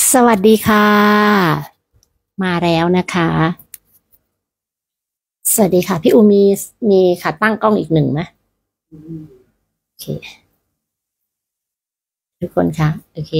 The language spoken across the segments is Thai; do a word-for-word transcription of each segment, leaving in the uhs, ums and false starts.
สวัสดีค่ะมาแล้วนะคะสวัสดีค่ะพี่อูมีมีขาตั้งกล้องอีกหนึ่งไหมโอเคทุกคนคะโอเค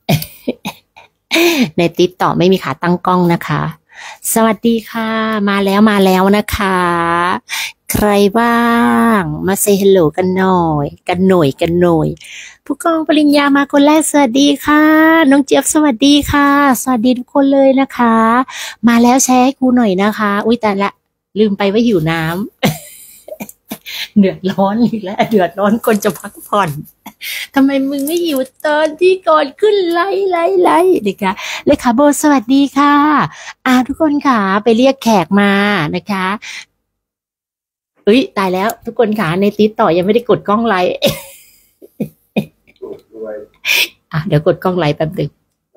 ในติ๊กต่อไม่มีขาตั้งกล้องนะคะสวัสดีค่ะมาแล้วมาแล้วนะคะใครบ้างมาเซฮัลโหลกันหน่อยกันหน่อยกันหน่อยผู้กองปริญญามาคนแรกสวัสดีค่ะน้องเจี๊ยบสวัสดีค่ะสวัสดีทุกคนเลยนะคะมาแล้วแชร์ให้ครูหน่อยนะคะอุ้ยแต่ละลืมไปว่าหิวน้ำเดือดร้อนอีกแล้วเดือดร้อนคนจะพักผ่อนทำไมมึงไม่หิวตอนที่ก่อนขึ้นไล่ไล่ไล่นะคะเลขาโบสวัสดีค่ะอ่าทุกคนค่ะไปเรียกแขกมานะคะเอ้ยตายแล้วทุกคนค่ะในติ๊กต่อยังไม่ได้กดกล้องไลค์อ่ะเดี๋ยวกดกล้องไลค์แป๊บนึง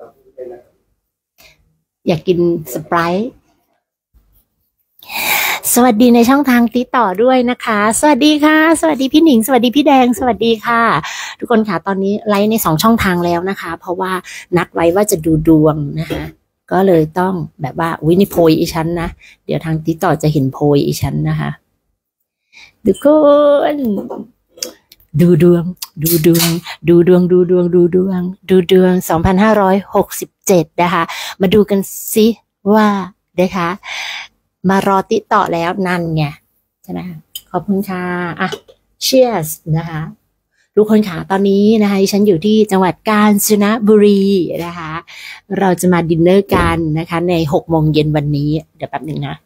อยากกินสไปร์ สวัสดีในช่องทางติ๊กต่อด้วยนะคะสวัสดีค่ะสวัสดีพี่หนิงสวัสดีพี่แดงสวัสดีค่ะทุกคนค่ะตอนนี้ไลฟ์ในสองช่องทางแล้วนะคะเพราะว่านัดไว้ว่าจะดูดวงนะคะก็เลยต้องแบบว่าอุ้ยนี่โพยอีฉันนะเดี๋ยวทางติ๊กต่อจะเห็นโพยอีฉันนะคะทุกคนดูดวงดูดวงดูดวงดูดวงดูดวงดูดวงสองพันห้าร้อยหกสิบเจ็ดนะคะมาดูกันสิว่านะคะมารอติต่อแล้วนั่นไงใช่ไหมขอบคุณค่ะอ่ะ cheers นะคะทุกคนค่ะตอนนี้นะคะฉันอยู่ที่จังหวัดกาญจนบุรีนะคะเราจะมาดินเนอร์กันนะคะในหกโมงเย็นวันนี้เดี๋ยวแป๊บหนึ่งนะ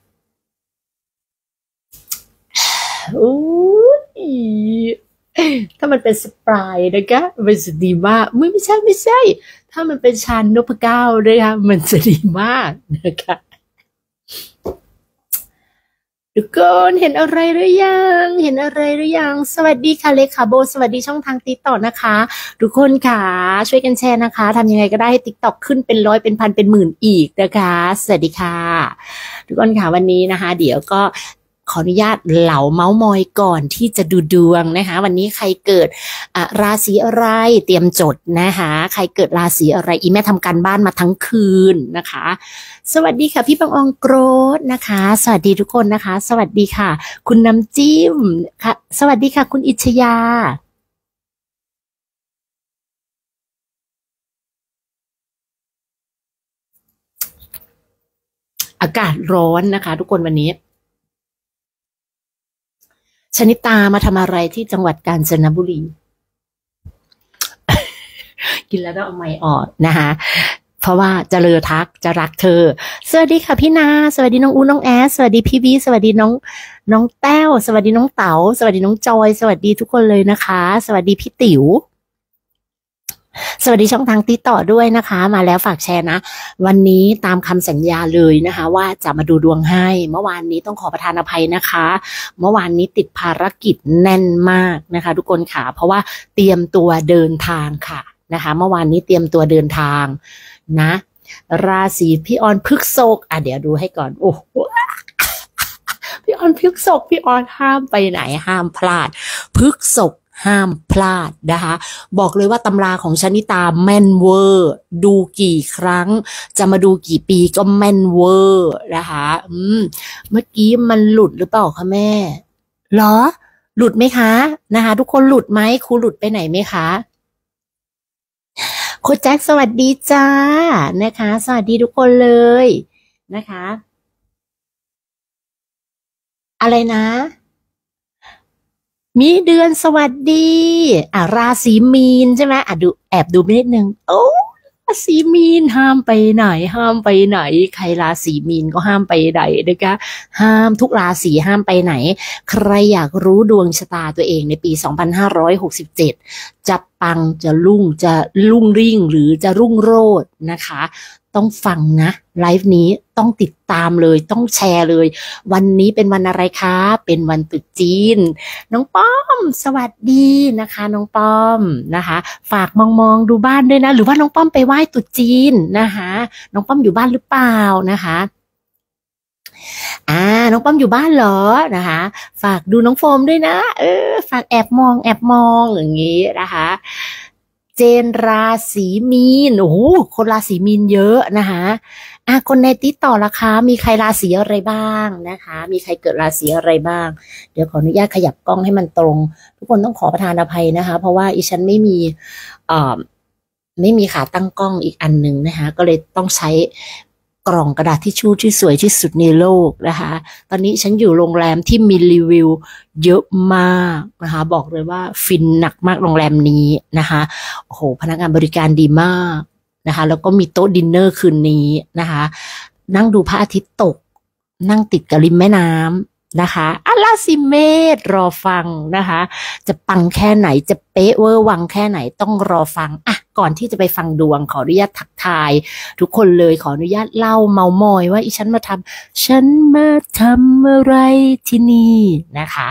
อู้ยถ้ามันเป็นสปรายนะคะมันจะดีมากไม่ไม่ใช่ไม่ใช่ถ้ามันเป็นชานพเก้านะคะมันจะดีมากนะคะทุกคนเห็นอะไรหรือยังเห็นอะไรหรือยังสวัสดีค่ะเลขาโบสวัสดีช่องทางติ๊กต็อกนะคะทุกคนค่ะช่วยกันแชร์นะคะทำยังไงก็ได้ให้ติ๊กต็อกขึ้นเป็นร้อยเป็นพันเป็นหมื่นอีกนะคะสวัสดีค่ะทุกคนค่ะวันนี้นะคะเดี๋ยวก็ขออนุญาตเหลาเมาส์มอยก่อนที่จะดูดวงนะคะวันนี้ใครเกิดราศีอะไรเตรียมจดนะคะใครเกิดราศีอะไรอีแม่ทำการบ้านมาทั้งคืนนะคะสวัสดีค่ะพี่ปังอองโกรธนะคะสวัสดีทุกคนนะคะสวัสดีค่ะคุณน้ำจิ้มค่ะสวัสดีค่ะคุณอิชยาอากาศร้อนนะคะทุกคนวันนี้ชนิตามาทำอะไรที่จังหวัดกาญจนบุรี กินแล้วต้องเอาไมค์ออกนะคะเพราะว่าจะเลอทักจะรักเธอสวัสดีค่ะพี่นาสวัสดีน้องอูน้องแอสสวัสดีพี่วีสวัสดีน้องน้องแต้วสวัสดีน้องเต๋าสวัสดีน้องจอยสวัสดีทุกคนเลยนะคะสวัสดีพี่ติ๋วสวัสดีช่องทางติ๊กต่อด้วยนะคะมาแล้วฝากแชร์นะวันนี้ตามคำสัญญาเลยนะคะว่าจะมาดูดวงให้เมื่อวานนี้ต้องขอประทานอภัยนะคะเมื่อวานนี้ติดภารกิจแน่นมากนะคะทุกคนค่ะเพราะว่าเตรียมตัวเดินทางค่ะนะคะเมื่อวานนี้เตรียมตัวเดินทางนะราศีพี่ออนพฤษภอ่ะเดี๋ยวดูให้ก่อนโอ้พี่ออนพฤษภพี่ออนห้ามไปไหนห้ามพลาดพฤษภห้ามพลาดนะคะบอกเลยว่าตำราของชนิตาแม่นเวอร์ดูกี่ครั้งจะมาดูกี่ปีก็แม่นเวอร์นะคะอืมเมื่อกี้มันหลุดหรือเปล่าคะแม่หรอหลุดไหมคะนะคะทุกคนหลุดไหมครูหลุดไปไหนไหมคะโค้ชแจ็คสวัสดีจ้านะคะสวัสดีทุกคนเลยนะคะอะไรนะมีเดือนสวัสดีอ่ะราศีมีนใช่ไหมอ่ะดูแอบดูไปนิดนึงโอ้ราศีมีนห้ามไปไหนห้ามไปไหนใครราศีมีนก็ห้ามไปไหนนะคะห้ามทุกราศีห้ามไปไหนใครอยากรู้ดวงชะตาตัวเองในปีสองพันห้าร้อยหกสิบเจ็ดจะปังจะรุ่งจะรุ่งริ่งหรือจะรุ่งโรจน์นะคะต้องฟังนะไลฟ์นี้ต้องติดตามเลยต้องแชร์เลยวันนี้เป็นวันอะไรคะเป็นวันตรุษจีนน้องป้อมสวัสดีนะคะน้องป้อมนะคะฝากมองมองดูบ้านด้วยนะหรือว่าน้องป้อมไปไหว้ตรุษจีนนะคะน้องป้อมอยู่บ้านหรือเปล่านะคะอ่าน้องป้อมอยู่บ้านเหรอนะคะฝากดูน้องโฟมด้วยนะเออฝากแอบมองแอบมองอย่างนี้นะคะเจนราศีมีนโอ้โหคนราศีมีนเยอะนะคะอ่ะคนในติ๊กต่อราคามีใครราศีอะไรบ้างนะคะมีใครเกิดราศีอะไรบ้างเดี๋ยวขออนุญาตขยับกล้องให้มันตรงทุกคนต้องขอประทานอภัยนะคะเพราะว่าอีฉันไม่มีเอ่อไม่มีขาตั้งกล้องอีกอันหนึ่งนะคะก็เลยต้องใช้กล่องกระดาษทิชชู่ที่สวยที่สุดในโลกนะคะตอนนี้ฉันอยู่โรงแรมที่มีรีวิวเยอะมากนะคะบอกเลยว่าฟินหนักมากโรงแรมนี้นะคะโอ้โหพนักงานบริการดีมากนะคะแล้วก็มีโต๊ะดินเนอร์คืนนี้นะคะนั่งดูพระอาทิตย์ตกนั่งติดกับริมแม่น้ำนะคะอาราศีเมษรอฟังนะคะจะปังแค่ไหนจะเป๊ะเวอร์วังแค่ไหนต้องรอฟังอ่ะก่อนที่จะไปฟังดวงขออนุญาตทักทายทุกคนเลยขออนุญาตเล่าเมามอยว่าอีฉันมาทำฉันมาทำอะไรที่นี่นะคะ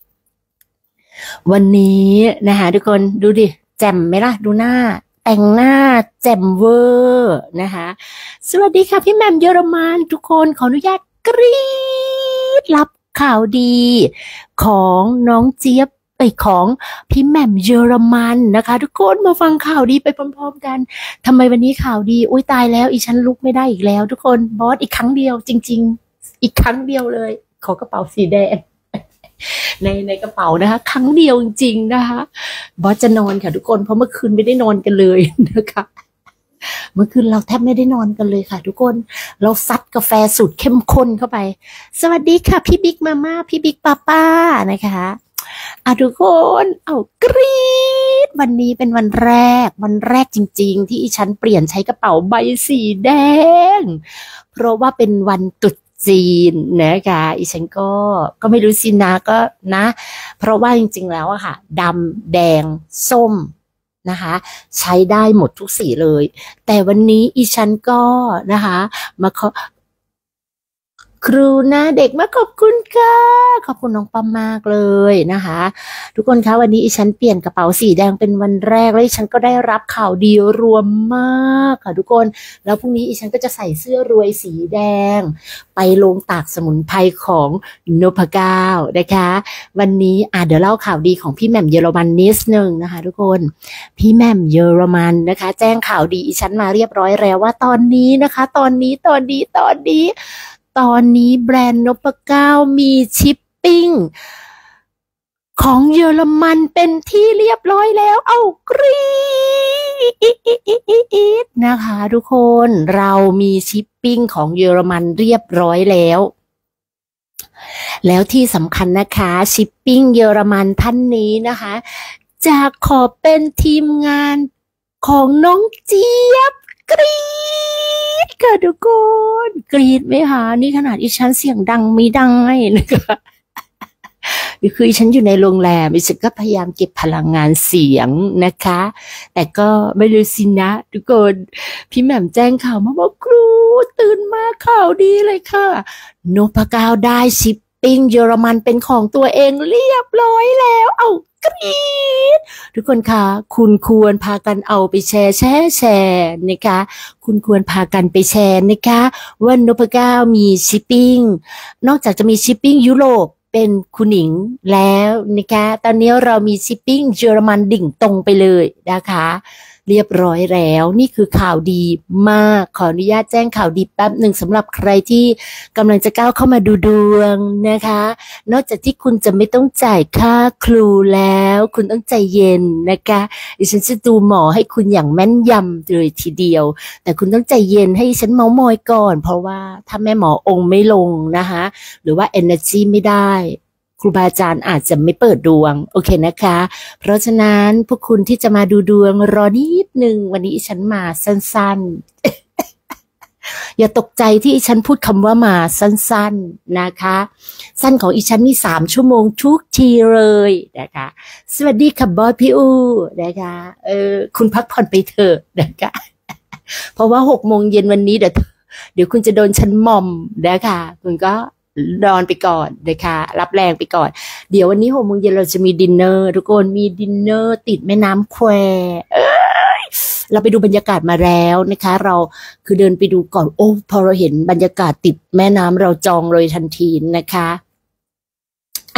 วันนี้นะคะทุกคนดูดิแจ่มไหมล่ะดูหน้าแต่งหน้าแจ่มเวอร์นะคะสวัสดีค่ะพี่แหม่มเยอรมันทุกคนขออนุญาตกรี๊ดรับข่าวดีของน้องเจี๊ยบเอ้ยของพี่แหม่มเยอรมันนะคะทุกคนมาฟังข่าวดีไปพร้อมๆกันทำไมวันนี้ข่าวดีอุ้ยตายแล้วอีฉันลุกไม่ได้อีกแล้วทุกคนบอสอีกครั้งเดียวจริงๆอีกครั้งเดียวเลยขอกระเป๋าสีแดงในในกระเป๋านะคะครั้งเดียวจริงๆนะคะบอสจะนอนค่ะทุกคนเพราะเมื่อคืนไม่ได้นอนกันเลยนะคะเมื่อคืนเราแทบไม่ได้นอนกันเลยค่ะทุกคนเราซัดกาแฟสูตรเข้มข้นเข้าไปสวัสดีค่ะพี่บิ๊กมาม่าพี่บิ๊กป้าป้านะคะอ่ะทุกคนเอากรี๊ดวันนี้เป็นวันแรกวันแรกจริงๆที่อีฉันเปลี่ยนใช้กระเป๋าใบสีแดงเพราะว่าเป็นวันตรุษจีนนะคะอีฉันก็ก็ไม่รู้สินะก็นะเพราะว่าจริงๆแล้วอะค่ะดำแดงส้มนะคะใช้ได้หมดทุกสีเลยแต่วันนี้อีฉันก็นะคะมาขอครูนะเด็กมาขอบคุณค่ะขอบคุณน้องปั๊มมากเลยนะคะทุกคนคะวันนี้อีฉันเปลี่ยนกระเป๋าสีแดงเป็นวันแรกแล้วอีฉันก็ได้รับข่าวดีรวมมากค่ะทุกคนแล้วพรุ่งนี้อีฉันก็จะใส่เสื้อรวยสีแดงไปลงตากสมุนไพรของนพเก้านะคะวันนี้อ่ะเดี๋ยวเล่าข่าวดีของพี่แหม่มเยอรมันนิดนึงนะคะทุกคนพี่แหม่มเยอรมันนะคะแจ้งข่าวดีอีฉันมาเรียบร้อยแล้วว่าตอนนี้นะคะตอนนี้ตอนนี้ตอนนี้ตอนนี้แบรนด์นพเก้ามีชิปปิ้งของเยอรมันเป็นที่เรียบร้อยแล้วเอากรี๊ดนะคะทุกคนเรามีชิปปิ้งของเยอรมันเรียบร้อยแล้วแล้วที่สำคัญนะคะชิปปิ้งเยอรมันท่านนี้นะคะจะขอเป็นทีมงานของน้องเจี๊ยบกรี๊ดค่ะทุกคนกรี๊ดไหมคะนี่ขนาดอีฉันเสียงดังไม่ได้นะคะคือฉันอยู่ในโรงแรมฉันก็พยายามเก็บพลังงานเสียงนะคะแต่ก็ไม่รู้สินะทุกคนพี่แหม่มแจ้งข่าวมาบอกครูตื่นมาข่าวดีเลยค่ะนพเก้าได้ชิปปิ้งเยอรมันเป็นของตัวเองเรียบร้อยแล้วเอากรี๊ดทุกคนคะคุณควรพากันเอาไปแชร์แชร์แชร์นะคะคุณควรพากันไปแชร์นะคะว่านพเก้ามีชิปปิ้งนอกจากจะมีชิปปิ้งยุโรปเป็นคุณหญิงแล้วนะคะตอนนี้เรามีชิปปิ้งเยอรมันดิ่งตรงไปเลยนะคะเรียบร้อยแล้วนี่คือข่าวดีมากขออนุญาตแจ้งข่าวดีแป๊บหนึ่งสำหรับใครที่กำลังจะก้าวเข้ามาดูดวงนะคะนอกจากที่คุณจะไม่ต้องจ่ายค่าครูแล้วคุณต้องใจเย็นนะคะดิฉันจะดูหมอให้คุณอย่างแม่นยำเลยทีเดียวแต่คุณต้องใจเย็นให้ฉันเมามอยก่อนเพราะว่าถ้าแม่หมอองค์ไม่ลงนะคะหรือว่า energy ไม่ได้ครูบาอาจารย์อาจจะไม่เปิดดวงโอเคนะคะเพราะฉะนั้นพวกคุณที่จะมาดูดวงรอนิดนึงวันนี้ฉันมาสั้นๆ อย่าตกใจที่ฉันพูดคำว่ามาสั้นๆนะคะสั้นของอีฉันนี่สามชั่วโมงทุกทีเลยนะคะสวัสดีค่ะบอสพี่อูนะคะเออคุณพักผ่อนไปเถอะนะคะเพราะว่าหกโมงเย็นวันนี้เดี๋ยวเดี๋ยวคุณจะโดนฉันมอมนะคะคุณก็นอนไปก่อนนะคะรับแรงไปก่อนเดี๋ยววันนี้หกโมงเย็นเราจะมีดินเนอร์ทุกคนมีดินเนอร์ติดแม่น้ำแควเราไปดูบรรยากาศมาแล้วนะคะเราคือเดินไปดูก่อนโอ้พอเราเห็นบรรยากาศติดแม่น้ำเราจองเลยทันทีนะคะ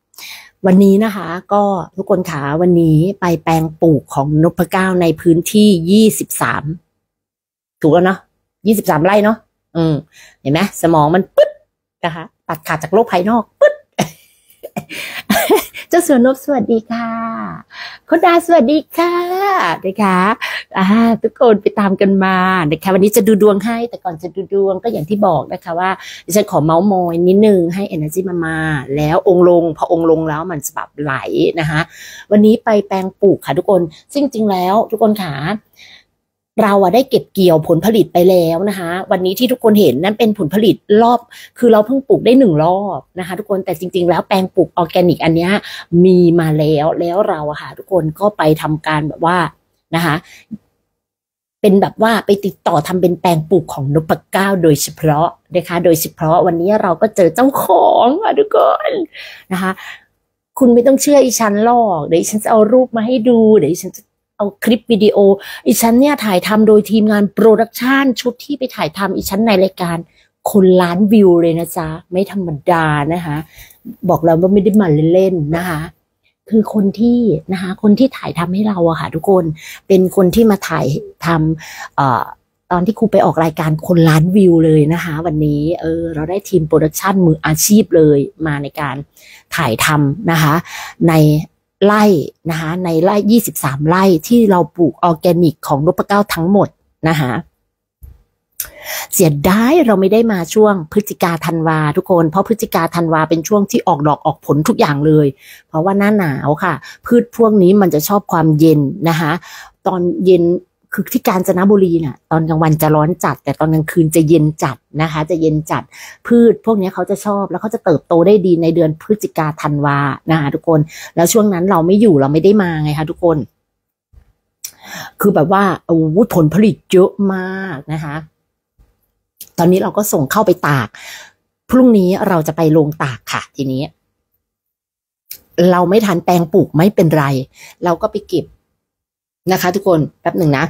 วันนี้นะคะก็ทุกคนขาวันนี้ไปแปลงปลูกของนพเก้าในพื้นที่ยี่สิบสามถูกแล้วเนาะยี่สิบสามไร่เนาะอืมเห็นไหมสมองมันปึ๊ดนะคะตัดขาดจากโลกภายนอกปึ๊ด เจ้าสวนนพสวัสดีค่ะคุณดาสวัสดีค่ะนะคะอ่าทุกคนไปตามกันมานะคะวันนี้จะดูดวงให้แต่ก่อนจะดูดวงก็อย่างที่บอกนะคะว่าดิฉันขอเมาส์มอยนิดนึงให้ energy มามาแล้วองค์ลงพอองค์ลงแล้วมันจะแบบไหลนะคะวันนี้ไปแปลงปลูกค่ะทุกคนซึ่งจริงแล้วทุกคนขาเราอะได้เก็บเกี่ยวผลผลิตไปแล้วนะคะวันนี้ที่ทุกคนเห็นนั่นเป็นผลผลิตรอบคือเราเพิ่งปลูกได้หนึ่งรอบนะคะทุกคนแต่จริงๆแล้วแปลงปลูกออร์แกนิกอันนี้มีมาแล้วแล้วเราอะค่ะทุกคนก็ไปทำการแบบว่านะคะเป็นแบบว่าไปติดต่อทำเป็นแปลงปลูกของนพเก้าโดยเฉพาะนะคะโดยเฉพาะวันนี้เราก็เจอเจ้าของอะทุกคนนะคะคุณไม่ต้องเชื่ออีฉันหรอกเดี๋ยวฉันจะเอารูปมาให้ดูเดี๋ยวฉันจะเอาคลิปวิดีโออีฉันเนี่ยถ่ายทำโดยทีมงานโปรดักชันชุดที่ไปถ่ายทำอีฉันในรายการคนล้านวิวเลยนะจ๊ะไม่ธรรมดานะคะบอกแล้วว่าไม่ได้มาเล่นๆนะคะคือคนที่นะคะคนที่ถ่ายทำให้เราอะค่ะทุกคนเป็นคนที่มาถ่ายทำเอ่อตอนที่ครูไปออกรายการคนล้านวิวเลยนะคะวันนี้เออเราได้ทีมโปรดักชันมืออาชีพเลยมาในการถ่ายทำนะคะในไร่นะคะในไร่ยี่สิบสามไร่ที่เราปลูกออร์แกนิกของนพเก้าทั้งหมดนะคะเสียดายเราไม่ได้มาช่วงพฤศจิกาธันวาทุกคนเพราะพฤศจิกาธันวาเป็นช่วงที่ออกดอกออกผลทุกอย่างเลยเพราะว่าหน้าหนาวค่ะพืชพวกนี้มันจะชอบความเย็นนะคะตอนเย็นคือที่กาญจนบุรีน่ะตอนกลางวันจะร้อนจัดแต่ตอนกลางคืนจะเย็นจัดนะคะจะเย็นจัดพืชพวกนี้เขาจะชอบแล้วเขาจะเติบโตได้ดีในเดือนพฤศจิกาธันวานะคะทุกคนแล้วช่วงนั้นเราไม่อยู่เราไม่ได้มาไงคะทุกคนคือแบบว่าอาวุธผลผลิตเยอะมากนะคะตอนนี้เราก็ส่งเข้าไปตากพรุ่งนี้เราจะไปลงตากค่ะทีนี้เราไม่ทันแปลงปลูกไม่เป็นไรเราก็ไปเก็บนะคะทุกคนแป๊บหนึ่งนะ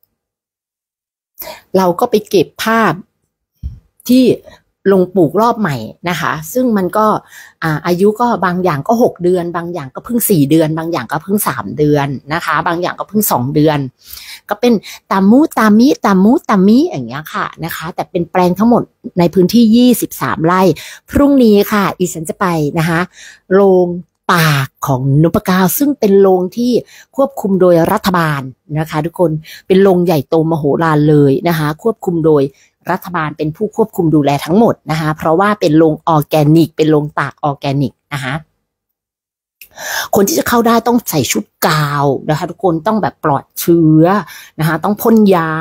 เราก็ไปเก็บภาพที่ลงปลูกรอบใหม่นะคะซึ่งมันก็อ่าอายุก็บางอย่างก็หกเดือนบางอย่างก็เพิ่งสี่เดือนบางอย่างก็เพิ่งสามเดือนนะคะบางอย่างก็เพิ่งสองเดือนก็เป็นตามูตามิตามูตามิอย่างเงี้ยค่ะนะคะแต่เป็นแปลงทั้งหมดในพื้นที่ยี่สิบสามไร่พรุ่งนี้ค่ะอีฉันจะไปนะคะโรงตากของนพเก้าซึ่งเป็นโรงที่ควบคุมโดยรัฐบาลนะคะทุกคนเป็นโรงใหญ่โตมโหฬารเลยนะคะควบคุมโดยรัฐบาลเป็นผู้ควบคุมดูแลทั้งหมดนะคะเพราะว่าเป็นโรงออร์แกนิกเป็นโรงตากออร์แกนิกนะคะคนที่จะเข้าได้ต้องใส่ชุดกาวนะคะทุกคนต้องแบบปลอดเชื้อนะคะต้องพ่นยา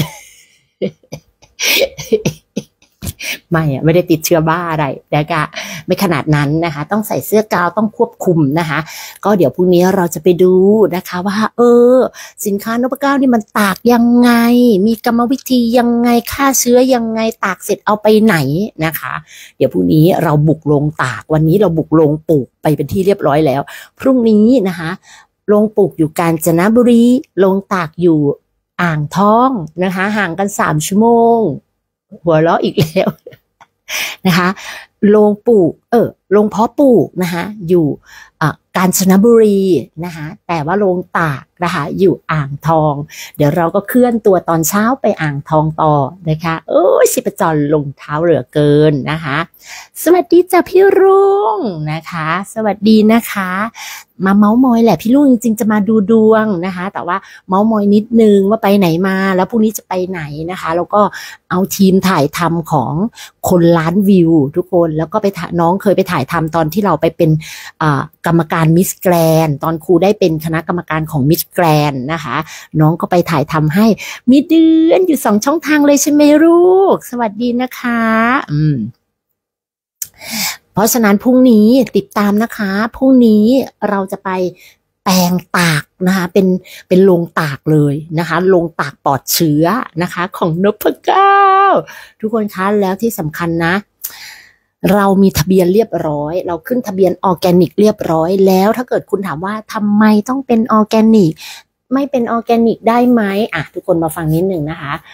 ไม่อะไม่ได้ติดเชื้อบ้าอะไรนะคะไม่ขนาดนั้นนะคะต้องใส่เสื้อกาวต้องควบคุมนะคะก็เดี๋ยวพรุ่งนี้เราจะไปดูนะคะว่าเออสินค้านพเก้านี่มันตากยังไงมีกรรมวิธียังไงฆ่าเชื้อยังไงตากเสร็จเอาไปไหนนะคะเดี๋ยวพรุ่งนี้เราบุกโรงตากวันนี้เราบุกโรงปลูกไปเป็นที่เรียบร้อยแล้วพรุ่งนี้นะคะโรงปลูกอยู่กาญจนบุรีโรงตากอยู่อ่างทองนะคะห่างกันสามชั่วโมงหัวเราะอีกแล้วนะคะโรงปลูกเออโรงเพาะปลูกนะคะอยู่อ่ากาญจนบุรีนะคะแต่ว่าโรงตากนะคะอยู่อ่างทองเดี๋ยวเราก็เคลื่อนตัวตอนเช้าไปอ่างทองต่อนะคะโอ้ยชิปจรลงเท้าเหลือเกินนะคะสวัสดีจ้ะพี่รุ่งนะคะสวัสดีนะคะมาเมาส์มอยแหละพี่รุ่งจริงๆจะมาดูดวงนะคะแต่ว่าเมาส์มอยนิดนึงว่าไปไหนมาแล้วพรุ่งนี้จะไปไหนนะคะแล้วก็เอาทีมถ่ายทำของคนล้านวิวทุกคนแล้วก็ไปน้องเคยไปถ่ายทำตอนที่เราไปเป็นกรรมการมิสแกรนตอนครูได้เป็นคณะกรรมการของมิสแกรนนะคะน้องก็ไปถ่ายทำให้มีเดือนอยู่สองช่องทางเลยใช่ไหมลูกสวัสดีนะคะอืมเพราะฉะนั้นพรุ่งนี้ติดตามนะคะพรุ่งนี้เราจะไปแปลงตากนะคะเป็นเป็นโรงตากเลยนะคะโรงตากปลอดเชื้อนะคะของนพเก้าทุกคนคะแล้วที่สำคัญนะเรามีทะเบียนเรียบร้อยเราขึ้นทะเบียนออร์แกนิกเรียบร้อยแล้วถ้าเกิดคุณถามว่าทำไมต้องเป็นออร์แกนิกไม่เป็นออร์แกนิกได้ไหมอ่ะทุกคนมาฟังนิดหนึ่งนะคะ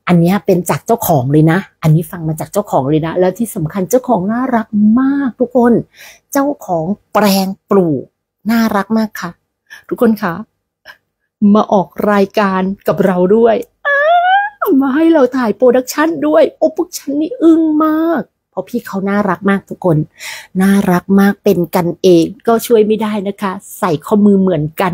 อันนี้เป็นจากเจ้าของเลยนะอันนี้ฟังมาจากเจ้าของเลยนะแล้วที่สำคัญเจ้าของน่ารักมากทุกคนเจ้าของแปลงปลูกน่ารักมากค่ะทุกคนคะมาออกรายการกับเราด้วยมาให้เราถ่ายโปรดักชันด้วยโอ้พวกฉันนี่อึ้งมากเพราะพี่เขาน่ารักมากทุกคนน่ารักมากเป็นกันเองก็ช่วยไม่ได้นะคะใส่ข้อมือเหมือนกัน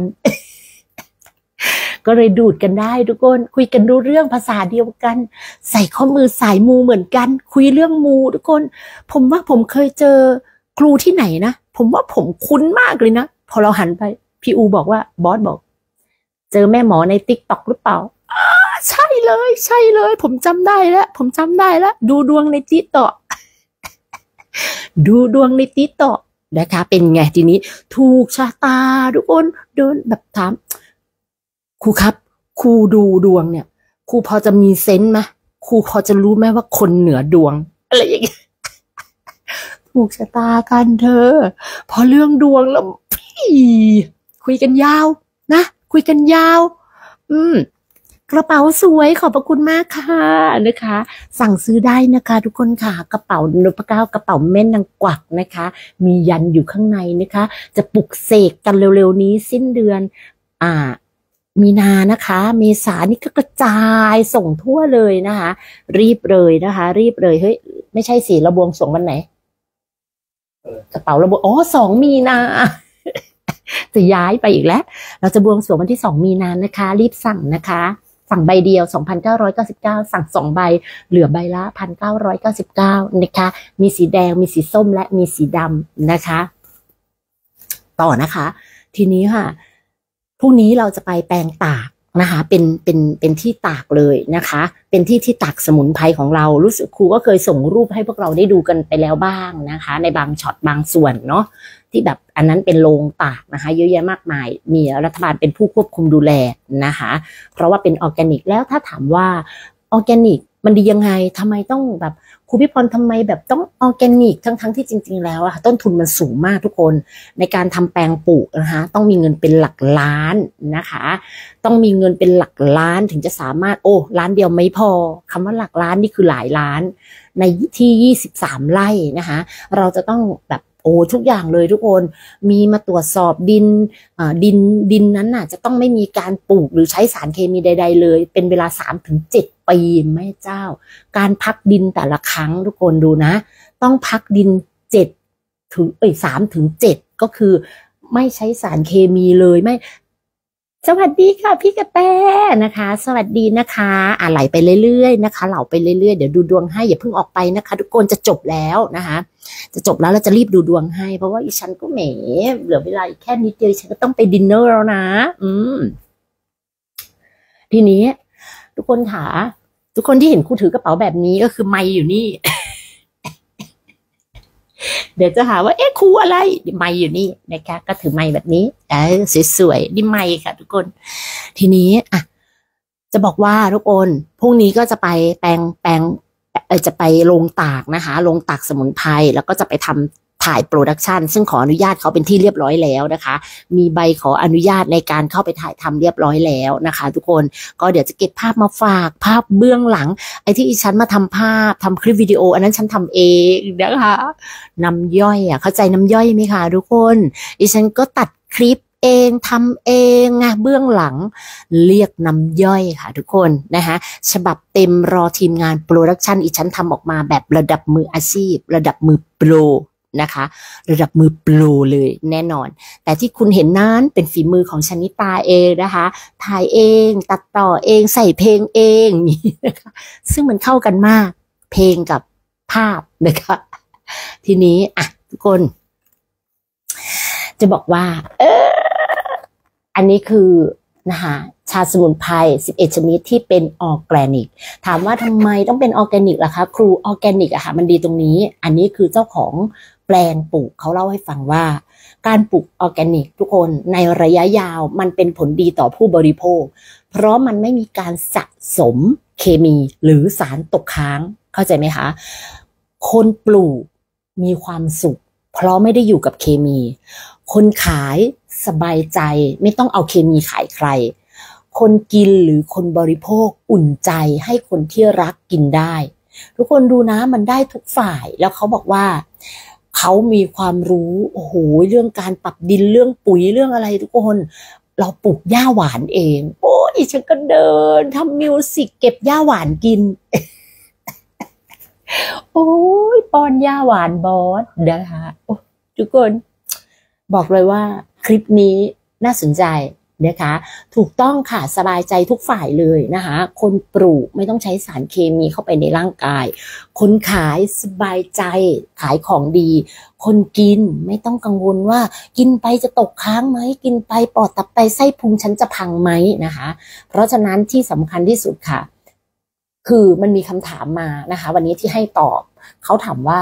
ก็เลยดูดกันได้ทุกคนคุยกันรู้เรื่องภาษาเดียวกันใส่ข้อมือสายมูเหมือนกันคุยเรื่องมูทุกคนผมว่าผมเคยเจอครูที่ไหนนะผมว่าผมคุ้นมากเลยนะพอเราหันไปพี่อูบอกว่าบอสบอกเจอแม่หมอในติ๊กต็อกหรือเปล่าใช่เลยใช่เลยผมจำได้แล้วผมจำได้แล้วดูดวงในติ๊กต็อกดูดวงในติ๊กต็อกนะคะเป็นไงทีนี้ถูกชะตาทุกคนเดินแบบถามครูครับครูดูดวงเนี่ยครูพอจะมีเซนส์ไหมครูพอจะรู้ไหมว่าคนเหนือดวงอะไรอย่างเงี้ยถูกชะตากันเธอพอเรื่องดวงแล้วคุยกันยาวนะคุยกันยาวอืมกระเป๋าสวยขอบพระคุณมากค่ะนะคะสั่งซื้อได้นะคะทุกคนค่ะกระเป๋านพเก้ากระเป๋าแม่นางกวักนะคะมียันอยู่ข้างในนะคะจะปลุกเสกกันเร็วๆนี้สิ้นเดือนอ่ามีนานะคะเมษานี่ก็กระจายส่งทั่วเลยนะคะรีบเลยนะคะรีบเลยเฮ้ยไม่ใช่สิระบวงสรวงวันไหนกระเป๋าระบวงอ๋อสองมีนาจะย้ายไปอีกแล้วเราจะบวงสรวงวันที่สองมีนานะคะรีบสั่งนะคะสั่งใบเดียว สองพันเก้าร้อยเก้าสิบเก้า สั่งสองใบเหลือใบละ หนึ่งพันเก้าร้อยเก้าสิบเก้า นะคะมีสีแดงมีสีส้มและมีสีดำนะคะต่อนะคะทีนี้ค่ะพรุ่งนี้เราจะไปแปลงตากนะคะเป็นเป็นเป็นที่ตากเลยนะคะเป็นที่ที่ตากสมุนไพรของเรารู้สึกครูก็เคยส่งรูปให้พวกเราได้ดูกันไปแล้วบ้างนะคะในบางช็อตบางส่วนเนาะที่แบบอันนั้นเป็นโรงตากนะคะเยอะแยะมากมายมีรัฐบาลเป็นผู้ควบคุมดูแลนะคะเพราะว่าเป็นออร์แกนิกแล้วถ้าถามว่าออร์แกนิกมันดียังไงทำไมต้องแบบครูพี่พรทำไมแบบต้องออร์แกนิกทั้งทั้งที่จริงๆแล้วอะต้นทุนมันสูงมากทุกคนในการทำแปลงปลูกนะคะต้องมีเงินเป็นหลักล้านนะคะต้องมีเงินเป็นหลักล้านถึงจะสามารถโอ้ล้านเดียวไม่พอคำว่าหลักล้านนี่คือหลายล้านในที่ยี่สิบสามไร่นะคะเราจะต้องแบบโอ้ทุกอย่างเลยทุกคนมีมาตรวจสอบดินอ่าดินดินนั้นน่ะจะต้องไม่มีการปลูกหรือใช้สารเคมีใดๆเลยเป็นเวลา สามถึงเจ็ด ปีแม่เจ้าการพักดินแต่ละครั้งทุกคนดูนะต้องพักดินเจ็ดถึงเอ้ยสามถึงเจ็ดก็คือไม่ใช้สารเคมีเลยไม่สวัสดีค่ะพี่กระแตนะคะสวัสดีนะคะอ่ะไหลไปเรื่อยๆนะคะเหล่าไปเรื่อยๆเดี๋ยวดูดวงให้อย่าเพิ่งออกไปนะคะทุกคนจะจบแล้วนะคะจะจบแล้วเราจะรีบดูดวงให้เพราะว่าอีฉันก็แหมเหลือเวลาอีกแค่นิดเดียวฉันก็ต้องไปดินเนอร์แล้วนะอืมทีนี้ทุกคนค่ะทุกคนที่เห็นครูถือกระเป๋าแบบนี้ก็คือไมค์อยู่นี่ เดี๋ยวจะหาว่าเอ๊ะครูอะไรไมค์อยู่นี่นะคะก็ถือไมค์แบบนี้เออสวยๆนี่ไมค์ค่ะทุกคนทีนี้อ่ะจะบอกว่าทุกคนพรุ่งนี้ก็จะไปแปลงแปลงเออจะไปโรงตากนะคะโรงตากสมุนไพรแล้วก็จะไปทำถ่ายโปรดักชันซึ่งขออนุญาตเขาเป็นที่เรียบร้อยแล้วนะคะมีใบขออนุญาตในการเข้าไปถ่ายทำเรียบร้อยแล้วนะคะทุกคนก็เดี๋ยวจะเก็บภาพมาฝากภาพเบื้องหลังไอ้ที่อีฉันมาทำภาพทำคลิปวิดีโออันนั้นฉันทำเองนะคะน้ำย่อยอ่ะเข้าใจน้ำย่อยไหมคะทุกคนอีฉันก็ตัดคลิปเองทำเองไงเบื้องหลังเรียกน้ำย่อยค่ะทุกคนนะคะฉบับเต็มรอทีมงานโปรดักชันอีฉันทำออกมาแบบระดับมืออาชีพระดับมือโปรนะคะระดับมือโปรเลยแน่นอนแต่ที่คุณเห็นนั้นเป็นฝีมือของชนิตาเองนะคะถ่ายเองตัดต่อเองใส่เพลงเองนี่นะคะซึ่งมันเข้ากันมากเพลงกับภาพนะคะทีนี้อ่ะทุกคนจะบอกว่าเอออันนี้คือนะคะชาสมุนไพรสิบเอ็ดชนิดที่เป็นออร์แกนิกถามว่าทำไมต้องเป็นออร์แกนิกล่ะคะครูออร์แกนิกอะค่ะมันดีตรงนี้อันนี้คือเจ้าของแปลงปลูกเขาเล่าให้ฟังว่าการปลูกออร์แกนิกทุกคนในระยะยาวมันเป็นผลดีต่อผู้บริโภคเพราะมันไม่มีการสะสมเคมีหรือสารตกค้างเข้าใจไหมคะคนปลูกมีความสุขเพราะไม่ได้อยู่กับเคมีคนขายสบายใจไม่ต้องเอาเคมีขายใครคนกินหรือคนบริโภคอุ่นใจให้คนที่รักกินได้ทุกคนดูนะมันได้ทุกฝ่ายแล้วเขาบอกว่าเขามีความรู้โอ้โหเรื่องการปรับดินเรื่องปุ๋ยเรื่องอะไรทุกคนเราปลูกหญ้าหวานเองโอ้ยฉันก็เดินทำมิวสิกเก็บหญ้าหวานกิน โอ้ยป้อนหญ้าหวานบอสนะคะทุกคนบอกเลยว่าคลิปนี้น่าสนใจนะคะถูกต้องค่ะสบายใจทุกฝ่ายเลยนะคะคนปลูกไม่ต้องใช้สารเคมีเข้าไปในร่างกายคนขายสบายใจขายของดีคนกินไม่ต้องกังวลว่ากินไปจะตกค้างไหมกินไปปอดตับไตไส้พุงฉันจะพังไหมนะคะเพราะฉะนั้นที่สำคัญที่สุดค่ะคือมันมีคำถามมานะคะวันนี้ที่ให้ตอบเขาถามว่า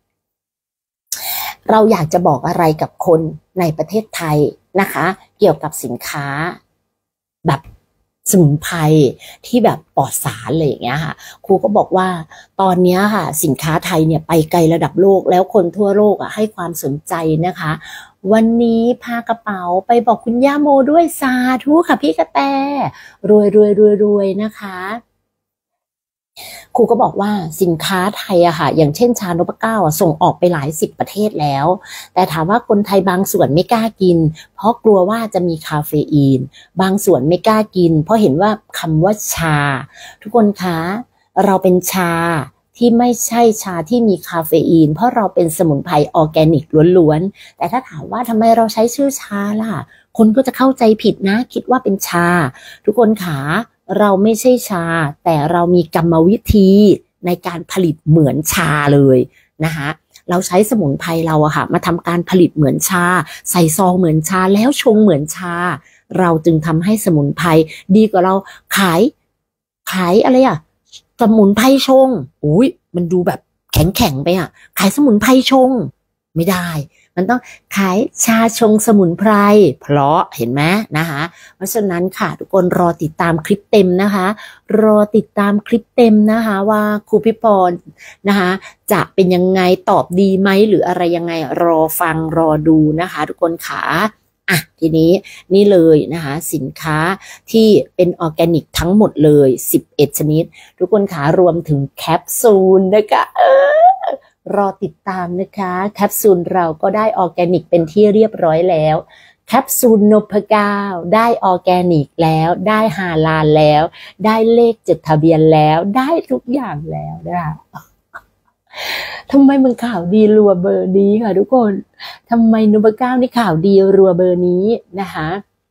เราอยากจะบอกอะไรกับคนในประเทศไทยนะคะเกี่ยวกับสินค้าแบบสมุนไพรที่แบบปลอดสารอะไรอย่างเงี้ยค่ะครูก็บอกว่าตอนนี้ค่ะสินค้าไทยเนี่ยไปไกลระดับโลกแล้วคนทั่วโลกอ่ะให้ความสนใจนะคะวันนี้พากระเป๋าไปบอกคุณย่าโมด้วยสาธุค่ะพี่กระแตรวยรวยรวยรวยนะคะครูก็บอกว่าสินค้าไทยอะค่ะอย่างเช่นชานพเก้าส่งออกไปหลายสิบประเทศแล้วแต่ถามว่าคนไทยบางส่วนไม่กล้ากินเพราะกลัวว่าจะมีคาเฟอีนบางส่วนไม่กล้ากินเพราะเห็นว่าคำว่าชาทุกคนคะเราเป็นชาที่ไม่ใช่ชาที่มีคาเฟอีนเพราะเราเป็นสมุนไพรออร์แกนิกล้วนๆแต่ถ้าถามว่าทำไมเราใช้ชื่อชาล่ะคนก็จะเข้าใจผิดนะคิดว่าเป็นชาทุกคนคะเราไม่ใช่ชาแต่เรามีกรรมวิธีในการผลิตเหมือนชาเลยนะคะเราใช้สมุนไพรเราอะค่ะมาทำการผลิตเหมือนชาใส่ซองเหมือนชาแล้วชงเหมือนชาเราจึงทำให้สมุนไพรดีกว่าเราขายขายอะไรอะสมุนไพรชงอุ้ยมันดูแบบแข็งแข็งไปอะขายสมุนไพรชงไม่ได้มันต้องขายชาชงสมุนไพรเพราะเห็นไหมนะคะเพราะฉะนั้นค่ะทุกคนรอติดตามคลิปเต็มนะคะรอติดตามคลิปเต็มนะคะว่าครูพิพรนะคะจะเป็นยังไงตอบดีไหมหรืออะไรยังไงรอฟังรอดูนะคะทุกคนค่ะอ่ะทีนี้นี่เลยนะคะสินค้าที่เป็นออร์แกนิกทั้งหมดเลยสิบเอ็ดชนิดทุกคนค่ะรวมถึงแคปซูลนะคะเออรอติดตามนะคะแคปซูลเราก็ได้ออร์แกนิกเป็นที่เรียบร้อยแล้วแคปซูลนพเก้าได้ออร์แกนิกแล้วได้ฮาลาลแล้วได้เลขจดทะเบียนแล้วได้ทุกอย่างแล้วนะคะทำไมมันข่าวดีรัวเบอร์นี้ค่ะทุกคนทำไมนพเก้านี่ข่าวดีรัวเบอร์นี้นะคะ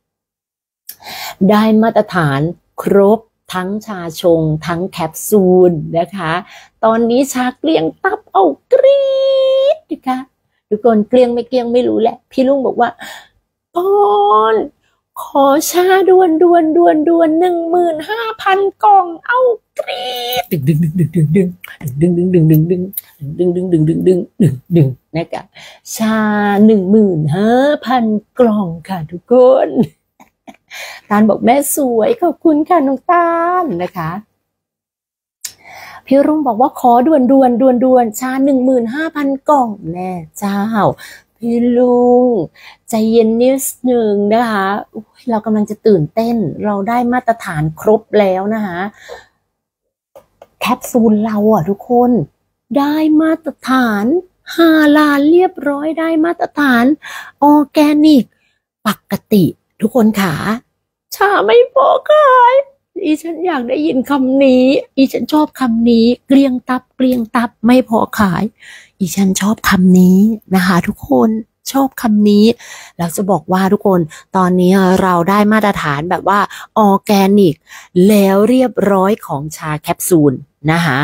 ได้มาตรฐานครบทั้งชาชงทั้งแคปซูลนะคะตอนนี้ชาเกลี้ยงตับเอากรี๊ดนะคะทุกคนเกลี้ยงไม่เกลี้ยงไม่รู้แหละพี่ลุงบอกว่าปอนขอชาด่วนด่วนด่วนด่วนหนึ่งหมื่นห้าพันกล่องเอากรี๊ดดึงดึงดึงดึงดึงดึงดึงดึงดึงดึงดึงดึงดึงดึงดึงดึงดึงดึงนะคะชาหนึ่งหมื่นห้าพันกล่องค่ะทุกคนตาลบอกแม่สวยขอบคุณค่ะน้องตาลนะคะพี่รุ่งบอกว่าขอด่วนด่วนด่วนด่วนชาหนึ่งหมื่นห้าพันกล่องแน่เจ้าพี่ลุงใจเย็นนิดหนึ่งนะคะเรากำลังจะตื่นเต้นเราได้มาตรฐานครบแล้วนะคะแคปซูลเราอ่ะทุกคนได้มาตรฐานฮาลาลเรียบร้อยได้มาตรฐานออร์แกนิกปกติทุกคนขาชาไม่พอขายอีฉันอยากได้ยินคำนี้อีฉันชอบคำนี้เกลียงตับเกลียงตับไม่พอขายอีฉันชอบคำนี้นะคะทุกคนชอบคำนี้แล้วจะบอกว่าทุกคนตอนนี้เราได้มาตรฐานแบบว่าออร์แกนิกแล้วเรียบร้อยของชาแคปซูลนะคะ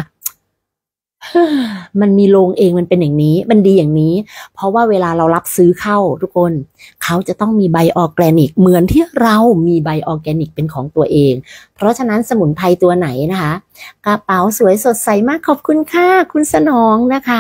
มันมีโรงเองมันเป็นอย่างนี้มันดีอย่างนี้เพราะว่าเวลาเรารับซื้อเข้าทุกคนเขาจะต้องมีใบออร์แกนิกเหมือนที่เรามีใบออร์แกนิกเป็นของตัวเองเพราะฉะนั้นสมุนไพรตัวไหนนะคะกระเป๋าสวยสดใสมากขอบคุณค่ะคุณสนองนะคะ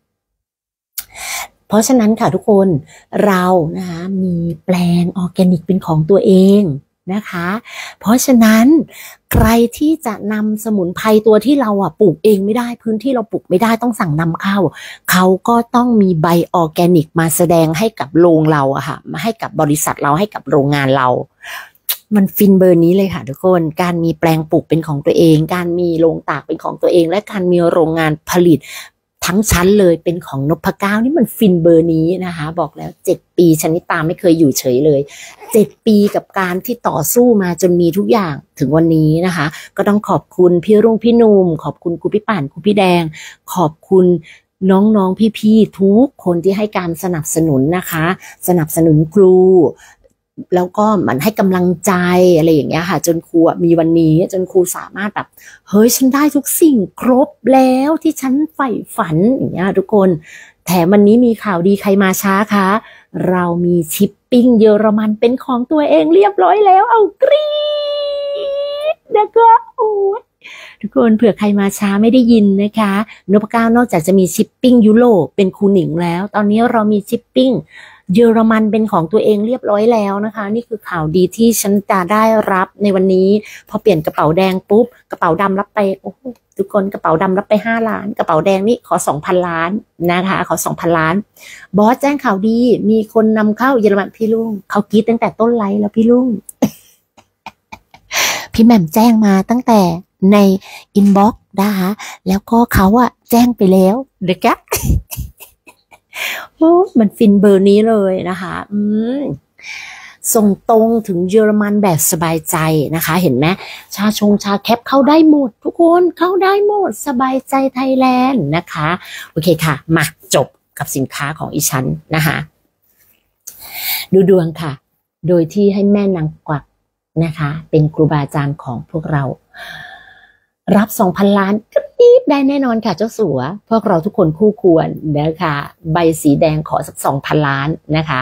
เพราะฉะนั้นค่ะทุกคนเรานะคะมีแปลงออร์แกนิกเป็นของตัวเองนะคะเพราะฉะนั้นใครที่จะนำสมุนไพรตัวที่เราอ่ะปลูกเองไม่ได้พื้นที่เราปลูกไม่ได้ต้องสั่งนำเข้าเขาก็ต้องมีใบออร์แกนิกมาแสดงให้กับโรงเราอะค่ะมาให้กับบริษัทเราให้กับโรงงานเรามันฟินเบอร์นี้เลยค่ะทุกคนการมีแปลงปลูกเป็นของตัวเองการมีโรงตากเป็นของตัวเองและการมีโรงงานผลิตทั้งชั้นเลยเป็นของนพเก้านี่มันฟินเบอร์นี้นะคะบอกแล้วเจ็ดปีชนิตาไม่เคยอยู่เฉยเลยเจ็ดปีกับการที่ต่อสู้มาจนมีทุกอย่างถึงวันนี้นะคะก็ต้องขอบคุณพี่รุ่งพี่หนุ่มขอบคุณครูพี่ป่านครูพี่แดงขอบคุณน้องๆพี่ๆทุกคนที่ให้การสนับสนุนนะคะสนับสนุนครูแล้วก็มันให้กำลังใจอะไรอย่างเงี้ยค่ะจนครูมีวันนี้จนครูสามารถแบบเฮ้ยฉันได้ทุกสิ่งครบแล้วที่ฉันใฝ่ฝันอย่างเงี้ยทุกคนแถมวันนี้มีข่าวดีใครมาช้าคะเรามีชิปปิ้งเยอรมันเป็นของตัวเองเรียบร้อยแล้วเอากรี๊ดนะคะโอ้ยทุกคนเผื่อใครมาช้าไม่ได้ยินนะคะนพเก้านอกจากจะมีชิปปิ้งยุโรปเป็นครูหนิงแล้วตอนนี้เรามีชิปปิ้งเยอรมันเป็นของตัวเองเรียบร้อยแล้วนะคะนี่คือข่าวดีที่ฉันจะได้รับในวันนี้พอเปลี่ยนกระเป๋าแดงปุ๊บกระเป๋าดำรับไปโอ้ทุกคนกระเป๋าดำรับไปห้าล้านกระเป๋าแดงนี่ขอสองพันล้านนะคะขอสองพันล้านบอสแจ้งข่าวดีมีคนนำเข้าเยอรมันพี่ลุงเขากรี๊ดตั้งแต่ต้นไลฟ์แล้วพี่ลุง พี่แหม่มแจ้งมาตั้งแต่ในอินบ็อกซ์นะคะแล้วก็เขาอะแจ้งไปแล้วเด็กอะ โอ้มันฟินเบอร์นี้เลยนะคะอืมส่งตรงถึงเยอรมันแบบสบายใจนะคะเห็นไหมชาชงชาแคปเข้าได้หมดทุกคนเข้าได้หมดสบายใจไทยแลนด์นะคะโอเคค่ะมาจบกับสินค้าของอีฉันนะคะดูดวงค่ะโดยที่ให้แม่นางกวักนะคะเป็นครูบาอาจารย์ของพวกเรารับ สองพัน ล้านก็ปี๊บได้แน่นอนค่ะเจ้าสัวพวกเราทุกคนคู่ควรนะคะใบสีแดงขอสัก สองพัน ล้านนะคะ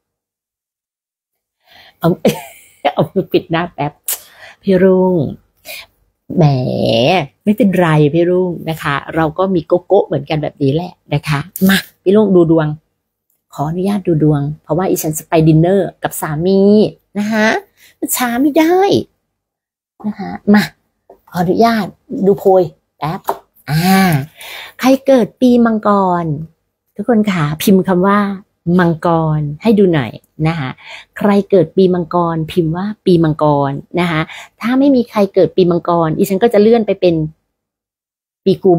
เอา เอามือปิดหน้าแป๊บพี่รุ่งแหมไม่เป็นไรพี่รุ่งนะคะเราก็มีโกโก้เหมือนกันแบบนี้แหละนะคะมาพี่รุ่งดูดวงขออนุญาตดูดวงเพราะว่าอีฉันจะไปดินเนอร์กับสามีนะคะช้าไม่ได้นะคะมาขออนุญาตดูโพยแป๊บอ่าใครเกิดปีมังกรทุกคนค่ะพิมพ์คำว่ามังกรให้ดูหน่อยนะคะใครเกิดปีมังกรพิมพ์ว่าปีมังกรนะคะถ้าไม่มีใครเกิดปีมังกรอีฉันก็จะเลื่อนไปเป็นปีกุม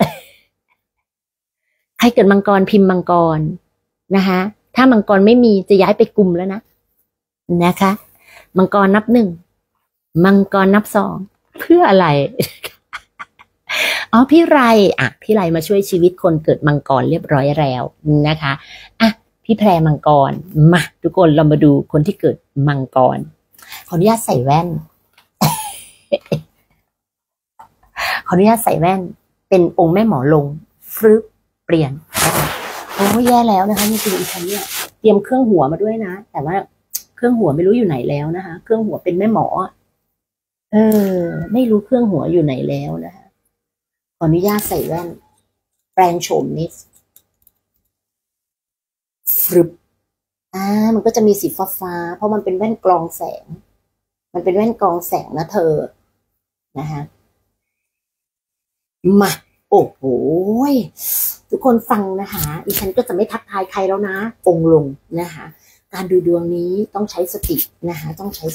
ใครเกิดมังกรพิมพ์มังกรนะคะถ้ามังกรไม่มีจะย้ายไปกุมแล้วนะนะคะมังกรนับหนึ่งมังกรนับสองเพื่ออะไร อ๋อพี่ไรอ่ะพี่ไรมาช่วยชีวิตคนเกิดมังกรเรียบร้อยแล้วนะคะอ่ะพี่แพรมังกรมาทุกคนเรามาดูคนที่เกิดมังกรขออนุญาตใส่แว่น ขออนุญาตใส่แว่นเป็นองค์แม่หมอลงฟรึบเปลี่ยนนะคะโอ้แย่แล้วนะคะนี่คืออีฉันเนี่ยเตรียมเครื่องหัวมาด้วยนะแต่ว่าเครื่องหัวไม่รู้อยู่ไหนแล้วนะคะเครื่องหัวเป็นแม่หมอเออไม่รู้เครื่องหัวอยู่ไหนแล้วนะคะขออนุญาตใส่แว่นแปลงโฉมนิดฟรึบอ่ามันก็จะมีสีฟ้าฟ้าเพราะมันเป็นแว่นกรองแสงมันเป็นแว่นกรองแสงนะเธอนะคะมาโอ้โหทุกคนฟังนะคะอีฉันก็จะไม่ทักทายใครแล้วนะองลงนะคะการดูดวงนี้ต้องใช้สตินะคะต้องใช้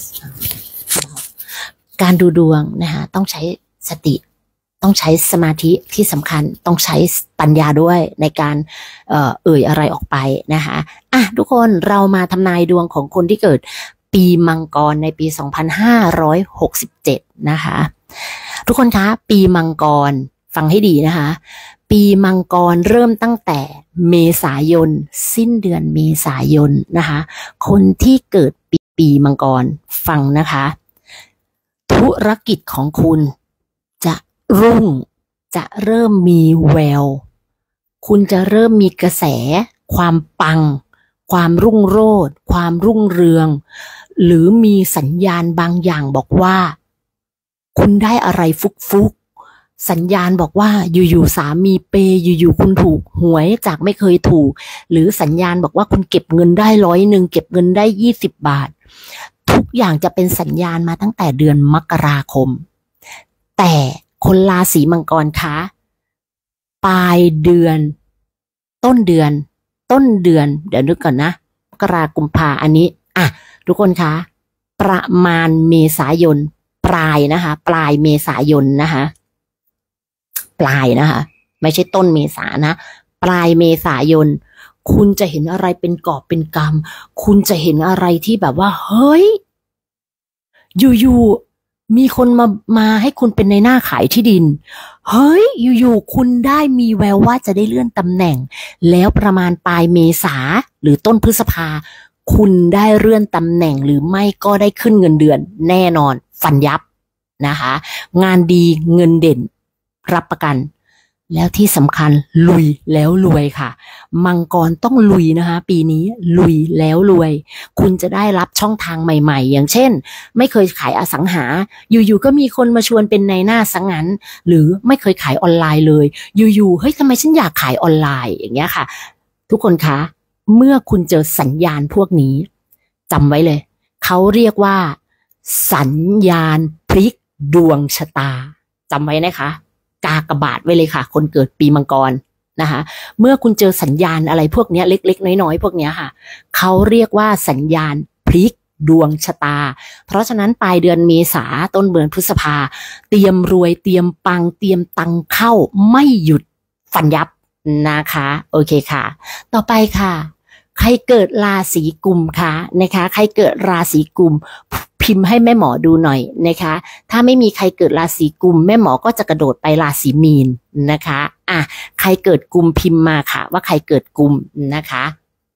การดูดวงนะคะต้องใช้สติต้องใช้สมาธิที่สำคัญต้องใช้ปัญญาด้วยในการเอ่อเอ่ยอะไรออกไปนะคะอ่ะทุกคนเรามาทำนายดวงของคนที่เกิดปีมังกรในปีสองพันห้าร้อยหกสิบเจ็ดนะคะทุกคนคะปีมังกรฟังให้ดีนะคะปีมังกรเริ่มตั้งแต่เมษายนสิ้นเดือนเมษายนนะคะคนที่เกิดปีปีมังกรฟังนะคะธุรกิจของคุณจะรุ่งจะเริ่มมีแววคุณจะเริ่มมีกระแสความปังความรุ่งโรจน์ความรุ่งเรืองหรือมีสัญญาณบางอย่างบอกว่าคุณได้อะไรฟุกๆสัญญาณบอกว่าอยู่ๆสามีเปย์อยู่ๆคุณถูกหวยจากไม่เคยถูกหรือสัญญาณบอกว่าคุณเก็บเงินได้ร้อยหนึ่งเก็บเงินได้ยี่สิบบาททุกอย่างจะเป็นสัญญาณมาตั้งแต่เดือนมกราคมแต่คนราศีมังกรคะปลายเดือนต้นเดือนต้นเดือนเดี๋ยวนึกก่อนนะมกรากุมภาอันนี้อ่ะทุกคนคะปประมาณเมษายนปลายนะคะปลายเมษายนนะคะปลายนะคะไม่ใช่ต้นเมษานะปลายเมษายนคุณจะเห็นอะไรเป็นกอบเป็นกำคุณจะเห็นอะไรที่แบบว่าเฮ้ยอยู่ๆมีคนมามาให้คุณเป็นในหน้าขายที่ดินเฮ้ยอยู่ๆคุณได้มีแววว่าจะได้เลื่อนตำแหน่งแล้วประมาณปลายเมษาหรือต้นพฤษภาคุณได้เลื่อนตำแหน่งหรือไม่ก็ได้ขึ้นเงินเดือนแน่นอนฟันยับนะคะงานดีเงินเด่นรับประกันแล้วที่สำคัญลุยแล้วรวยค่ะมังกรต้องลุยนะคะปีนี้ลุยแล้วรวยคุณจะได้รับช่องทางใหม่ๆอย่างเช่นไม่เคยขายอสังหาอยู่ๆก็มีคนมาชวนเป็นในหน้าสังงั้นหรือไม่เคยขายออนไลน์เลยอยู่ๆเฮ้ยทำไมฉันอยากขายออนไลน์อย่างเงี้ยค่ะทุกคนคะเมื่อคุณเจอสัญญาณพวกนี้จำไว้เลยเขาเรียกว่าสัญญาณพลิกดวงชะตาจำไว้นะคะกากบาทไว้เลยค่ะคนเกิดปีมังกรนะคะเมื่อคุณเจอสัญญาณอะไรพวกนี้เล็กๆน้อยๆพวกนี้ค่ะเขาเรียกว่าสัญญาณพลิกดวงชะตาเพราะฉะนั้นปลายเดือนเมษาต้นเดือนพฤษภาเตรียมรวยเตรียมปังเตรียมตังเข้าไม่หยุดฟันยับนะคะโอเคค่ะต่อไปค่ะใครเกิดราศีกุมคะนะคะใครเกิดราศีกุมพิมพ์ให้แม่หมอดูหน่อยนะคะถ้าไม่มีใครเกิดราศีกุมแม่หมอก็จะกระโดดไปราศีมีนนะคะอ่ะใครเกิดกุมพิมพ์มาค่ะว่าใครเกิดกุมนะคะ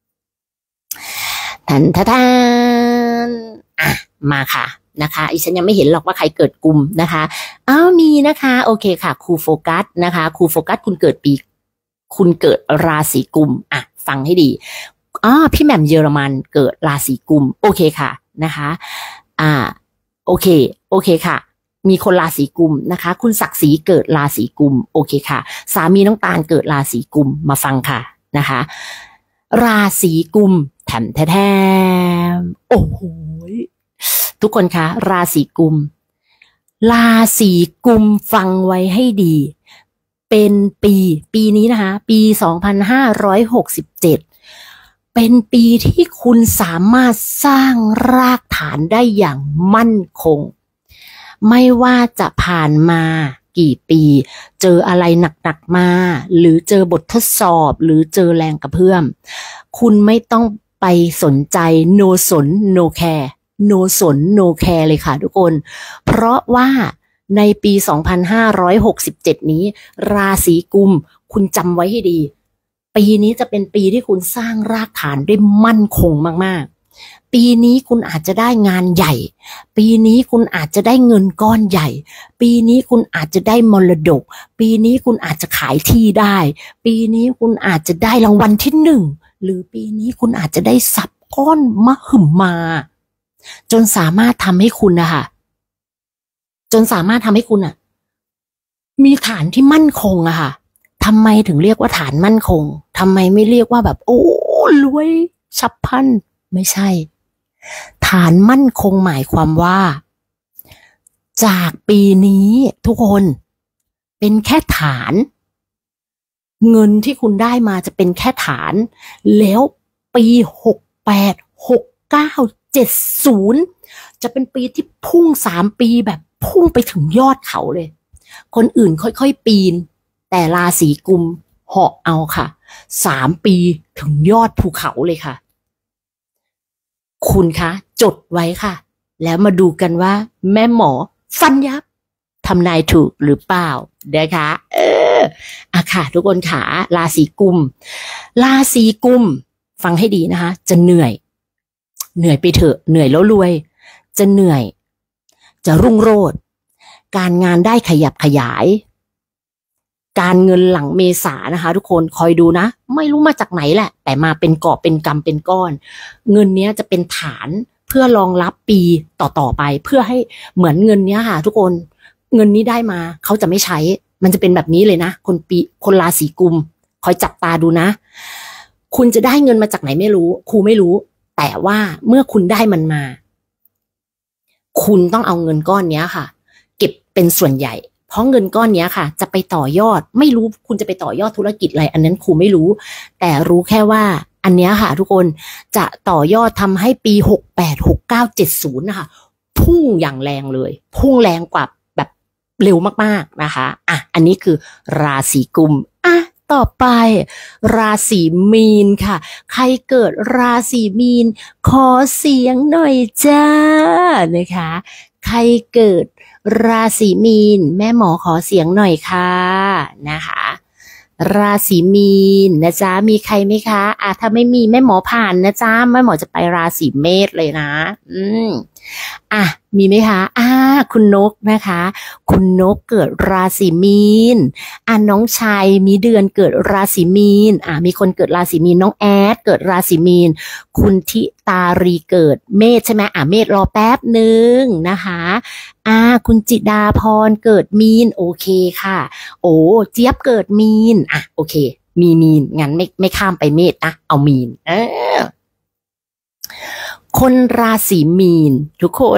ทันทันทันอ่ะมาค่ะนะคะอีฉันยังไม่เห็นหรอกว่าใครเกิดกุมนะคะอ้าวมีนะคะโอเคค่ะครูโฟกัสนะคะครูโฟกัสคุณเกิดปีคุณเกิดราศีกุมอ่ะฟังให้ดีอ๋อพี่แหม่มเยอรมันเกิดราศีกุมโอเคค่ะนะคะอ่าโอเคโอเคค่ะมีคนราศีกุมนะคะคุณศักดิ์ศรีเกิดราศีกุมโอเคค่ะสามีน้องตาลเกิดราศีกุมมาฟังค่ะนะคะราศีกุมแถมแท้ๆโอ้โหทุกคนคะราศีกุมราศีกุมฟังไว้ให้ดีเป็นปีปีนี้นะคะปีสองพันห้าร้อยหกสิบเจ็ดเป็นปีที่คุณสามารถสร้างรากฐานได้อย่างมั่นคงไม่ว่าจะผ่านมากี่ปีเจออะไรหนักๆมาหรือเจอบททดสอบหรือเจอแรงกระเพื่อมคุณไม่ต้องไปสนใจโนสนโนแคร์โนสนโนแคร์เลยค่ะทุกคนเพราะว่าในปีสองพันห้าร้อยหกสิบเจ็ดนี้ราศีกุมคุณจำไว้ให้ดีปีนี้จะเป็นปีที่คุณสร้างรากฐานได้มั่นคงมากๆปีนี้คุณอาจจะได้งานใหญ่ปีนี้คุณอาจจะได้เงินก้อนใหญ่ปีนี้คุณอาจจะได้มรดกปีนี้คุณอาจจะขายที่ได้ปีนี้คุณอาจจะได้รางวัลที่หนึ่งหรือปีนี้คุณอาจจะได้ทรัพย์ก้อนมหึมาจนสามารถทำให้คุณนะคะจนสามารถทำให้คุณอ่ะมีฐานที่มั่นคงอะค่ะทำไมถึงเรียกว่าฐานมั่นคงทำไมไม่เรียกว่าแบบโอ้รวยฉับพลันไม่ใช่ฐานมั่นคงหมายความว่าจากปีนี้ทุกคนเป็นแค่ฐานเงินที่คุณได้มาจะเป็นแค่ฐานแล้วปีหกแปด หกเก้า เจ็ดศูนย์จะเป็นปีที่พุ่งสามปีแบบพุ่งไปถึงยอดเขาเลยคนอื่นค่อยๆปีนแต่ราศีกุมเหาะเอาค่ะสามปีถึงยอดภูเขาเลยค่ะคุณคะจดไว้ค่ะแล้วมาดูกันว่าแม่หมอฟันยับทำนายถูกหรือเปล่านะคะเอออะค่ะทุกคนค่ะราศีกุมราศีกุมฟังให้ดีนะคะจะเหนื่อยเหนื่อยไปเถอะเหนื่อยแล้วรวยจะเหนื่อยจะรุ่งโรจน์การงานได้ขยับขยายการเงินหลังเมษานะคะทุกคนคอยดูนะไม่รู้มาจากไหนแหละแต่มาเป็นกอบเป็นกำเป็นก้อนเงินเนี้ยจะเป็นฐานเพื่อรองรับปีต่อๆไปเพื่อให้เหมือนเงินเนี้ยค่ะทุกคนเงินนี้ได้มาเขาจะไม่ใช้มันจะเป็นแบบนี้เลยนะคนปีคนราศีกุมคอยจับตาดูนะคุณจะได้เงินมาจากไหนไม่รู้ครูไม่รู้แต่ว่าเมื่อคุณได้มันมาคุณต้องเอาเงินก้อนเนี้ยค่ะเก็บเป็นส่วนใหญ่เพราะเงินก้อนนี้ค่ะจะไปต่อยอดไม่รู้คุณจะไปต่อยอดธุรกิจอะไรอันนั้นครูไม่รู้แต่รู้แค่ว่าอันเนี้ยค่ะทุกคนจะต่อยอดทำให้ปีหกแปด หกเก้า เจ็ดสิบนะคะพุ่งอย่างแรงเลยพุ่งแรงกว่าแบบเร็วมากๆนะคะอ่ะอันนี้คือราศีกุมอ่ะต่อไปราศีมีนค่ะใครเกิดราศีมีนขอเสียงหน่อยจ้านะคะใครเกิดราศีมีนแม่หมอขอเสียงหน่อยค่ะนะคะราศีมีนนะจ๊ะมีใครไหมคะอ่ะถ้าไม่มีแม่หมอผ่านนะจ๊ะแม่หมอจะไปราศีเมษเลยนะอืมอ่ะมีไหมคะอ่าคุณนกนะคะคุณนกเกิดราศีมีนอ่ะน้องชายมีเดือนเกิดราศีมีนอ่ะมีคนเกิดราศีมีนน้องแอดเกิดราศีมีนคุณทิตารีเกิดเมษใช่ไหมอ่ะเมษรอแป๊บหนึ่งนะคะอ่าคุณจิดาพรเกิดมีนโอเคค่ะโอ้เจี๊ยบเกิดมีนอ่ะโอเคมีมีนงั้นไม่ไม่ข้ามไปเมษนะเอามีนเออคนราศีมีนทุกคน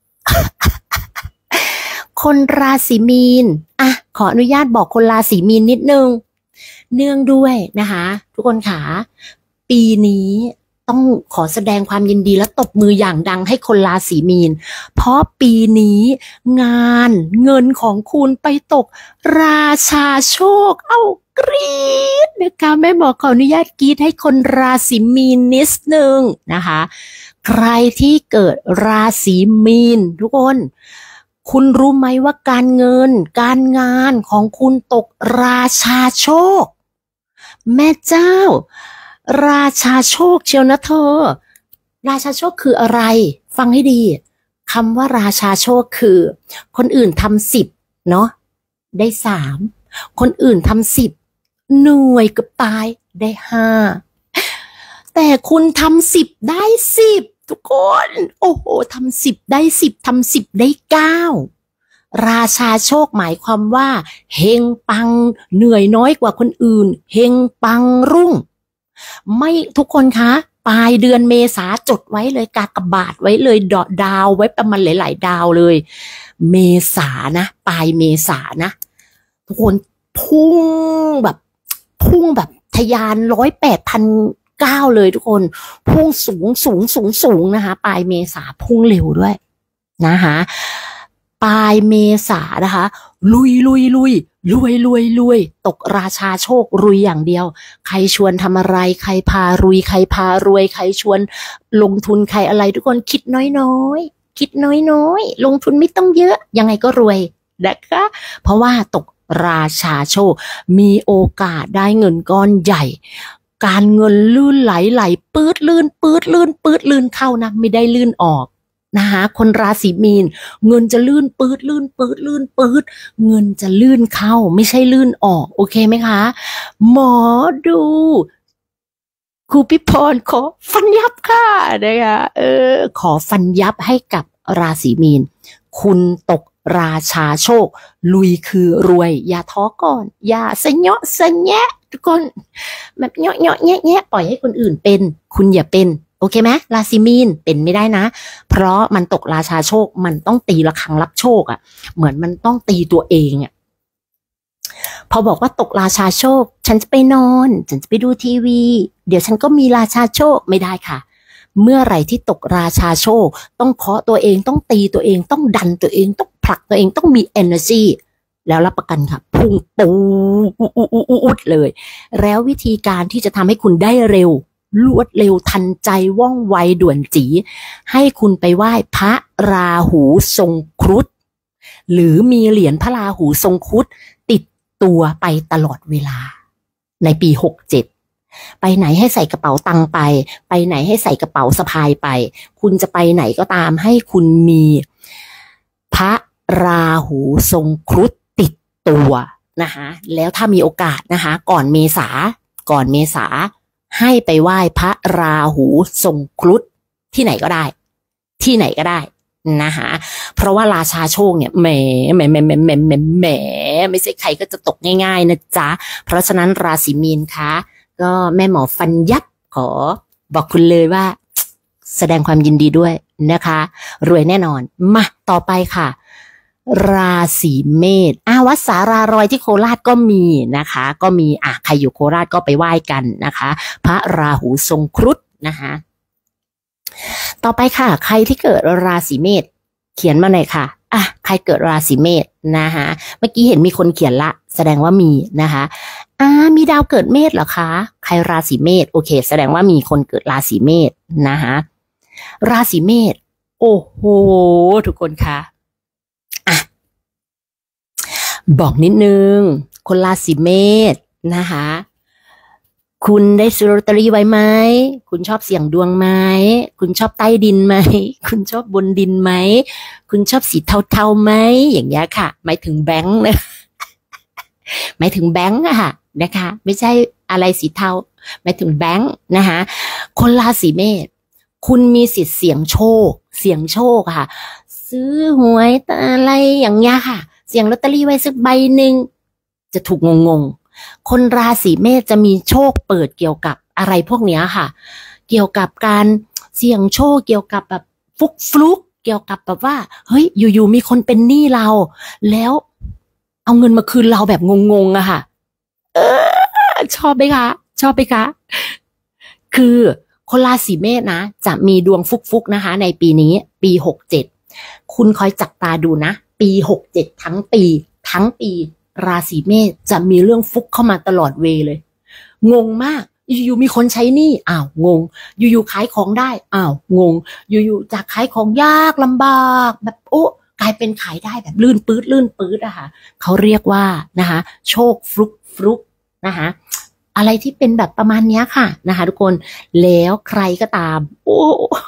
คนราศีมีนอ่ะขออนุญาตบอกคนราศีมีนนิดนึงเนื่องด้วยนะคะทุกคนขาปีนี้ต้องขอแสดงความยินดีและตบมืออย่างดังให้คนราศีมีนเพราะปีนี้งานเงินของคุณไปตกราชาโชคเอ้ากรี๊ดนะคะแม่หมอขออนุญาตกรี๊ดให้คนราศีมีนนิดนึงนะคะใครที่เกิดราศีมีนทุกคนคุณรู้ไหมว่าการเงินการงานของคุณตกราชาโชคแม่เจ้าราชาโชคเชียวนะเธอราชาโชคคืออะไรฟังให้ดีคำว่าราชาโชคคือคนอื่นทำสิบเนาะได้สามคนอื่นทำสิบเหนื่อยกับตายได้ห้าแต่คุณทำสิบได้สิบทุกคนโอ้โหทำสิบได้สิบทำสิบได้เก้าราชาโชคหมายความว่าเฮงปังเหนื่อยน้อยกว่าคนอื่นเฮงปังรุ่งไม่ทุกคนคะปลายเดือนเมษาจดไว้เลยกากบาทไว้เลยดอดาวไว้ประมาณหลายๆดาวเลยเมษานะปลายเมษานะทุกคนพุ่งแบบพุ่งแบบทะยานร้อยแปดพันเก้าเลยทุกคนพุ่งสูงสูงสูงสูงนะคะปลายเมษาพุ่งเร็วด้วยนะคะปลายเมษานะคะลุยลุยลุยรวยรวยรวยตกราชาโชครุยอย่างเดียวใครชวนทำอะไรใครพารุยใครพารวยใครชวนลงทุนใครอะไรทุกคนคิดน้อยๆคิดน้อยๆลงทุนไม่ต้องเยอะยังไงก็รวยนะคะเพราะว่าตกราชาโชคมีโอกาสได้เงินก้อนใหญ่การเงินลื่นไหลไหลปื๊ดลื่นปื๊ดลื่นปื๊ดลื่นเข้านะไม่ได้ลื่นออกนะคะคนราศีมีนเงินจะลื่นปื๊ดลื่นปื๊ดลื่นปื๊ดเงินจะลื่นเข้าไม่ใช่ลื่นออกโอเคไหมคะหมอดูครูพิพรขอฟันยับค่ะนะคะเออขอฟันยับให้กับราศีมีนคุณตกราชาโชคลุยคือรวยอย่าท้อก่อนอย่าสะเนาะสะแงะทุกคนแบบเนาะเนาะแงะแงะปล่อยให้คนอื่นเป็นคุณอย่าเป็นโอเคไหมราศีมีนเป็นไม่ได้นะเพราะมันตกราชาโชคมันต้องตีระฆังรับโชคอ่ะเหมือนมันต้องตีตัวเองอ่ะพอบอกว่าตกราชาโชคฉันจะไปนอนฉันจะไปดูทีวีเดี๋ยวฉันก็มีราชาโชคไม่ได้ค่ะเมื่อไหร่ที่ตกราชาโชคต้องเคาะตัวเองต้องตีตัวเองต้องดันตัวเองต้องผลักตัวเองต้องมี energy แล้วรับประกันค่ะพุ่งปูอุดเลยแล้ววิธีการที่จะทำให้คุณได้เร็วรวดเร็วทันใจว่องไวด่วนจีให้คุณไปไหว้พระราหูทรงครุฑหรือมีเหรียญพระราหูทรงครุฑติดตัวไปตลอดเวลาในปีหกเจ็ดไปไหนให้ใส่กระเป๋าตังค์ไปไปไหนให้ใส่กระเป๋าสะพายไปคุณจะไปไหนก็ตามให้คุณมีพระราหูทรงครุฑติดตัวนะคะแล้วถ้ามีโอกาสนะคะก่อนเมษาก่อนเมษาให้ไปไหว้พระราหูทรงครุฑที่ไหนก็ได้ที่ไหนก็ได้นะคะเพราะว่าราชาโชคเนี่ยแหมแหมแหมแหมแหมแหมแหมไม่ใช่ใครก็จะตกง่ายๆนะจ๊ะเพราะฉะนั้นราศีมีนคะก็แม่หมอฟันยับขอบอกคุณเลยว่าแสดงความยินดีด้วยนะคะรวยแน่นอนมาต่อไปค่ะราศีเมษอ่าวัดสารารอยที่โคราชก็มีนะคะก็มีอ่ะใครอยู่โคราชก็ไปไหว้กันนะคะพระราหูทรงครุฑนะคะต่อไปค่ะใครที่เกิดราศีเมษเขียนมาหน่อยค่ะอ่ะใครเกิดราศีเมษนะคะเมื่อกี้เห็นมีคนเขียนละแสดงว่ามีนะคะอ่ามีดาวเกิดเมษเหรอคะใครราศีเมษโอเคแสดงว่ามีคนเกิดราศีเมษนะคะราศีเมษโอ้โหทุกคนคะอ่ะบอกนิดนึงคนราศีเมษนะคะคุณได้ซื้อลอตเตอรี่ไว้ไหมคุณชอบเสี่ยงดวงไหมคุณชอบใต้ดินไหมคุณชอบบนดินไหมคุณชอบสีเทาๆไหมอย่างเงี้ยค่ะหมายถึงแบงค์นะหมายถึงแบงค์อะค่ะนะคะไม่ใช่อะไรสีเทาหมายถึงแบงค์นะคะคนราศีเมษคุณมีสิทธิ์เสี่ยงโชคเสี่ยงโชคค่ะซื้อหวยอะไรอย่างเงี้ยค่ะเสี่ยงลอตเตอรี่ไว้สักใบหนึ่งจะถูกงงๆคนราศีเมษจะมีโชคเปิดเกี่ยวกับอะไรพวกเนี้ยค่ะเกี่ยวกับการเสี่ยงโชคเกี่ยวกับแบบฟุกฟลุกเกี่ยวกับแบบว่าเฮ้ยอยู่ๆมีคนเป็นหนี้เราแล้วเอาเงินมาคืนเราแบบงงๆอะค่ะเออชอบไหมคะชอบไหมคะคือคนราศีเมษนะจะมีดวงฟุกๆนะคะในปีนี้ปีหกเจ็ดคุณคอยจับตาดูนะปีหกเจ็ดทั้งปีทั้งปีราศีเมษจะมีเรื่องฟุกเข้ามาตลอดเวเลยงงมากอยู่ๆมีคนใช้หนี้อ้าวงงอยู่ๆขายของได้อ้าวงงอยู่ๆจากขายของยากลำบากแบบโอ้กลายเป็นขายได้แบบลื่นปื๊ดลื่นปื๊ดอะค่ะเขาเรียกว่านะคะโชคฟลุกฟลุกนะคะอะไรที่เป็นแบบประมาณนี้ค่ะนะคะทุกคนแล้วใครก็ตามโอ้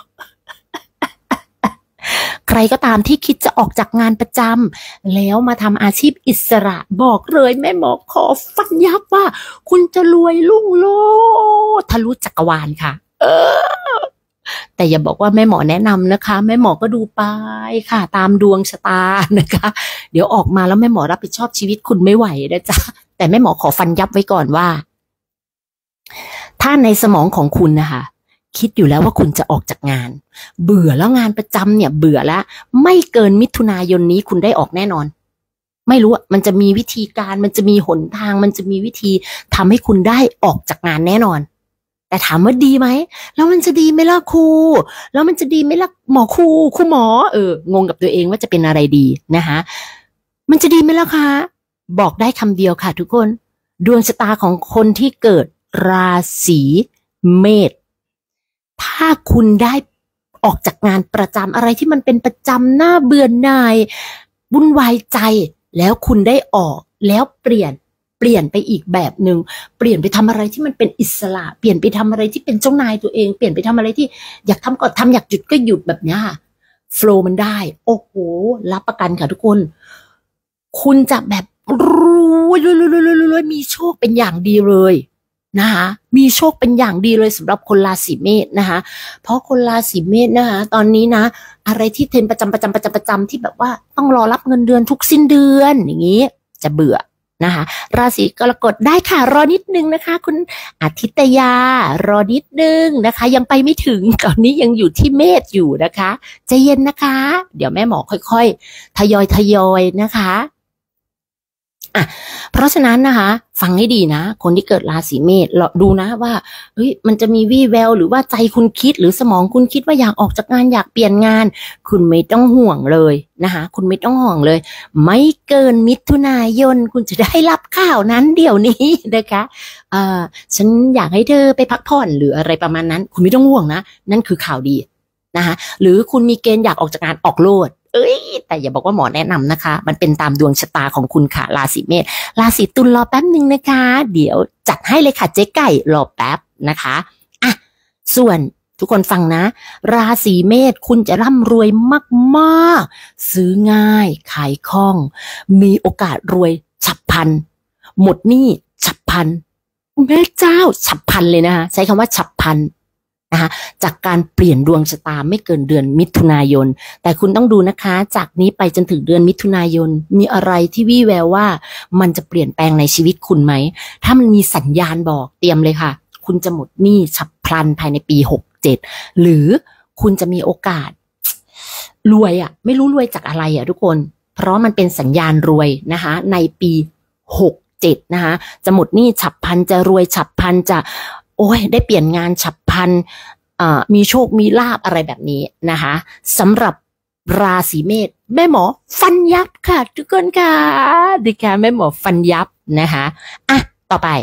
ใครก็ตามที่คิดจะออกจากงานประจำแล้วมาทำอาชีพอิสระบอกเลยแม่หมอขอฟันยับว่าคุณจะรวยรุ่งโรจน์ทะลุจักรวาลค่ะเออแต่อย่าบอกว่าแม่หมอแนะนำนะคะแม่หมอก็ดูไปค่ะตามดวงชะตานะคะเดี๋ยวออกมาแล้วแม่หมอรับผิดชอบชีวิตคุณไม่ไหวนะจ๊ะแต่แม่หมอขอฟันยับไว้ก่อนว่าถ้าในสมองของคุณนะคะคิดอยู่แล้วว่าคุณจะออกจากงานเบื่อแล้วงานประจำเนี่ยเบื่อแล้วไม่เกินมิถุนายนนี้คุณได้ออกแน่นอนไม่รู้มันจะมีวิธีการมันจะมีหนทางมันจะมีวิธีทำให้คุณได้ออกจากงานแน่นอนแต่ถามว่าดีไหมแล้วมันจะดีไหมล่ะครูแล้วมันจะดีไหมล่ะหมอครูครูหมอเอองงกับตัวเองว่าจะเป็นอะไรดีนะคะมันจะดีไหมล่ะคะบอกได้คำเดียวค่ะทุกคนดวงชะตาของคนที่เกิดราศีเมษถ้าคุณได้ออกจากงานประจำอะไรที่มันเป็นประจำหน้าเบื่อหน่ายวุ่นวายใจแล้วคุณได้ออกแล้วเปลี่ยนเปลี่ยนไปอีกแบบหนึ่งเปลี่ยนไปทำอะไรที่มันเป็นอิสระเปลี่ยนไปทำอะไรที่เป็นเจ้านายตัวเองเปลี่ยนไปทำอะไรที่อยากทำก็ทำอยากหยุดก็หยุดแบบนี้โฟลว์มันได้โอ้โหรับประกันค่ะทุกคนคุณจะแบบรวยรวยรวยรวยรวยมีโชคเป็นอย่างดีเลยนะคะมีโชคเป็นอย่างดีเลยสำหรับคนราศีเมษนะคะเพราะคนราศีเมษนะคะตอนนี้นะอะไรที่เทรนประจำประจำประจำประจำที่แบบว่าต้องรอรับเงินเดือนทุกสิ้นเดือนอย่างนี้จะเบื่อนะคะราศีกรกฎได้ค่ะรอนิดนึงนะคะคุณอาทิตยารอนิดนึงนะคะยังไปไม่ถึงตอนนี้ยังอยู่ที่เมษอยู่นะคะใจเย็นนะคะเดี๋ยวแม่หมอค่อยๆทยอยทยอยนะคะอ่ะเพราะฉะนั้นนะคะฟังให้ดีนะคนที่เกิดราศีเมษเราดูนะว่าเฮ้ยมันจะมีวี่แววหรือว่าใจคุณคิดหรือสมองคุณคิดว่าอยากออกจากงานอยากเปลี่ยนงานคุณไม่ต้องห่วงเลยนะคะคุณไม่ต้องห่วงเลยไม่เกินมิถุนายนคุณจะได้รับข่าวนั้นเดี๋ยวนี้นะคะเอ่อฉันอยากให้เธอไปพักผ่อนหรืออะไรประมาณนั้นคุณไม่ต้องห่วงนะนั่นคือข่าวดีนะคะหรือคุณมีเกณฑ์อยากออกจากงานออกโลดเอ้ยแต่อย่าบอกว่าหมอแนะนำนะคะมันเป็นตามดวงชะตาของคุณค่ะราศีเมษราศีตุลรอแป๊บนึงนะคะเดี๋ยวจัดให้เลยค่ะเจ๊ไก่รอแป๊บนะคะอ่ะส่วนทุกคนฟังนะราศีเมษคุณจะร่ำรวยมากๆซื้อง่ายขายคล่องมีโอกาสรวยฉับพลันหมดหนี้ฉับพลันแม่เจ้าฉับพลันเลยนะคะใช้คำว่าฉับพลันนะคะจากการเปลี่ยนดวงชะตาไม่เกินเดือนมิถุนายนแต่คุณต้องดูนะคะจากนี้ไปจนถึงเดือนมิถุนายนมีอะไรที่วี่แววว่ามันจะเปลี่ยนแปลงในชีวิตคุณไหมถ้ามันมีสัญญาณบอกเตรียมเลยค่ะคุณจะหมดหนี้ฉับพลันภายในปีหกเจ็ดหรือคุณจะมีโอกาสรวยอ่ะไม่รู้รวยจากอะไรอ่ะทุกคนเพราะมันเป็นสัญญาณรวยนะคะในปีหกเจ็ดนะคะจะหมดหนี้ฉับพลันจะรวยฉับพลันจะโอ้ยได้เปลี่ยนงานฉับพลันมีโชคมีลาภอะไรแบบนี้นะคะสำหรับราศีเมษแม่หมอฟันยับค่ะทุกคนค่ะดิค่ะแม่หมอฟันยับนะคะอ่ะต่อไป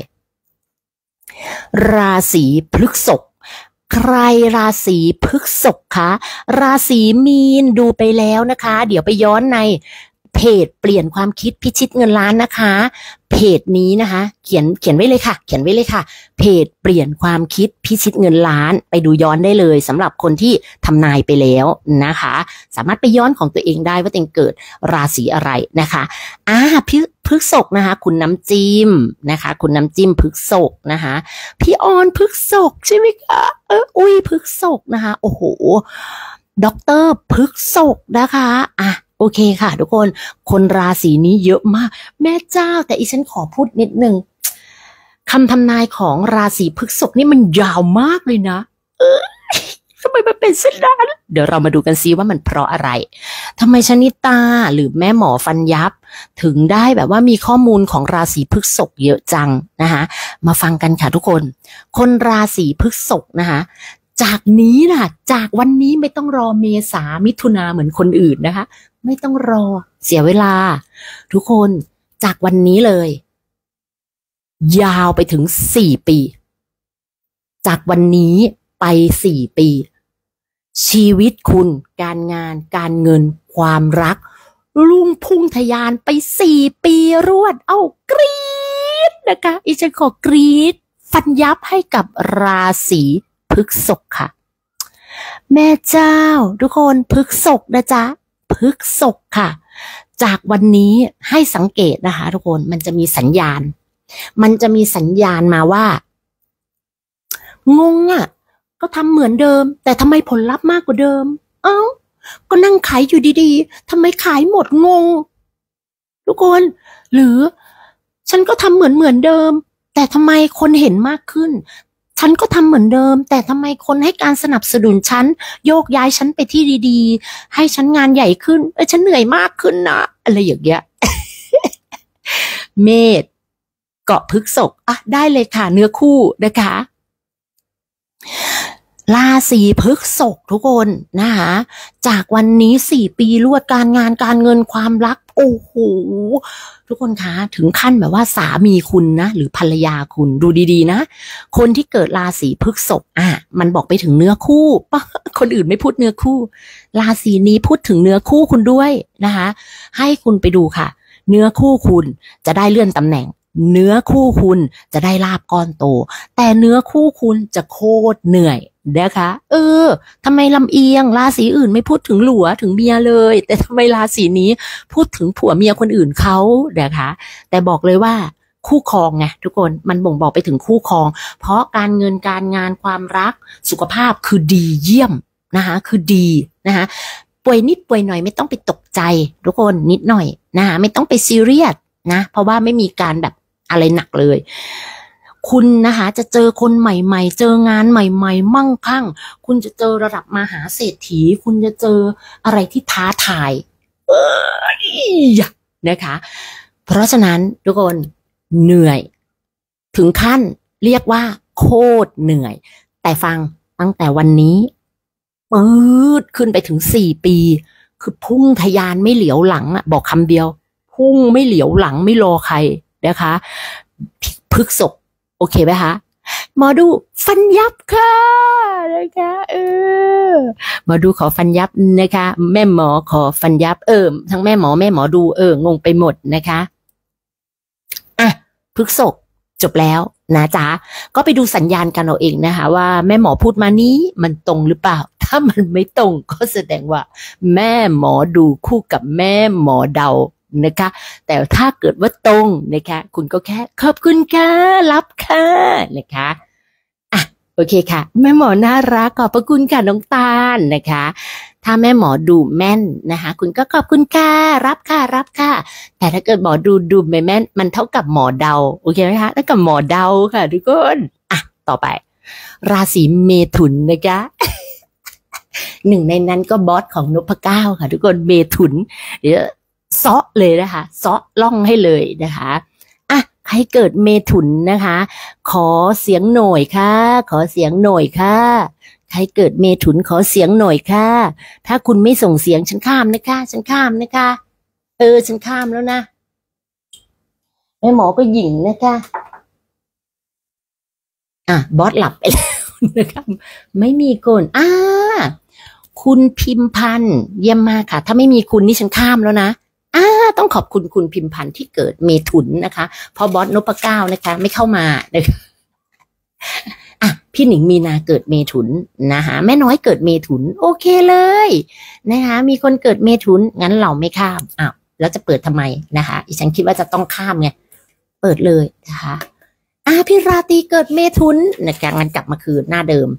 ราศีพฤษภใครราศีพฤษภคะราศีมีนดูไปแล้วนะคะเดี๋ยวไปย้อนในเพจเปลี่ยนความคิดพิชิตเงินล้านนะคะเพจนี้นะคะเขียนเขียนไว้เลยค่ะเขียนไว้เลยค่ะเพจเปลี่ยนความคิดพิชิตเงินล้านไปดูย้อนได้เลยสำหรับคนที่ทำนายไปแล้วนะคะสามารถไปย้อนของตัวเองได้ว่าตัวเองเกิดราศีอะไรนะคะอ่าพฤษภนะคะคุณน้ำจิ้มนะคะคุณน้ำจิ้มพฤษภนะคะพี่ออนพฤษภใช่ไหมคะเอออุ้ยพฤษภนะคะโอ้โหด็อกเตอร์พฤษภนะคะอ่ะโอเคค่ะทุกคนคนราศีนี้เยอะมากแม่เจ้าแต่อีฉันขอพูดนิดนึงคำทำนายของราศีพฤษภนี่มันยาวมากเลยนะเออทำไมมันเป็นเช่นนั้นเดี๋ยวเรามาดูกันซิว่ามันเพราะอะไรทำไมชนิตาหรือแม่หมอฟันยับถึงได้แบบว่ามีข้อมูลของราศีพฤษภเยอะจังนะคะมาฟังกันค่ะทุกคนคนราศีพฤษภนะคะจากนี้นะจากวันนี้ไม่ต้องรอเมษามิถุนาเหมือนคนอื่นนะคะไม่ต้องรอเสียเวลาทุกคนจากวันนี้เลยยาวไปถึงสี่ปีจากวันนี้ไปสี่ปีชีวิตคุณการงานการเงินความรักลุ่งพุ่งทะยานไปสี่ปีรวดเอ้ากรี๊ดนะคะอีฉันขอกรี๊ดฟันยับให้กับราศีพฤษภค่ะแม่เจ้าทุกคนพฤษภนะจ๊ะพฤษภค่ะจากวันนี้ให้สังเกตนะคะทุกคนมันจะมีสัญญาณมันจะมีสัญญาณมาว่างงอ่ะก็ทำเหมือนเดิมแต่ทำไมผลลัพธ์มากกว่าเดิมเอ้าก็นั่งขายอยู่ดีๆทำไมขายหมดงงทุกคนหรือฉันก็ทำเหมือนเหมือนเดิมแต่ทำไมคนเห็นมากขึ้นฉันก็ทำเหมือนเดิมแต่ทำไมคนให้การสนับสนุนฉันโยกย้ายฉันไปที่ดีๆให้ฉันงานใหญ่ขึ้นเอ้ยฉันเหนื่อยมากขึ้นนะอะไรอย่างเงี้ย เมษเกาะพฤษภอ่ะได้เลยค่ะเนื้อคู่นะคะราศีพฤษภทุกคนนะคะจากวันนี้สี่ปีรวดการงานการเงินความรักโอ้โหทุกคนคะถึงขั้นแบบว่าสามีคุณนะหรือภรรยาคุณดูดีๆนะคนที่เกิดราศีพฤษภอ่ะมันบอกไปถึงเนื้อคู่คนอื่นไม่พูดเนื้อคู่ราศีนี้พูดถึงเนื้อคู่คุณด้วยนะคะให้คุณไปดูค่ะเนื้อคู่คุณจะได้เลื่อนตำแหน่งเนื้อคู่คุณจะได้ลาภก้อนโตแต่เนื้อคู่คุณจะโคตรเหนื่อยนะคะเออทำไมลำเอียงราศีอื่นไม่พูดถึงหลัวถึงเมียเลยแต่ทำไมราศีนี้พูดถึงผัวเมียคนอื่นเขานะคะแต่บอกเลยว่าคู่ครองไงทุกคนมันบ่งบอกไปถึงคู่ครองเพราะการเงินการงานความรักสุขภาพคือดีเยี่ยมนะคะคือดีนะคะป่วยนิดป่วยหน่อยไม่ต้องไปตกใจทุกคนนิดหน่อยนะคะไม่ต้องไปซีเรียสนะเพราะว่าไม่มีการแบบอะไรหนักเลยคุณนะคะจะเจอคนใหม่ๆเจองานใหม่ๆมั่งคั่งคุณจะเจอระดับมหาเศรษฐีคุณจะเจออะไรที่ท้าทายเอ้ยนะคะเพราะฉะนั้นทุกคนเหนื่อยถึงขั้นเรียกว่าโคตรเหนื่อยแต่ฟังตั้งแต่วันนี้ปื๊ดขึ้นไปถึงสี่ปีคือพุ่งทะยานไม่เหลียวหลังอ่ะบอกคำเดียวพุ่งไม่เหลียวหลังไม่รอใครนะคะพฤษภโอเคไหมคะหมอดูฟันยับค่ะนะคะเออหมอดูขอฟันยับนะคะแม่หมอขอฟันยับเออทั้งแม่หมอแม่หมอดูเอองงไปหมดนะคะอ่ะพฤษภจบแล้วนะจ๊ะก็ไปดูสัญญาณกันเอาเองนะคะว่าแม่หมอพูดมานี้มันตรงหรือเปล่าถ้ามันไม่ตรงก็แสดงว่าแม่หมอดูคู่กับแม่หมอเดานะคะแต่ถ้าเกิดว่าตรงนะคะคุณก็แค่ขอบคุณค่ะรับค่ะนะคะอ่ะโอเคค่ะแม่หมอน่ารักขอบพระคุณค่ะน้องตาลนะคะถ้าแม่หมอดูแม่นนะคะคุณก็ขอบคุณค่ะรับค่ะรับค่ะแต่ถ้าเกิดหมอดูดูไม่แม่นมันเท่ากับหมอเดาโอเคไหมคะเท่ากับหมอเดาค่ะทุกคนอ่ะต่อไปราศีเมถุนนะคะหนึ่งในนั้นก็บอสของนพเก้าค่ะทุกคนเมถุนเดี๋ยวเซาะเลยนะคะเซาะล่องให้เลยนะคะอ่ะใครเกิดเมถุนนะคะขอเสียงหน่อยค่ะขอเสียงหน่อยค่ะใครเกิดเมถุนขอเสียงหน่อยค่ะถ้าคุณไม่ส่งเสียงฉันข้ามนะคะฉันข้ามนะคะเออฉันข้ามแล้วนะแม่หมอก็หยิ่งนะคะอ่ะบอสหลับไปแล้วนะคะไม่มีคนอ่าคุณพิมพันธ์เยี่ยมมากค่ะถ้าไม่มีคุณนี่ฉันข้ามแล้วนะอ่าต้องขอบคุณคุณพิมพันธ์ที่เกิดเมถุนนะคะเพราะบอสนพเก้านะคะไม่เข้ามานะคะอ่ะพี่หนิงมีนาเกิดเมถุนนะคะแม่น้อยเกิดเมถุนโอเคเลยนะคะมีคนเกิดเมถุนงั้นเราไม่ข้ามอ้าวแล้วจะเปิดทำไมนะคะอีฉันคิดว่าจะต้องข้ามไงเปิดเลยนะคะอ่ะพี่ราตรีเกิดเมถุนนะคะงั้นกลับมาคืนหน้าเดิม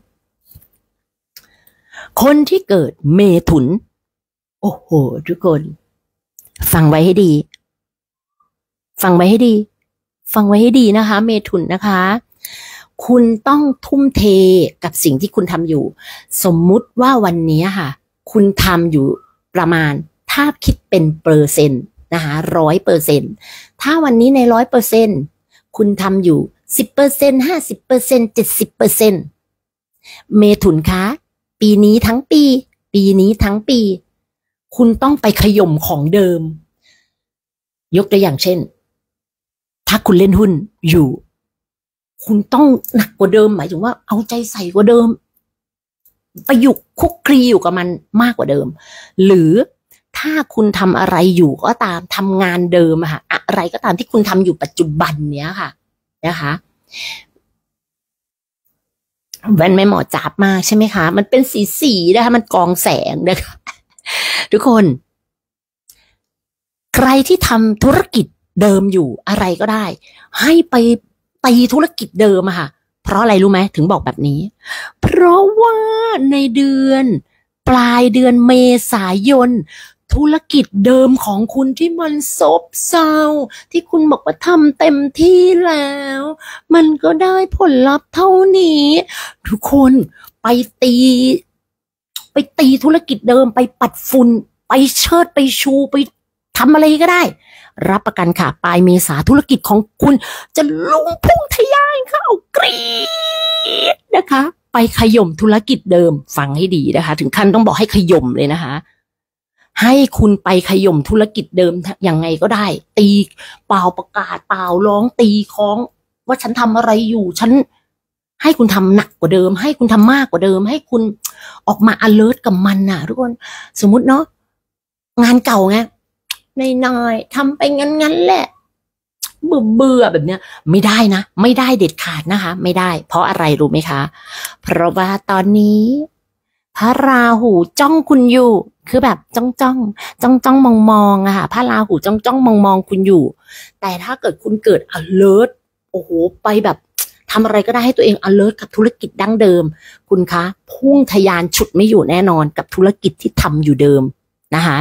คนที่เกิดเมถุนโอ้โหทุกคนฟังไว้ให้ดีฟังไว้ให้ดีฟังไว้ให้ดีนะคะเมถุนนะคะคุณต้องทุ่มเทกับสิ่งที่คุณทำอยู่สมมุติว่าวันนี้ค่ะคุณทำอยู่ประมาณถ้าคิดเป็นเปอร์เซ็นต์นะคะร้อยเปอร์เซ็นต์ถ้าวันนี้ในร้อยเปอร์เซ็นต์คุณทำอยู่สิบเปอร์เซ็นต์ห้าสิบเปอร์เซ็นต์เจ็ดสิบเปอร์เซ็นต์เมถุนคะปีนี้ทั้งปีปีนี้ทั้งปีคุณต้องไปขย่มของเดิมยกตัวอย่างเช่นถ้าคุณเล่นหุ้นอยู่คุณต้องหนักกว่าเดิมหมายถึงว่าเอาใจใส่กว่าเดิมประยุกต์คุกคลีอยู่กับมันมากกว่าเดิมหรือถ้าคุณทำอะไรอยู่ก็ตามทำงานเดิมอะค่ะอะไรก็ตามที่คุณทำอยู่ปัจจุบันเนี้ยค่ะนะคะแว่นแม่หมอจับมาใช่ไหมคะมันเป็นสีสีนะคะมันกองแสงนะคะทุกคนใครที่ทำธุรกิจเดิมอยู่อะไรก็ได้ให้ไปตีธุรกิจเดิมอะค่ะเพราะอะไรรู้ไหมถึงบอกแบบนี้เพราะว่าในเดือนปลายเดือนเมษายนธุรกิจเดิมของคุณที่มันซบเซาที่คุณบอกว่าทำเต็มที่แล้วมันก็ได้ผลลัพธ์เท่านี้ทุกคนไปตีไปตีธุรกิจเดิมไปปัดฝุ่นไปเชิดไปชูไปทำอะไรก็ได้รับประกันค่ะปลายเมษาธุรกิจของคุณจะลุ่งพุ่งทะยานเข้ากรี๊ดนะคะไปขย่มธุรกิจเดิมฟังให้ดีนะคะถึงขั้นต้องบอกให้ขย่มเลยนะคะให้คุณไปขย่มธุรกิจเดิมยังไงก็ได้ตีเป่าประกาศเป่าร้องตีคล้องว่าฉันทำอะไรอยู่ฉันให้คุณทำหนักกว่าเดิมให้คุณทำมากกว่าเดิมให้คุณออกมา alert กับมันน่ะทุกคนสมมุติเนาะงานเก่าไงนายๆทำไปงั้นๆแหละเบื่อเบื่อแบบเนี้ยไม่ได้นะไม่ได้เด็ดขาดนะคะไม่ได้เพราะอะไรรู้ไหมคะเพราะว่าตอนนี้พระราหูจ้องคุณอยู่คือแบบจ้องจ้องจ้องจ้องมองมองอะค่ะพระราหูจ้องจ้องมองมองคุณอยู่แต่ถ้าเกิดคุณเกิด alert โอ้โหไปแบบทำอะไรก็ได้ให้ตัวเอง alert กับธุรกิจดั้งเดิมคุณคะพุ่งทะยานฉุดไม่อยู่แน่นอนกับธุรกิจที่ทำอยู่เดิมนะคะ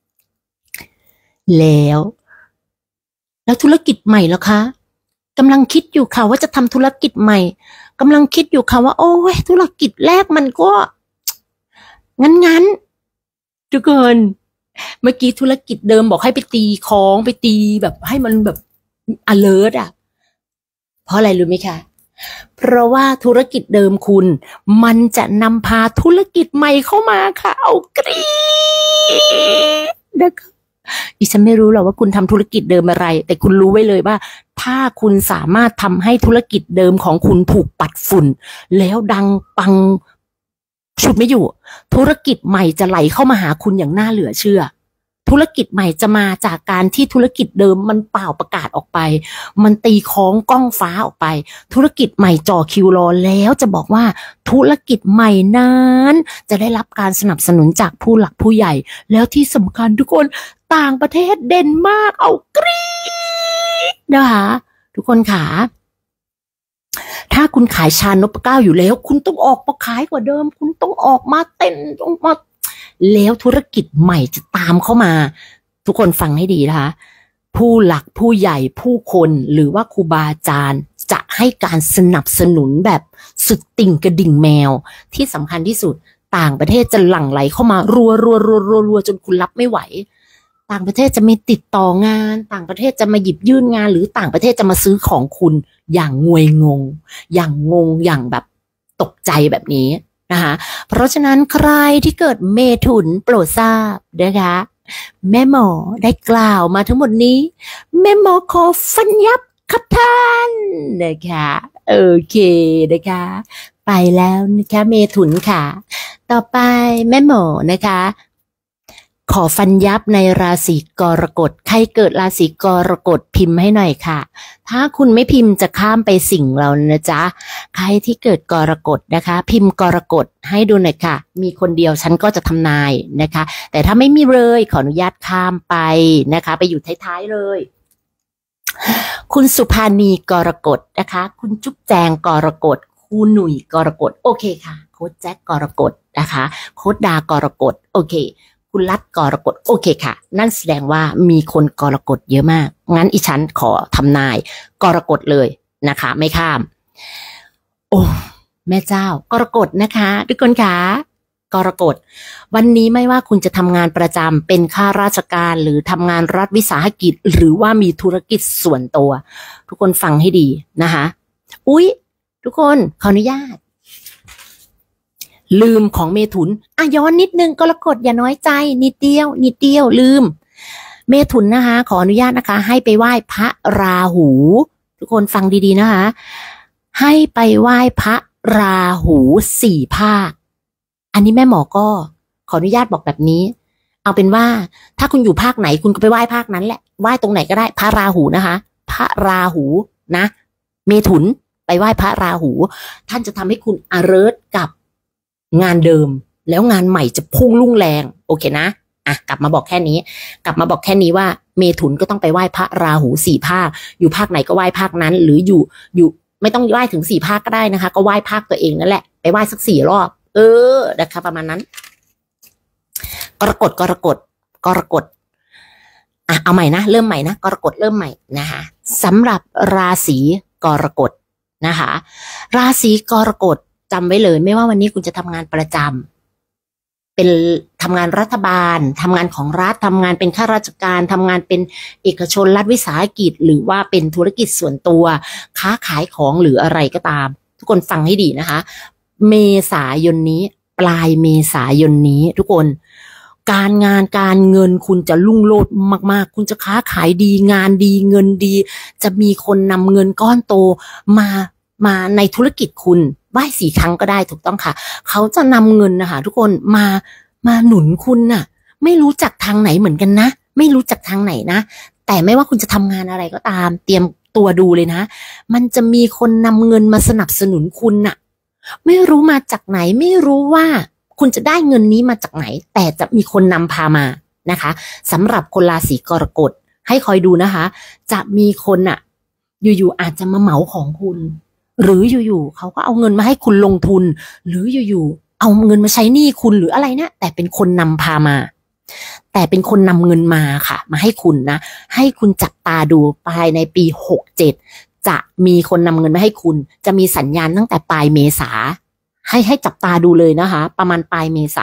แล้วแล้วธุรกิจใหม่แล้วคะกำลังคิดอยู่ค่ะว่าจะทำธุรกิจใหม่กำลังคิดอยู่ค่ะว่าโอ้ยธุรกิจแรกมันก็งั้นงั้นทุกคนเมื่อกี้ธุรกิจเดิมบอกให้ไปตีของไปตีแบบให้มันแบบ alert อ่ะเพราะอะไรรู้ไหมคะเพราะว่าธุรกิจเดิมคุณมันจะนำพาธุรกิจใหม่เข้ามาค่ะเอากรี๊ดนะคะดิฉันไม่รู้หรอกว่าคุณทำธุรกิจเดิมอะไรแต่คุณรู้ไว้เลยว่าถ้าคุณสามารถทำให้ธุรกิจเดิมของคุณถูกปัดฝุ่นแล้วดังปังฉุดไม่อยู่ธุรกิจใหม่จะไหลเข้ามาหาคุณอย่างน่าเหลือเชื่อธุรกิจใหม่จะมาจากการที่ธุรกิจเดิมมันเปล่าประกาศออกไปมันตีของก้องฟ้าออกไปธุรกิจใหม่จ่อคิวรอแล้วจะบอกว่าธุรกิจใหม่นั้นจะได้รับการสนับสนุนจากผู้หลักผู้ใหญ่แล้วที่สำคัญทุกคนต่างประเทศเด่นมากเอากรี๊ดนะคะทุกคนขาถ้าคุณขายชานพเก้าอยู่แล้วคุณต้องออกมาขายกว่าเดิมคุณต้องออกมาเต้นต้องมาแล้วธุรกิจใหม่จะตามเข้ามาทุกคนฟังให้ดีนะคะผู้หลักผู้ใหญ่ผู้คนหรือว่าครูบาอาจารย์จะให้การสนับสนุนแบบสุดติ่งกระดิ่งแมวที่สำคัญที่สุดต่างประเทศจะหลั่งไหลเข้ามารัวรัวรัวรัวรัวจนคุณรับไม่ไหวต่างประเทศจะมีติดต่องานต่างประเทศจะมาหยิบยื่นงานหรือต่างประเทศจะมาซื้อของคุณอย่างงวยงงอย่างงงอย่างแบบตกใจแบบนี้นะคะเพราะฉะนั้นใครที่เกิดเมถุนโปรดทราบนะคะแม่หมอได้กล่าวมาทั้งหมดนี้แม่หมอขอฟันยับครับท่านนะคะโอเคนะคะไปแล้วนะคะเมถุนค่ะต่อไปแม่หมอนะคะขอฟันยับในราศีกรกฎใครเกิดราศีกรกฎพิมพ์ให้หน่อยค่ะถ้าคุณไม่พิมพ์จะข้ามไปสิ่งเรานะจ๊ะใครที่เกิดกรกฎนะคะพิมพ์กรกฎให้ดูหน่อยค่ะมีคนเดียวฉันก็จะทำนายนะคะแต่ถ้าไม่มีเลยขออนุญาตข้ามไปนะคะไปอยู่ท้ายๆเลยคุณสุภานีกรกฎนะคะคุณจุ๊บแจงกรกฎคุณหนุ่ยกรกฎโอเคค่ะโค้ชแจ็คกรกฎนะคะโค้ชดากรกฎโอเคคุณรัฐกรกฎโอเคค่ะนั่นแสดงว่ามีคนกรกฎเยอะมากงั้นอีฉันขอทำนายกรกฎเลยนะคะไม่ข้ามโอ้แม่เจ้ากรกฎนะคะทุกคนค่ะกรกฎวันนี้ไม่ว่าคุณจะทำงานประจำเป็นข้าราชการหรือทำงานรัฐวิสาหกิจหรือว่ามีธุรกิจส่วนตัวทุกคนฟังให้ดีนะคะอุ๊ยทุกคนขออนุญาตลืมของเมถุนอ่ะย้อนนิดนึงกรกฎอย่าน้อยใจนิดเดียวนิดเดียวลืมเมถุนนะคะขออนุญาตนะคะให้ไปไหว้พระราหูทุกคนฟังดีๆนะคะให้ไปไหว้พระราหูสี่ภาคอันนี้แม่หมอก็ขออนุญาตบอกแบบนี้เอาเป็นว่าถ้าคุณอยู่ภาคไหนคุณก็ไปไหว้ภาคนั้นแหละไหว้ตรงไหนก็ได้พระราหูนะคะพระราหูนะเมถุนไปไหว้พระราหูท่านจะทำให้คุณ alert กับงานเดิมแล้วงานใหม่จะพุ่งรุ่งแรงโอเคนะอ่ะกลับมาบอกแค่นี้กลับมาบอกแค่นี้ว่าเมถุนก็ต้องไปไหว้พระราหูสี่ภาคอยู่ภาคไหนก็ไหว้ภาคนั้นหรืออยู่อยู่ไม่ต้องไหว้ถึงสี่ภาคก็ได้นะคะก็ไหว้ภาคตัวเองนั่นแหละไปไหว้สักสี่รอบเออนะคะประมาณนั้นกรกฎกรกฎกรกฎอ่ะเอาใหม่นะเริ่มใหม่นะกรกฎเริ่มใหม่นะคะสำหรับราศีกรกฎนะคะราศีกรกฎจำไว้เลยไม่ว่าวันนี้คุณจะทำงานประจำเป็นทำงานรัฐบาลทำงานของรัฐทำงานเป็นข้าราชการทำงานเป็นเอกชนรัฐวิสาหกิจหรือว่าเป็นธุรกิจส่วนตัวค้าขายของหรืออะไรก็ตามทุกคนฟังให้ดีนะคะเมษายนนี้ปลายเมษายนนี้ทุกคนการงานการเงินคุณจะรุ่งโรจน์มากๆคุณจะค้าขายดีงานดีเงินดีจะมีคนนำเงินก้อนโตมามาในธุรกิจคุณไหว้สี่ครั้งก็ได้ถูกต้องค่ะเขาจะนำเงินนะคะทุกคนมามาหนุนคุณน่ะไม่รู้จักทางไหนเหมือนกันนะไม่รู้จักทางไหนนะแต่ไม่ว่าคุณจะทำงานอะไรก็ตามเตรียมตัวดูเลยนะมันจะมีคนนำเงินมาสนับสนุนคุณน่ะไม่รู้มาจากไหนไม่รู้ว่าคุณจะได้เงินนี้มาจากไหนแต่จะมีคนนำพามานะคะสำหรับคนราศีกรกฎให้คอยดูนะคะจะมีคนน่ะอยู่ๆอาจจะมาเหมาของคุณหรืออยู่ๆเขาก็เอาเงินมาให้คุณลงทุนหรืออยู่ๆเอาเงินมาใช้หนี้คุณหรืออะไรนะแต่เป็นคนนำพามาแต่เป็นคนนำเงินมาค่ะมาให้คุณนะให้คุณจับตาดูภายในปีหกเจ็ดจะมีคนนำเงินมาให้คุณจะมีสัญญาณตั้งแต่ปลายเมษาให้ให้จับตาดูเลยนะคะประมาณปลายเมษา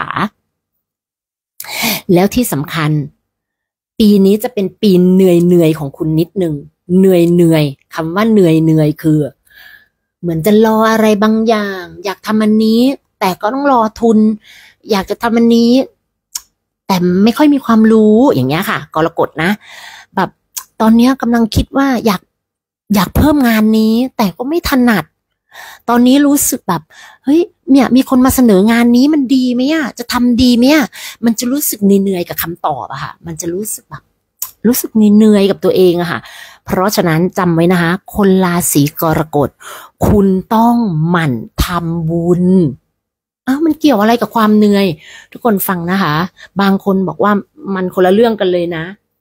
แล้วที่สำคัญปีนี้จะเป็นปีเหนื่อยเหนื่อยของคุณนิดนึงเหนื่อยเหนื่อยคำว่าเหนื่อยเหนื่อยคือเหมือนจะรออะไรบางอย่างอยากทำอันนี้แต่ก็ต้องรอทุนอยากจะทำอันนี้แต่ไม่ค่อยมีความรู้อย่างเงี้ยค่ะกรกฎนะแบบตอนนี้กำลังคิดว่าอยากอยากเพิ่มงานนี้แต่ก็ไม่ถนัดตอนนี้รู้สึกแบบเฮ้ยเนี่ยมีคนมาเสนองานนี้มันดีไหมอ่ะจะทำดีไหมอ่ะมันจะรู้สึกเหนื่อยกับคำตอบอะค่ะมันจะรู้สึกแบบรู้สึกเหนื่อยกับตัวเองอะค่ะเพราะฉะนั้นจำไว้นะคะคนราศีกรกฎคุณต้องหมั่นทำบุญอ้าวมันเกี่ยวอะไรกับความเหนื่อยทุกคนฟังนะคะบางคนบอกว่ามันคนละเรื่องกันเลยนะ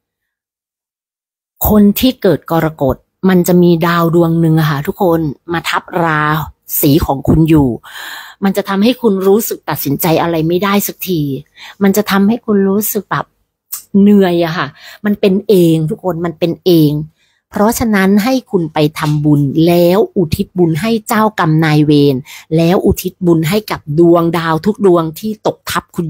คนที่เกิดกรกฎมันจะมีดาวดวงหนึ่งอะค่ะทุกคนมาทับราศีของคุณอยู่มันจะทำให้คุณรู้สึกตัดสินใจอะไรไม่ได้สักทีมันจะทำให้คุณรู้สึกแบบเหนื่อยอะค่ะมันเป็นเองทุกคนมันเป็นเองเพราะฉะนั้นให้คุณไปทำบุญแล้วอุทิศบุญให้เจ้ากรรมนายเวรแล้วอุทิศบุญให้กับดวงดาวทุกดวงที่ตกทับคุณอยู่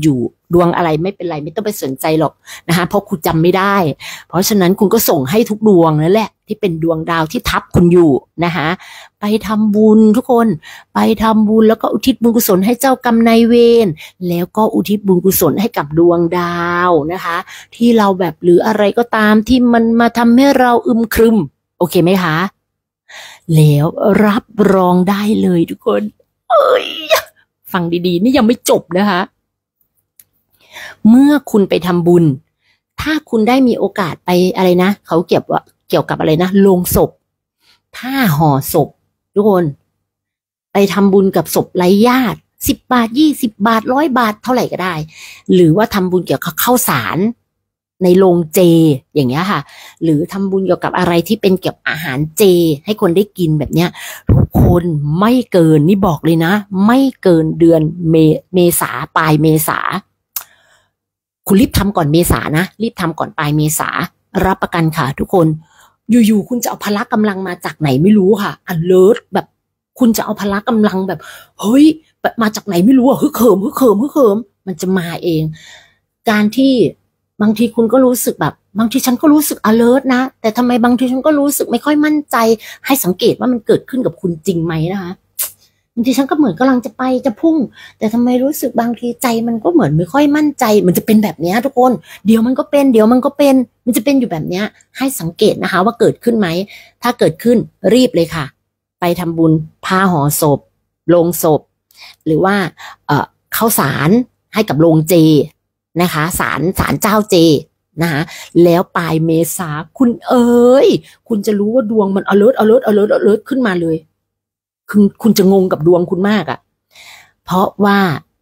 ดวงอะไรไม่เป็นไรไม่ต้องไปสนใจหรอกนะคะเพราะคุณจำไม่ได้เพราะฉะนั้นคุณก็ส่งให้ทุกดวงนั่นแหละที่เป็นดวงดาวที่ทับคุณอยู่นะคะไปทำบุญทุกคนไปทำบุญแล้วก็อุทิศบุญกุศลให้เจ้ากรรมนายเวรแล้วก็อุทิศบุญกุศลให้กับดวงดาวนะคะที่เราแบบหรืออะไรก็ตามที่มันมาทำให้เราอึมครึมโอเคไหมคะแล้วรับรองได้เลยทุกคนเอ้ยฟังดีๆนี่ยังไม่จบนะคะเมื่อคุณไปทำบุญถ้าคุณได้มีโอกาสไปอะไรนะเขาเกี่ยวว่าเกี่ยวกับอะไรนะโลงศพผ้าห่อศพทุกคนไปทำบุญกับศพไร้ญาติสิบบาทยี่สิบบาทร้อยบาทเท่าไหร่ก็ได้หรือว่าทำบุญเกี่ยวกับข้าวสารในโรงเจอย่างเงี้ยค่ะหรือทำบุญเกี่ยวกับอะไรที่เป็นเกี่ยวกับอาหารเจให้คนได้กินแบบเนี้ยทุกคนไม่เกินนี่บอกเลยนะไม่เกินเดือนเมเมษาปลายเมษาคุณรีบทำก่อนเมษานะรีบทำก่อนปลายเมษารับประกันค่ะทุกคนอยู่ๆคุณจะเอาพละกำลังมาจากไหนไม่รู้ค่ะ alert แบบคุณจะเอาพละกำลังแบบเฮ้ยมาจากไหนไม่รู้อะฮึกเหิมฮึกเหิมฮึกเหิมมันจะมาเองการที่บางทีคุณก็รู้สึกแบบบางทีฉันก็รู้สึก alert นะแต่ทำไมบางทีฉันก็รู้สึกไม่ค่อยมั่นใจให้สังเกตว่ามันเกิดขึ้นกับคุณจริงไหมนะคะบางทีฉันก็เหมือนกำลังจะไปจะพุ่งแต่ทำไมรู้สึกบางทีใจมันก็เหมือนไม่ค่อยมั่นใจมันจะเป็นแบบนี้ทุกคนเดี๋ยวมันก็เป็นเดี๋ยวมันก็เป็นมันจะเป็นอยู่แบบนี้ให้สังเกตนะคะว่าเกิดขึ้นไหมถ้าเกิดขึ้นรีบเลยค่ะไปทำบุญผ้าห่อศพโลงศพหรือว่าเอ่อข้าวสารให้กับโรงเจนะคะสารสารเจ้าเจนะคะแล้วปลายเมษาคุณเอ๋ยคุณจะรู้ว่าดวงมัน alert alert alert alert ขึ้นมาเลยคุณคุณจะงงกับดวงคุณมากอะ่ะเพราะว่า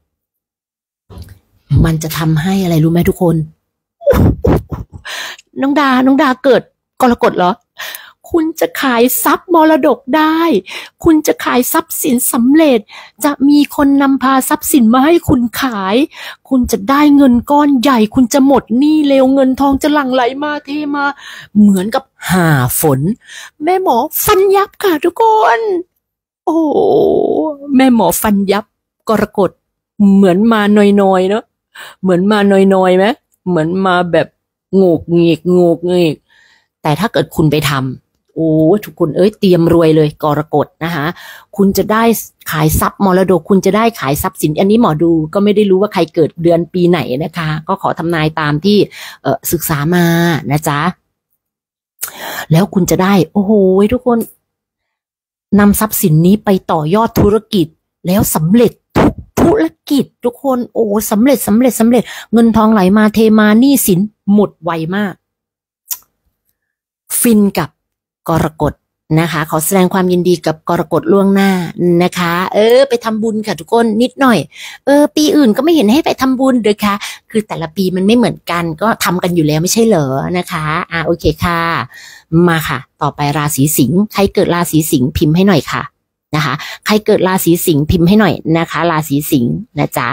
มันจะทำให้อะไรรู้ไหมทุกคนน้องดาน้องดาเกิดกรกฎเหรอคุณจะขายทรัพย์มรดกได้คุณจะขายทรัพย์สินสำเร็จจะมีคนนำพาทรัพย์สินมาให้คุณขายคุณจะได้เงินก้อนใหญ่คุณจะหมดหนี้เร็วเงินทองจะหลั่งไหลมาเทมาเหมือนกับหาฝนแม่หมอฟันยับค่ะทุกคนโอ้แม่หมอฟันยับกรกฎเหมือนมาหน่อยๆเนอะเหมือนมาหน่อยๆไหมเหมือนมาแบบโงกเงกโงกเงกแต่ถ้าเกิดคุณไปทำโอ้ทุกคนเอ้ยเตรียมรวยเลยกรกฎนะคะคุณจะได้ขายทรัพย์มรดกคุณจะได้ขายทรัพย์สินอันนี้หมอดูก็ไม่ได้รู้ว่าใครเกิดเดือนปีไหนนะคะก็ขอทำนายตามที่เอ่อศึกษามานะจ๊ะแล้วคุณจะได้โอ้โหทุกคนนำทรัพย์สินนี้ไปต่อยอดธุรกิจแล้วสำเร็จทุกธุรกิจทุกคนโอ้สำเร็จสำเร็จสำเร็จเงินทองไหลมาเทมาหนี้สินหมดไวมากฟินกับกรกฎนะคะขอแสดงความยินดีกับกรกฎล่วงหน้านะคะเออไปทำบุญค่ะทุกคนนิดหน่อยเออปีอื่นก็ไม่เห็นให้ไปทำบุญเลยค่ะคือแต่ละปีมันไม่เหมือนกันก็ทำกันอยู่แล้วไม่ใช่เหรอนะคะอ่าโอเคค่ะมาค่ะต่อไปราศีสิงห์ใครเกิดราศีสิงห์พิมพ์ให้หน่อยค่ะนะคะใครเกิดราศีสิงห์พิมพ์ให้หน่อยนะคะราศีสิงห์นะจ๊ะ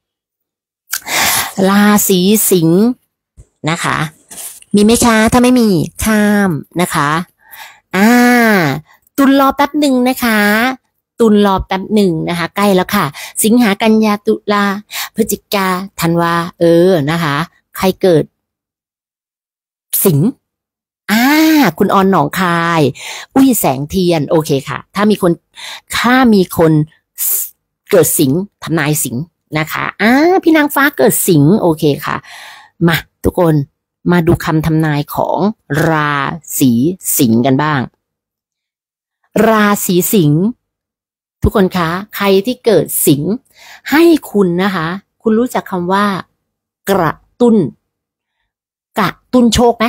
ราศีสิงห์นะคะมีไหมคะถ้าไม่มีข้ามนะคะอ่าตุลรอแป๊บหนึ่งนะคะตุลรอแป๊บหนึ่งนะคะใกล้แล้วค่ะสิงหากันยาตุลาพฤศจิกาธันวาเออนะคะใครเกิดสิงห์อ่าคุณออนหนองคายอุ้ยแสงเทียนโอเคค่ะถ้ามีคนถ้ามีคนเกิดสิงห์ทำนายสิงห์นะคะอ่าพี่นางฟ้าเกิดสิงห์โอเคค่ะมาทุกคนมาดูคำทำนายของราศีสิงห์กันบ้างราศีสิงห์ทุกคนคะใครที่เกิดสิงห์ให้คุณนะคะคุณรู้จักคำว่ากระตุ้นกระตุ้นโชคไหม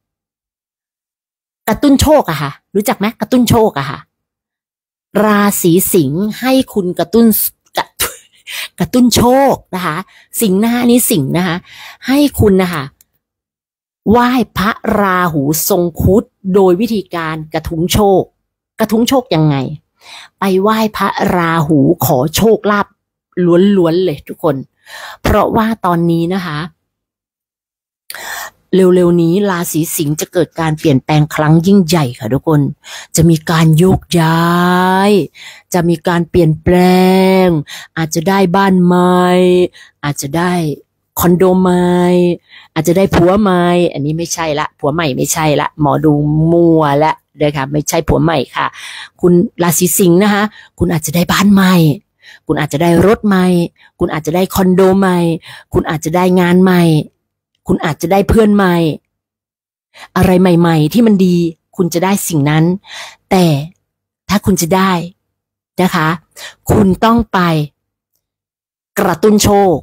กระตุ้นโชคอะค่ะรู้จักไหมกระตุ้นโชคอะค่ะราศีสิงห์ให้คุณกระตุ้นกระกระตุ้นโชคนะคะสิงห์นะคะนี้สิงห์นะคะให้คุณนะคะไหว้พระราหูทรงครุฑโดยวิธีการกระทุ้งโชคกระทุ้งโชคยังไงไปไหว้พระราหูขอโชคลาภล้วนๆเลยทุกคนเพราะว่าตอนนี้นะคะเร็วๆนี้ราศีสิงห์จะเกิดการเปลี่ยนแปลงครั้งยิ่งใหญ่ค่ะทุกคนจะมีการโยกย้ายจะมีการเปลี่ยนแปลงอาจจะได้บ้านใหม่อาจจะได้คอนโดใหม่อาจจะได้ผัวใหม่อันนี้ไม่ใช่ละผัวใหม่ไม่ใช่ละหมอดูมัวละนะคะไม่ใช่ผัวใหม่ค่ะคุณราศีสิงห์นะคะคุณอาจจะได้บ้านใหม่คุณอาจจะได้รถใหม่คุณอาจจะได้คอนโดใหม่คุณอาจจะได้งานใหม่คุณอาจจะได้เพื่อนใหม่อะไรใหม่ๆที่มันดีคุณจะได้สิ่งนั้นแต่ถ้าคุณจะได้นะคะคุณต้องไปกระตุ้นโชค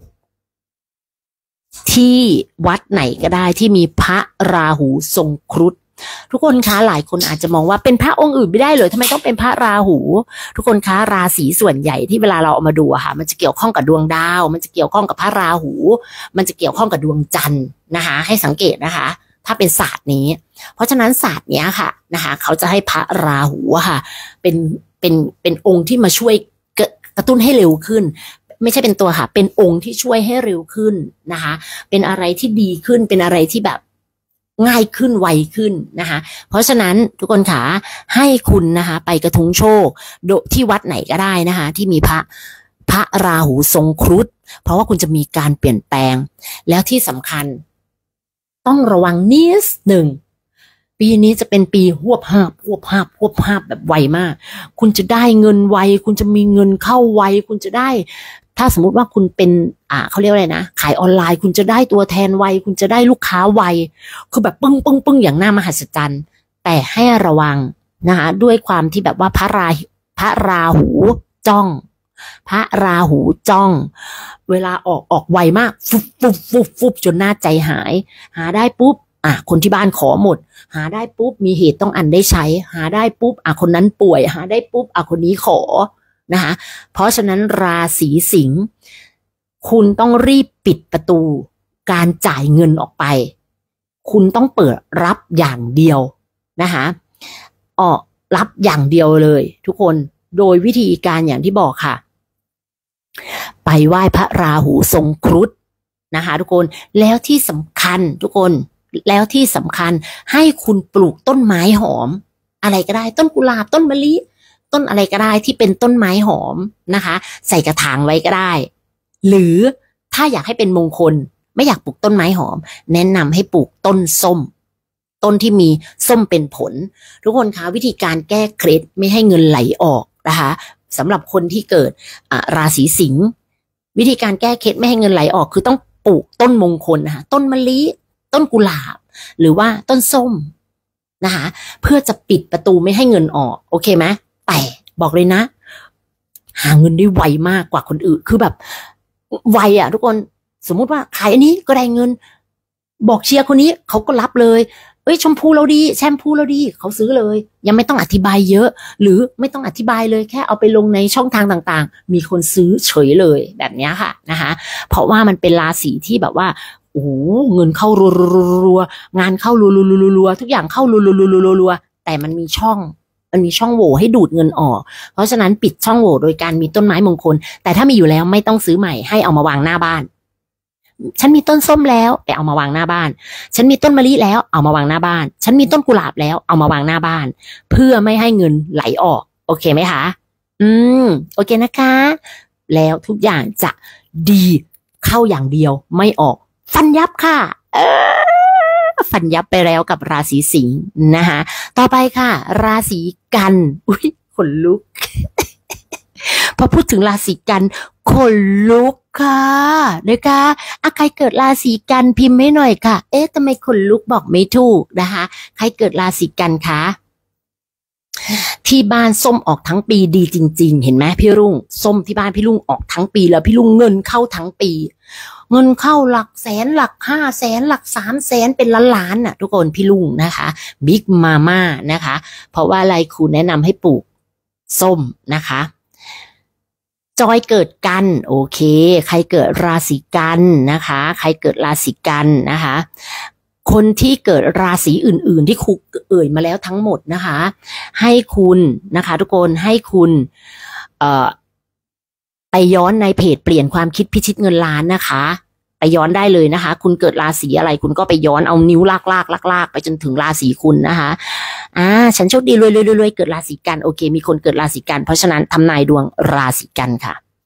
ที่วัดไหนก็ได้ที่มีพระราหูทรงครุฑทุกคนคะหลายคนอาจจะมองว่าเป็นพระองค์อื่นไม่ได้เลยทำไมต้องเป็นพระราหูทุกคนคะราศีส่วนใหญ่ที่เวลาเราเอามาดูอะค่ะมันจะเกี่ยวข้องกับดวงดาวมันจะเกี่ยวข้องกับพระราหูมันจะเกี่ยวข้องกับดวงจันทร์นะคะให้สังเกตนะคะถ้าเป็นศาสตร์นี้เพราะฉะนั้นศาสตร์เนี้ยค่ะนะคะเขาจะให้พระราหูอะค่ะเป็นเป็นเป็นองค์ที่มาช่วยกระตุ้นให้เร็วขึ้นไม่ใช่เป็นตัวค่ะเป็นองค์ที่ช่วยให้เร็วขึ้นนะคะเป็นอะไรที่ดีขึ้นเป็นอะไรที่แบบง่ายขึ้นไวขึ้นนะคะเพราะฉะนั้นทุกคนค่ะให้คุณนะคะไปกระทุ้งโชคโดที่วัดไหนก็ได้นะคะที่มีพระพระราหูทรงครุฑเพราะว่าคุณจะมีการเปลี่ยนแปลงแล้วที่สำคัญต้องระวังนิดหนึ่งปีนี้จะเป็นปีหวบหาบหวบหาบหวบหาบแบบไวมากคุณจะได้เงินไวคุณจะมีเงินเข้าไวคุณจะได้ถ้าสมมุติว่าคุณเป็นอ่าเขาเรียกว่าอะไรนะขายออนไลน์คุณจะได้ตัวแทนไวคุณจะได้ลูกค้าไวคือแบบปึ้งปึ้งปึ้งอย่างน่ามหัศจรรย์แต่ให้ระวังนะคะด้วยความที่แบบว่าพระราพระราหูจ้องพระราหูจ้องเวลาออกออกไวมากฟุบฟุบฟุบฟุบจนหน้าใจหายหาได้ปุ๊บอ่ะคนที่บ้านขอหมดหาได้ปุ๊บมีเหตุต้องอันได้ใช้หาได้ปุ๊บอ่ะคนนั้นป่วยหาได้ปุ๊บอ่ะคนนี้ขอนะคะเพราะฉะนั้นราศีสิงห์คุณต้องรีบปิดประตูการจ่ายเงินออกไปคุณต้องเปิดรับอย่างเดียวนะคะออกรับอย่างเดียวเลยทุกคนโดยวิธีการอย่างที่บอกค่ะไปไหว้พระราหูทรงครุฑนะคะทุกคนแล้วที่สำคัญทุกคนแล้วที่สำคัญให้คุณปลูกต้นไม้หอมอะไรก็ได้ต้นกุหลาบต้นมะลิต้นอะไรก็ได้ที่เป็นต้นไม้หอมนะคะใส่กระถางไว้ก็ได้หรือถ้าอยากให้เป็นมงคลไม่อยากปลูกต้นไม้หอมแนะนำให้ปลูกต้นส้มต้นที่มีส้มเป็นผลทุกคนคะวิธีการแก้เคล็ดไม่ให้เงินไหลออกนะคะสำหรับคนที่เกิดราศีสิงห์วิธีการแก้เคล็ดไม่ให้เงินไหลออกคือต้องปลูกต้นมงคลนะคะต้นมะลิต้นกุหลาบหรือว่าต้นส้มนะคะเพื่อจะปิดประตูไม่ให้เงินออกโอเคไหมแต่บอกเลยนะหาเงินได้ไวมากกว่าคนอื่นคือแบบไวอ่ะทุกคนสมมุติว่าขายอันนี้ก็ได้เงินบอกเชียร์คนนี้เขาก็รับเลยเอ้ยชมพูเราดีแชมพูเราดีเขาซื้อเลยยังไม่ต้องอธิบายเยอะหรือไม่ต้องอธิบายเลยแค่เอาไปลงในช่องทางต่างๆมีคนซื้อเฉยเลยแบบนี้ค่ะนะคะเพราะว่ามันเป็นราศีที่แบบว่าโอ้เงินเข้ารัวๆงานเข้ารัวๆๆๆทุกอย่างเข้ารัวๆๆๆแต่มันมีช่องมันมีช่องโหว่ให้ดูดเงินออกเพราะฉะนั้นปิดช่องโหว่โดยการมีต้นไม้มงคลแต่ถ้ามีอยู่แล้วไม่ต้องซื้อใหม่ให้เอามาวางหน้าบ้านฉันมีต้นส้มแล้วไปเอามาวางหน้าบ้านฉันมีต้นมะลิแล้วเอามาวางหน้าบ้านฉันมีต้นกุหลาบแล้วเอามาวางหน้าบ้านเพื่อไม่ให้เงินไหลออกโอเคไหมคะอืมโอเคนะคะแล้วทุกอย่างจะดีเข้าอย่างเดียวไม่ออกฟันยับค่ะเออฟันยับไปแล้วกับราศีสิงห์นะคะต่อไปค่ะราศีกันอุ้ยขนลุก พอพูดถึงราศีกันขนลุกค่ะนะคะอ่ะใครเกิดราศีกันพิมพ์ให้หน่อยค่ะเอ๊ะทำไมขนลุกบอกไม่ถูกนะคะใครเกิดราศีกันคะที่บ้านส้มออกทั้งปีดีจริงๆเห็นไหมพี่รุ่งส้มที่บ้านพี่รุ่งออกทั้งปีแล้วพี่รุ่งเงินเข้าทั้งปีเงินเข้าหลักแสนหลักห้าแสนหลักสามแสนเป็นล้านล้านน่ะทุกคนพี่รุ่งนะคะบิ๊กมาม่านะคะเพราะว่าอะไรครูแนะนำให้ปลูกส้มนะคะจอยเกิดกันโอเคใครเกิดราศีกันนะคะใครเกิดราศีกันนะคะคนที่เกิดราศีอื่นๆที่ครูเอ่ยมาแล้วทั้งหมดนะคะให้คุณนะคะทุกคนให้คุณเอ่อไปย้อนในเพจเปลี่ยนความคิดพิชิตเงินล้านนะคะไปย้อนได้เลยนะคะคุณเกิดราศีอะไรคุณก็ไปย้อนเอานิ้วลากลากลากลากไปจนถึงราศีคุณนะคะอ่าฉันโชคดีรวยรวยรวยเกิดราศีกันโอเคมีคนเกิดราศีกันเพราะฉะนั้นทำนายดวงราศีกันค่ะ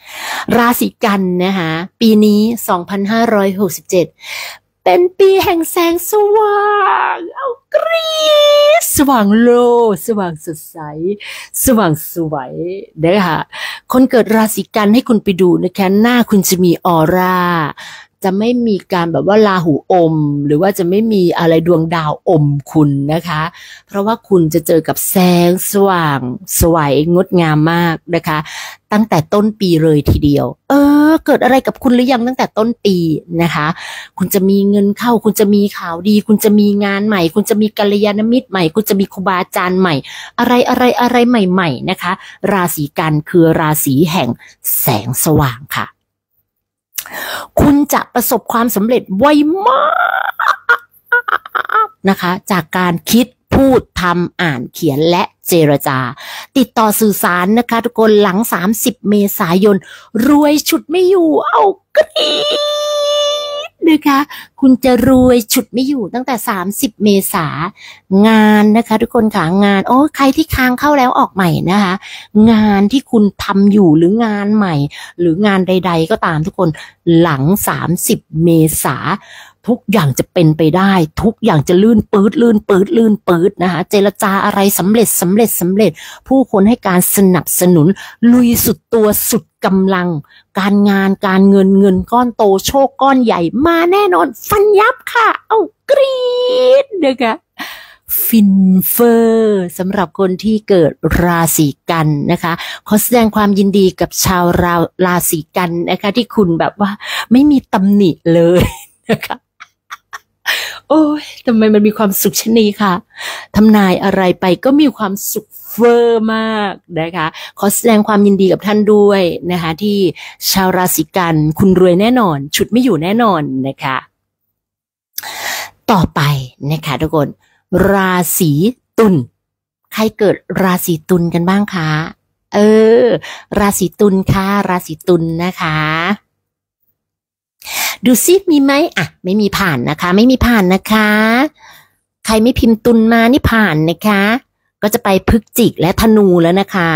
ราศีกันนะคะปีนี้สองพันห้าร้อยหกสิบเจ็ดเป็นปีแห่งแสงสว่างเอากรี๊ดสว่างโลสว่างสดใสสว่างสวยนะคะคนเกิดราศีกันให้คุณไปดูนะคะหน้าคุณจะมีออร่าจะไม่มีการแบบว่าราหูอมหรือว่าจะไม่มีอะไรดวงดาวอมคุณนะคะเพราะว่าคุณจะเจอกับแสงสว่างสวยงดงามมากนะคะตั้งแต่ต้นปีเลยทีเดียวเออเกิดอะไรกับคุณหรือยังตั้งแต่ต้นปีนะคะคุณจะมีเงินเข้าคุณจะมีข่าวดีคุณจะมีงานใหม่คุณจะมีกัลยาณมิตรใหม่คุณจะมีครูบาอาจารย์ใหม่อะไรอะไรอะไรใหม่ๆนะคะราศีกันคือราศีแห่งแสงสว่างค่ะคุณจะประสบความสำเร็จไวมากนะคะจากการคิดพูดทำอ่านเขียนและเจรจาติดต่อสื่อสารนะคะทุกคนหลังสามสิบเมษายนรวยฉุดไม่อยู่เอากรี๊ดนะคะคุณจะรวยฉุดไม่อยู่ตั้งแต่สามสิบเมษางานนะคะทุกคนค่ะงานโอ้ใครที่ค้างเข้าแล้วออกใหม่นะคะงานที่คุณทำอยู่หรืองานใหม่หรืองานใดๆก็ตามทุกคนหลังสามสิบเมษาทุกอย่างจะเป็นไปได้ทุกอย่างจะลื่นปื๊ดลื่นปื๊ดลื่นปื๊ดนะคะเจรจาอะไรสำเร็จสำเร็จสำเร็จผู้คนให้การสนับสนุนลุยสุดตัวสุดกำลังการงานการเงินเงินก้อนโตโชคก้อนใหญ่มาแน่นอนฟันยับค่ะเอากรี๊ดนะคะฟินเฟอร์สำหรับคนที่เกิดราศีกันนะคะขอแสดงความยินดีกับชาวราราศีกันนะคะที่คุณแบบว่าไม่มีตำหนิเลยนะคะโอ้ยทำไมมันมีความสุขชนีค่ะทำนายอะไรไปก็มีความสุขเฟอร์มากนะคะขอแสดงความยินดีกับท่านด้วยนะคะที่ชาวราศีกันคุณรวยแน่นอนฉุดไม่อยู่แน่นอนนะคะต่อไปนะคะทุกคนราศีตุลใครเกิดราศีตุลกันบ้างคะเออราศีตุลค่ะราศีตุลนะคะดูซิมีไหมอ่ะไม่มีผ่านนะคะไม่มีผ่านนะคะใครไม่พิมพ์ตุลมานี่ผ่านนะคะก็จะไปพฤศจิกและธนูแล้วนะคะ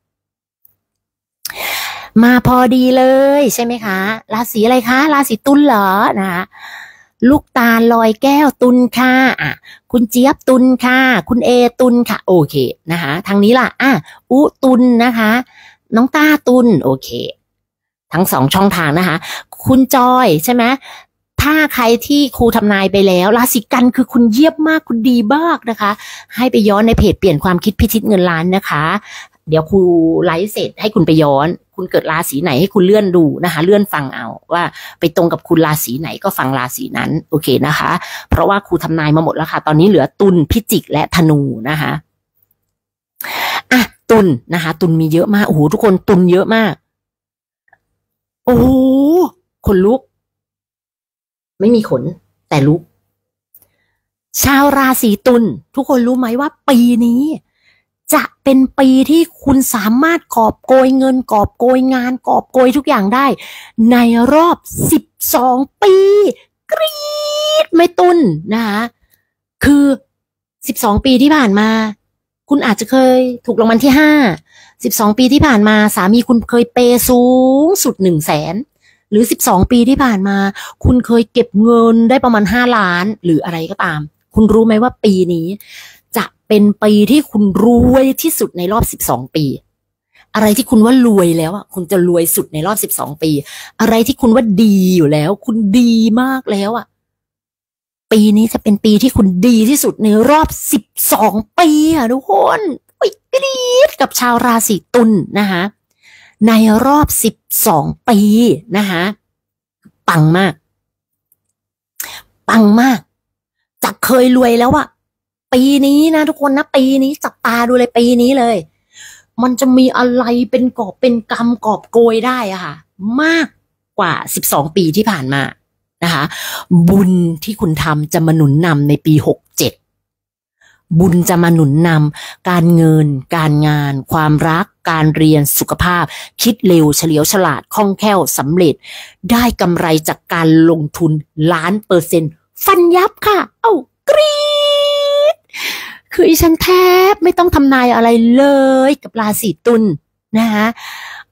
มาพอดีเลยใช่ไหมคะราศีอะไรคะราศีตุลเหรอนะคะลูกตาลลอยแก้วตุลค่ะอ่ะคุณเจี๊ยบตุลค่ะคุณเอตุลค่ะโอเคนะคะทางนี้ล่ะอ่ะอุตุลนะคะน้องต้าตุลโอเคทั้งสองช่องทางนะคะคุณจอยใช่ไหมถ้าใครที่ครูทำนายไปแล้วราศีกันคือคุณเยี่ยมมากคุณดีมากนะคะให้ไปย้อนในเพจเปลี่ยนความคิดพิชิตเงินล้านนะคะเดี๋ยวครูไลฟ์เสร็จให้คุณไปย้อนคุณเกิดราศีไหนให้คุณเลื่อนดูนะคะเลื่อนฟังเอาว่าไปตรงกับคุณราศีไหนก็ฟังราศีนั้นโอเคนะคะเพราะว่าครูทำนายมาหมดแล้วค่ะตอนนี้เหลือตุลพิจิกและธนูนะคะอ่ะตุลนะคะตุลมีเยอะมากโอ้โหทุกคนตุลเยอะมากโอ้ขนลุกไม่มีขนแต่ลุกชาวราศีตุลทุกคนรู้ไหมว่าปีนี้จะเป็นปีที่คุณสามารถกอบโกยเงินกอบโกยงานกอบโกยทุกอย่างได้ในรอบสิบสองปีกรี๊ดไม่ตุลนะคะคือสิบสองปีที่ผ่านมาคุณอาจจะเคยถูกรางวัลที่ห้าสิบสองปีที่ผ่านมาสามีคุณเคยเปย์สูงสุดหนึ่งแสนหรือสิบสองปีที่ผ่านมาคุณเคยเก็บเงินได้ประมาณห้าล้านหรืออะไรก็ตามคุณรู้ไหมว่าปีนี้จะเป็นปีที่คุณรวยที่สุดในรอบสิบสองปีอะไรที่คุณว่ารวยแล้วอ่ะคุณจะรวยสุดในรอบสิบสองปีอะไรที่คุณว่าดีอยู่แล้วคุณดีมากแล้วอ่ะปีนี้จะเป็นปีที่คุณดีที่สุดในรอบสิบสองปีอ่ะทุกคนอุ๊ยกรี๊ดกับชาวราศีตุลนะคะในรอบสิบสองปีนะคะปังมากปังมากจากเคยรวยแล้วอะปีนี้นะทุกคนนะปีนี้จับตาดูเลยปีนี้เลยมันจะมีอะไรเป็นกอบเป็นกำกอบโกยได้อะค่ะมากกว่าสิบสองปีที่ผ่านมานะคะบุญที่คุณทำจะมาหนุนนำในปีหกเจ็ดบุญจะมาหนุนนำการเงินการงานความรักการเรียนสุขภาพคิดเร็วเฉลียวฉลาดคล่องแคล่วสำเร็จได้กำไรจากการลงทุนล้านเปอร์เซ็นต์ฟันยับค่ะเอ้ากรี๊ดคืออีฉันแทบไม่ต้องทำนายอะไรเลยกับราศีตุลนะคะ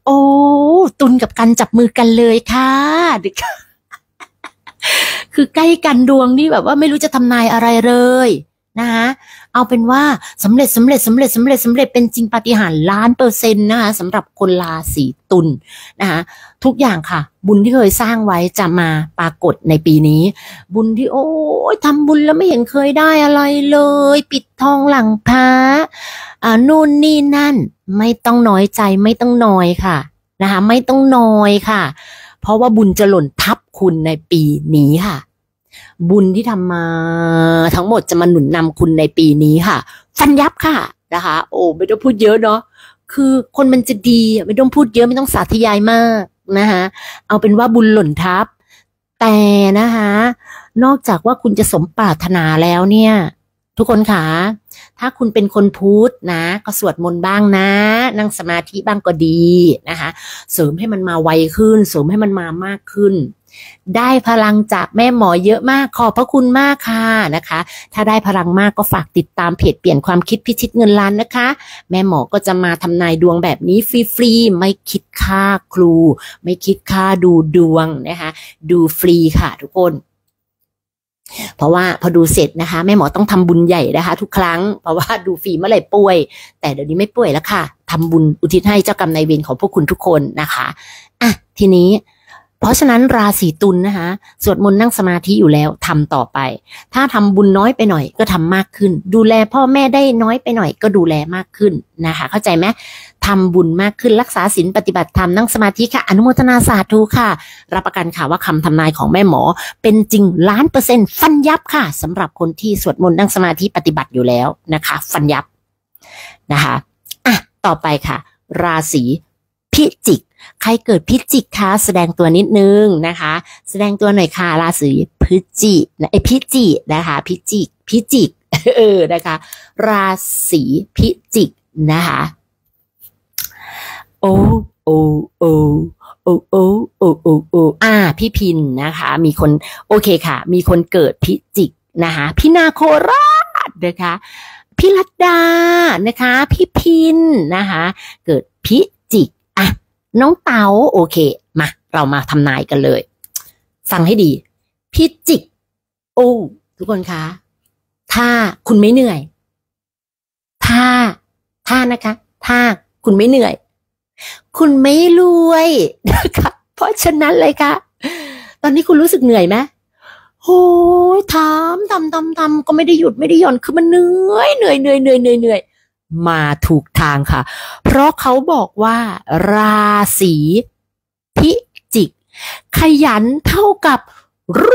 โอ้ตุลกับกันจับมือกันเลยค่ะคือใกล้กันดวงนี่แบบว่าไม่รู้จะทำนายอะไรเลยนะคะเอาเป็นว่าสำเร็จสำเร็จสำเร็จสำเร็จสำเร็จเป็นจริงปาฏิหาริย์ล้านเปอร์เซ็นต์นะคะสำหรับคนราศีตุลนะคะทุกอย่างค่ะบุญที่เคยสร้างไว้จะมาปรากฏในปีนี้บุญที่โอ้ยทำบุญแล้วไม่เห็นเคยได้อะไรเลยปิดทองหลังพระอ่านู่นนี่นั่นไม่ต้องน้อยใจไม่ต้องนอยค่ะนะคะไม่ต้องนอยค่ะเพราะว่าบุญจะหล่นทับคุณในปีนี้ค่ะบุญที่ทำมาทั้งหมดจะมาหนุนนำคุณในปีนี้ค่ะฟันยับค่ะนะคะโอ้ไม่ต้องพูดเยอะเนาะคือคนมันจะดีไม่ต้องพูดเยอะไม่ต้องสาธยายมากนะคะเอาเป็นว่าบุญหล่นทับแต่นะคะนอกจากว่าคุณจะสมปรารถนาแล้วเนี่ยทุกคนค่ะถ้าคุณเป็นคนพุทธนะก็สวดมนต์บ้างนะนั่งสมาธิบ้างก็ดีนะคะเสริมให้มันมาไวขึ้นเสริมให้มันมามากขึ้นได้พลังจากแม่หมอเยอะมากขอบพระคุณมากค่ะนะคะถ้าได้พลังมากก็ฝากติดตามเพจเปลี่ยนความคิดพิชิตเงินล้านนะคะแม่หมอก็จะมาทำนายดวงแบบนี้ฟรีๆไม่คิดค่าครูไม่คิดค่าดูดวงนะคะดูฟรีค่ะทุกคนเพราะว่าพอดูเสร็จนะคะแม่หมอต้องทำบุญใหญ่นะคะทุกครั้งเพราะว่าดูฟรีเมื่อไหร่ป่วยแต่เดี๋ยวนี้ไม่ป่วยแล้วค่ะทำบุญอุทิศให้เจ้ากรรมนายเวรของพวกคุณทุกคนนะคะอ่ะทีนี้เพราะฉะนั้นราศีตุลนะคะสวดมนต์นั่งสมาธิอยู่แล้วทำต่อไปถ้าทำบุญน้อยไปหน่อยก็ทำมากขึ้นดูแลพ่อแม่ได้น้อยไปหน่อยก็ดูแลมากขึ้นนะคะเข้าใจไหมทำบุญมากขึ้นรักษาศีลปฏิบัติธรรมนั่งสมาธิค่ะอนุโมทนาสาธุค่ะรับประกันค่ะว่าคำทำนายของแม่หมอเป็นจริงล้านเปอร์เซ็นต์ฟันยับค่ะสำหรับคนที่สวดมนต์นั่งสมาธิปฏิบัติอยู่แล้วนะคะฟันยับนะคะอ่ะต่อไปค่ะราศีพิจิกใครเกิดพิจิกคะแสดงตัวนิดนึงนะคะแสดงตัวหน่อยค่ะราศีพิจิกไอพิจิกนะคะพิจิกพิจิกเออนะคะราศีพิจิกนะคะโอโอโอโอโอโอโอโออ่าพี่พินนะคะมีคนโอเคค่ะมีคนเกิดพิจิกนะคะพี่นาโคราชนะคะพี่รัตดานะคะพี่พินนะคะเกิดพิจิกอ่ะน้องเต๋าโอเคมาเรามาทำนายกันเลยฟังให้ดีพิจิกโอ้ทุกคนคะถ้าคุณไม่เหนื่อยถ้าถ้านะคะถ้าคุณไม่เหนื่อยคุณไม่รวยนะคะเพราะฉะนั้นเลยค่ะตอนนี้คุณรู้สึกเหนื่อยไหมโอ้ยทำทำทำทำก็ไม่ได้หยุดไม่ได้หย่อนคือมันเหนื่อยเหนื่อยเหนื่อยเหนื่อยเหนื่อยเหนื่อยมาถูกทางค่ะเพราะเขาบอกว่าราศีพิจิกขยันเท่ากับร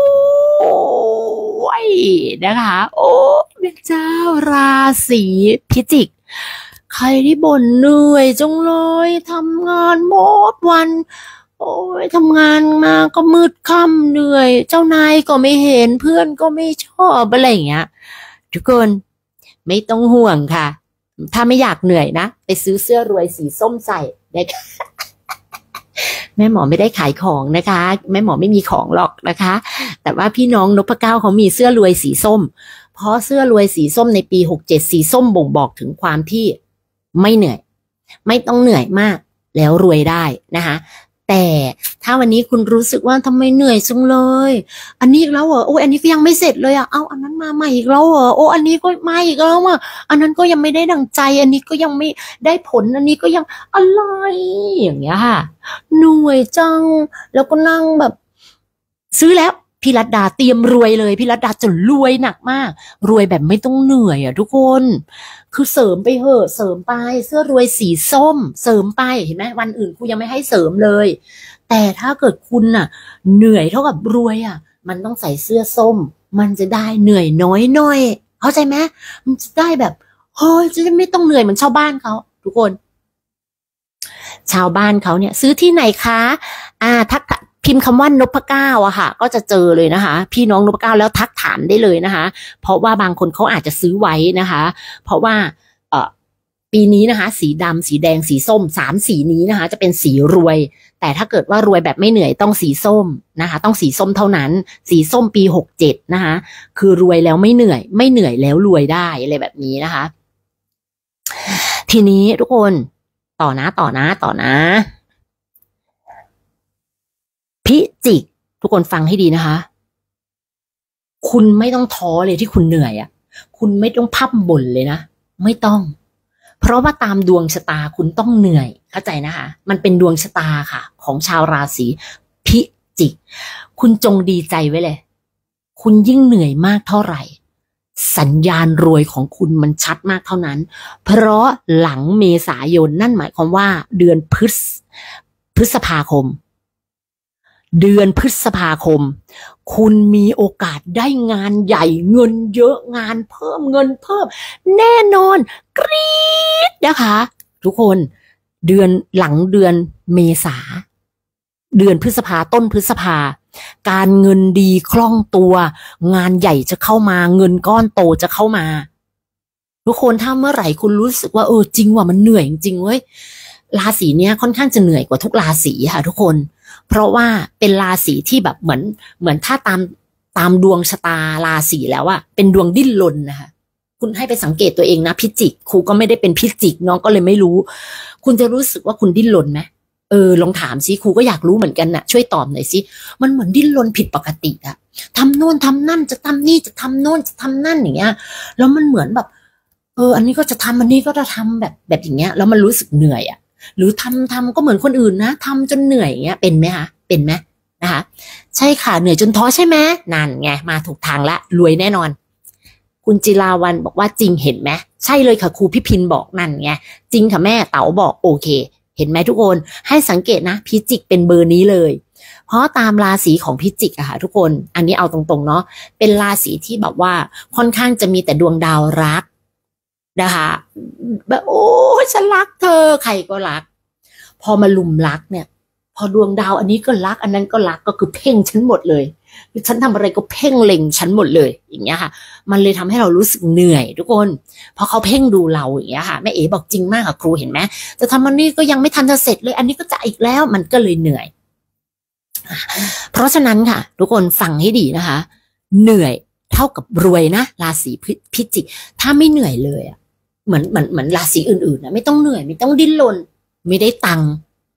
วยนะคะโอ้แม่เจ้าราศีพิจิกใครที่บ่นเหนื่อยจังเลยทำงานหมดวันโอ้ยทำงานมาก็มืดค่ำเหนื่อยเจ้านายก็ไม่เห็นเพื่อนก็ไม่ชอบอะไรอย่างเงี้ยทุกคนไม่ต้องห่วงค่ะถ้าไม่อยากเหนื่อยนะไปซื้อเสื้อรวยสีส้มใส่นะคะแม่หมอไม่ได้ขายของนะคะแม่หมอไม่มีของหรอกนะคะแต่ว่าพี่น้องนพเก้าเขามีเสื้อรวยสีส้มเพราะเสื้อรวยสีส้มในปีหกเจ็ดสีส้มบ่งบอกถึงความที่ไม่เหนื่อยไม่ต้องเหนื่อยมากแล้วรวยได้นะคะแต่ถ้าวันนี้คุณรู้สึกว่าทำไมเหนื่อยจังเลยอันนี้อีกแล้วเหรอโอ้อันนี้ก็ยังไม่เสร็จเลยอ่ะเอาอันนั้นมาใหม่อีกแล้วเหรอโอ้อันนี้ก็มาอีกแล้วอ่ะอันนั้นก็ยังไม่ได้ดังใจอันนี้ก็ยังไม่ได้ผลอันนี้ก็ยังอะไรอย่างเงี้ยค่ะเหนื่อยจังแล้วก็นั่งแบบซื้อแล้วพี่รัตดาเตรียมรวยเลยพี่รัตดาจะรวยหนักมากรวยแบบไม่ต้องเหนื่อยอ่ะทุกคนคือเสริมไปเหอะเสริมไปเสื้อรวยสีส้มเสริมไปเห็นไหมวันอื่นกูยังไม่ให้เสริมเลยแต่ถ้าเกิดคุณน่ะเหนื่อยเท่ากับรวยอ่ะมันต้องใส่เสื้อส้มมันจะได้เหนื่อยน้อยหน่อยเข้าใจไหมมันจะได้แบบเฮ้ยจะไม่ต้องเหนื่อยเหมือนชาวบ้านเขาทุกคนชาวบ้านเขาเนี่ยซื้อที่ไหนคะอ่าทักพิมพ์คำว่านพเก้าอะค่ะก็จะเจอเลยนะคะพี่น้องนพเก้าแล้วทักถามได้เลยนะคะเพราะว่าบางคนเขาอาจจะซื้อไว้นะคะเพราะว่าเอ่อปีนี้นะคะสีดำสีแดงสีส้มสามสีนี้นะคะจะเป็นสีรวยแต่ถ้าเกิดว่ารวยแบบไม่เหนื่อยต้องสีส้มนะคะต้องสีส้มเท่านั้นสีส้มปีหกเจ็ดนะคะคือรวยแล้วไม่เหนื่อยไม่เหนื่อยแล้วรวยได้อะไรแบบนี้นะคะทีนี้ทุกคนต่อนะต่อนะต่อนะพิจิกทุกคนฟังให้ดีนะคะคุณไม่ต้องท้อเลยที่คุณเหนื่อยอ่ะคุณไม่ต้องพับบ่นเลยนะไม่ต้องเพราะว่าตามดวงชะตาคุณต้องเหนื่อยเข้าใจนะคะมันเป็นดวงชะตาค่ะของชาวราศีพิจิกคุณจงดีใจไว้เลยคุณยิ่งเหนื่อยมากเท่าไหร่สัญญาณรวยของคุณมันชัดมากเท่านั้นเพราะหลังเมษายนนั่นหมายความว่าเดือนพฤษพฤษภาคมเดือนพฤษภาคมคุณมีโอกาสได้งานใหญ่เงินเยอะงานเพิ่มเงินเพิ่มแน่นอนกรี๊ดนะคะทุกคนเดือนหลังเดือนเมษาเดือนพฤษภาต้นพฤษภาการเงินดีคล่องตัวงานใหญ่จะเข้ามาเงินก้อนโตจะเข้ามาทุกคนถ้าเมื่อไหร่คุณรู้สึกว่าเออจริงว่ามันเหนื่อยจริงเว้ยราศีเนี้ยค่อนข้างจะเหนื่อยกว่าทุกราศีค่ะทุกคนเพราะว่าเป็นราศีที่แบบเหมือนเหมือนถ้าตามตามดวงชะตาราศีแล้วอะเป็นดวงดิ้นรนนะคะคุณให้ไปสังเกตตัวเองนะพิจิกครูก็ไม่ได้เป็นพิจิกน้องก็เลยไม่รู้คุณจะรู้สึกว่าคุณดิ้นรนไหมเออลองถามสิครูก็อยากรู้เหมือนกันนะช่วยตอบหน่อยสิมันเหมือนดิ้นรนผิดปกติอะทำโน่นทำนั่นจะทำนี่จะทำโน่นจะทำนั่นอย่างเงี้ยแล้วมันเหมือนแบบเอออันนี้ก็จะทำอันนี้ก็จะทำแบบแบบอย่างเงี้ยแล้วมันรู้สึกเหนื่อยอะหรือทำทำก็เหมือนคนอื่นนะทำจนเหนื่อยอย่างเงี้ยเป็นไหมคะเป็นไหมนะคะใช่ค่ะเหนื่อยจนท้อใช่ไหมนั่นไงมาถูกทางละรวยแน่นอนคุณจิราวันบอกว่าจริงเห็นไหมใช่เลยค่ะครูพี่พินบอกนั่นไงจริงค่ะแม่เต๋าบอกโอเคเห็นไหมทุกคนให้สังเกตนะพิจิกเป็นเบอร์นี้เลยเพราะตามราศีของพิจิกอะค่ะทุกคนอันนี้เอาตรงๆเนาะเป็นราศีที่แบบว่าค่อนข้างจะมีแต่ดวงดาวรักนะคะแบบโอ้ฉันรักเธอใครก็รักพอมาลุมรักเนี่ยพอดวงดาวอันนี้ก็รักอันนั้นก็รักก็คือเพ่งฉันหมดเลยฉันทำอะไรก็เพ่งเล็งฉันหมดเลยอย่างเงี้ยค่ะมันเลยทำให้เรารู้สึกเหนื่อยทุกคนเพราะเขาเพ่งดูเราอย่างเงี้ยค่ะแม่เอ๋บอกจริงมากค่ะครูเห็นไหมจะทำอันนี้ก็ยังไม่ทันจะเสร็จเลยอันนี้ก็จะอีกแล้วมันก็เลยเหนื่อยเพราะฉะนั้นค่ะทุกคนฟังให้ดีนะคะเหนื่อยเท่ากับรวยนะราศีพิจิกถ้าไม่เหนื่อยเลยอะเหมือนเหมือนเหมือนราศีอื่นๆนะไม่ต้องเหนื่อยไม่ต้องดิ้นรนไม่ได้ตังค์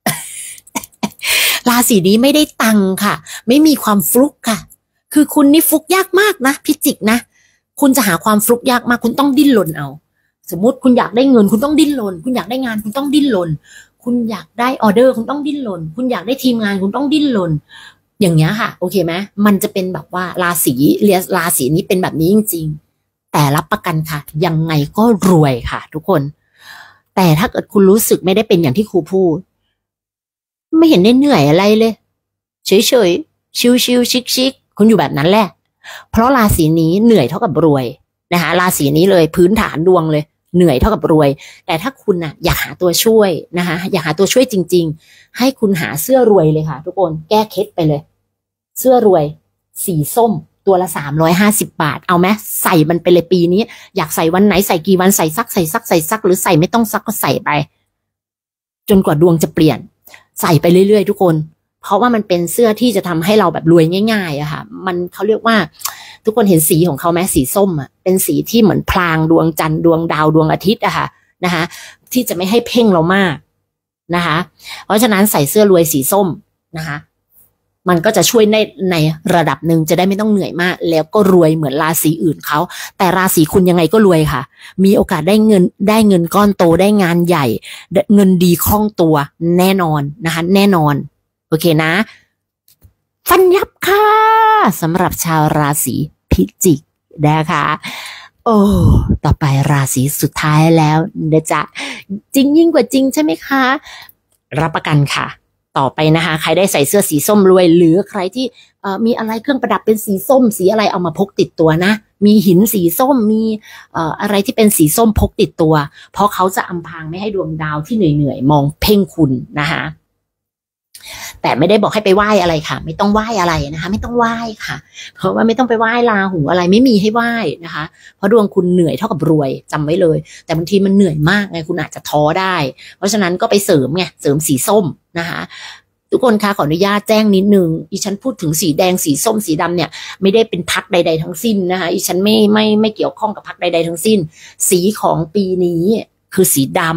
ราศีนี้ไม่ได้ตังค์ค่ะไม่มีความฟลุกค่ะคือคุณนี่ฟลุกยากมากนะพิจิกนะคุณจะหาความฟลุกยากมากคุณต้องดิ้นรนเอาสมมติคุณอยากได้เงินคุณต้องดิ้นรนคุณอยากได้งานคุณต้องดิ้นรนคุณอยากได้ออเดอร์คุณต้องดิ้นรนคุณอยากได้ทีมงานคุณต้องดิ้นรนอย่างเงี้ยค่ะโอเคไหมมันจะเป็นแบบว่าราศีเรียราศีนี้เป็นแบบนี้จริงๆแต่รับประกันค่ะยังไงก็รวยค่ะทุกคนแต่ถ้าเกิดคุณรู้สึกไม่ได้เป็นอย่างที่ครูพูดไม่เห็นได้เหนื่อยอะไรเลยเฉยๆชิวๆชิคๆคุณอยู่แบบนั้นแหละเพราะราศีนี้เหนื่อยเท่ากับรวยนะคะราศีนี้เลยพื้นฐานดวงเลยเหนื่อยเท่ากับรวยแต่ถ้าคุณน่ะอยากหาตัวช่วยนะคะอยากหาตัวช่วยจริงๆให้คุณหาเสื้อรวยเลยค่ะทุกคนแก้เคล็ดไปเลยเสื้อรวยสีส้มตัวละสามร้อยห้าสิบบาทเอาไหมใส่มันไปเลยปีนี้อยากใส่วันไหนใส่กี่วันใส่ซักใส่ซักใส่ซักหรือใส่ไม่ต้องซักก็ใส่ไปจนกว่าดวงจะเปลี่ยนใส่ไปเรื่อยๆทุกคนเพราะว่ามันเป็นเสื้อที่จะทำให้เราแบบรวยง่ายๆอะค่ะมันเขาเรียกว่าทุกคนเห็นสีของเขาไหมสีส้มอะเป็นสีที่เหมือนพลางดวงจันทร์ดวงดาวดวงอาทิตย์อะค่ะนะคะที่จะไม่ให้เพ่งเรามากนะคะเพราะฉะนั้นใส่เสื้อรวยสีส้มนะคะมันก็จะช่วยในในระดับหนึ่งจะได้ไม่ต้องเหนื่อยมากแล้วก็รวยเหมือนราศีอื่นเขาแต่ราศีคุณยังไงก็รวยค่ะมีโอกาสได้เงินได้เงินก้อนโตได้งานใหญ่เงินดีคล่องตัวแน่นอนนะคะแน่นอนโอเคนะฟันยับค่ะสำหรับชาวราศีพิจิกนะคะโอ้ต่อไปราศีสุดท้ายแล้วนะจ๊ะจริงยิ่งกว่าจริงใช่ไหมคะรับประกันค่ะต่อไปนะคะใครได้ใส่เสื้อสีส้มรวยหรือใครที่มีอะไรเครื่องประดับเป็นสีส้มสีอะไรเอามาพกติดตัวนะมีหินสีส้มมีอะไรที่เป็นสีส้มพกติดตัวเพราะเขาจะอำพรางไม่ให้ดวงดาวที่เหนื่อยๆมองเพ่งคุณนะคะแต่ไม่ได้บอกให้ไปไหว้อะไรค่ะไม่ต้องไหว้อะไรนะคะไม่ต้องไหว้ค่ะเพราะว่าไม่ต้องไปไหว้ราหูอะไรไม่มีให้ไหว้นะคะเพราะดวงคุณเหนื่อยเท่ากับรวยจำไว้เลยแต่บางทีมันเหนื่อยมากไงคุณอาจจะท้อได้เพราะฉะนั้นก็ไปเสริมไงเสริมสีส้มนะคะทุกคนคะขออนุญาตแจ้งนิดนึงอีฉันพูดถึงสีแดงสีส้มสีดำเนี่ยไม่ได้เป็นพรรคใดๆทั้งสิ้นนะคะอีฉันไม่ไม่ไม่เกี่ยวข้องกับพรรคใดๆทั้งสิ้นสีของปีนี้คือสีดำ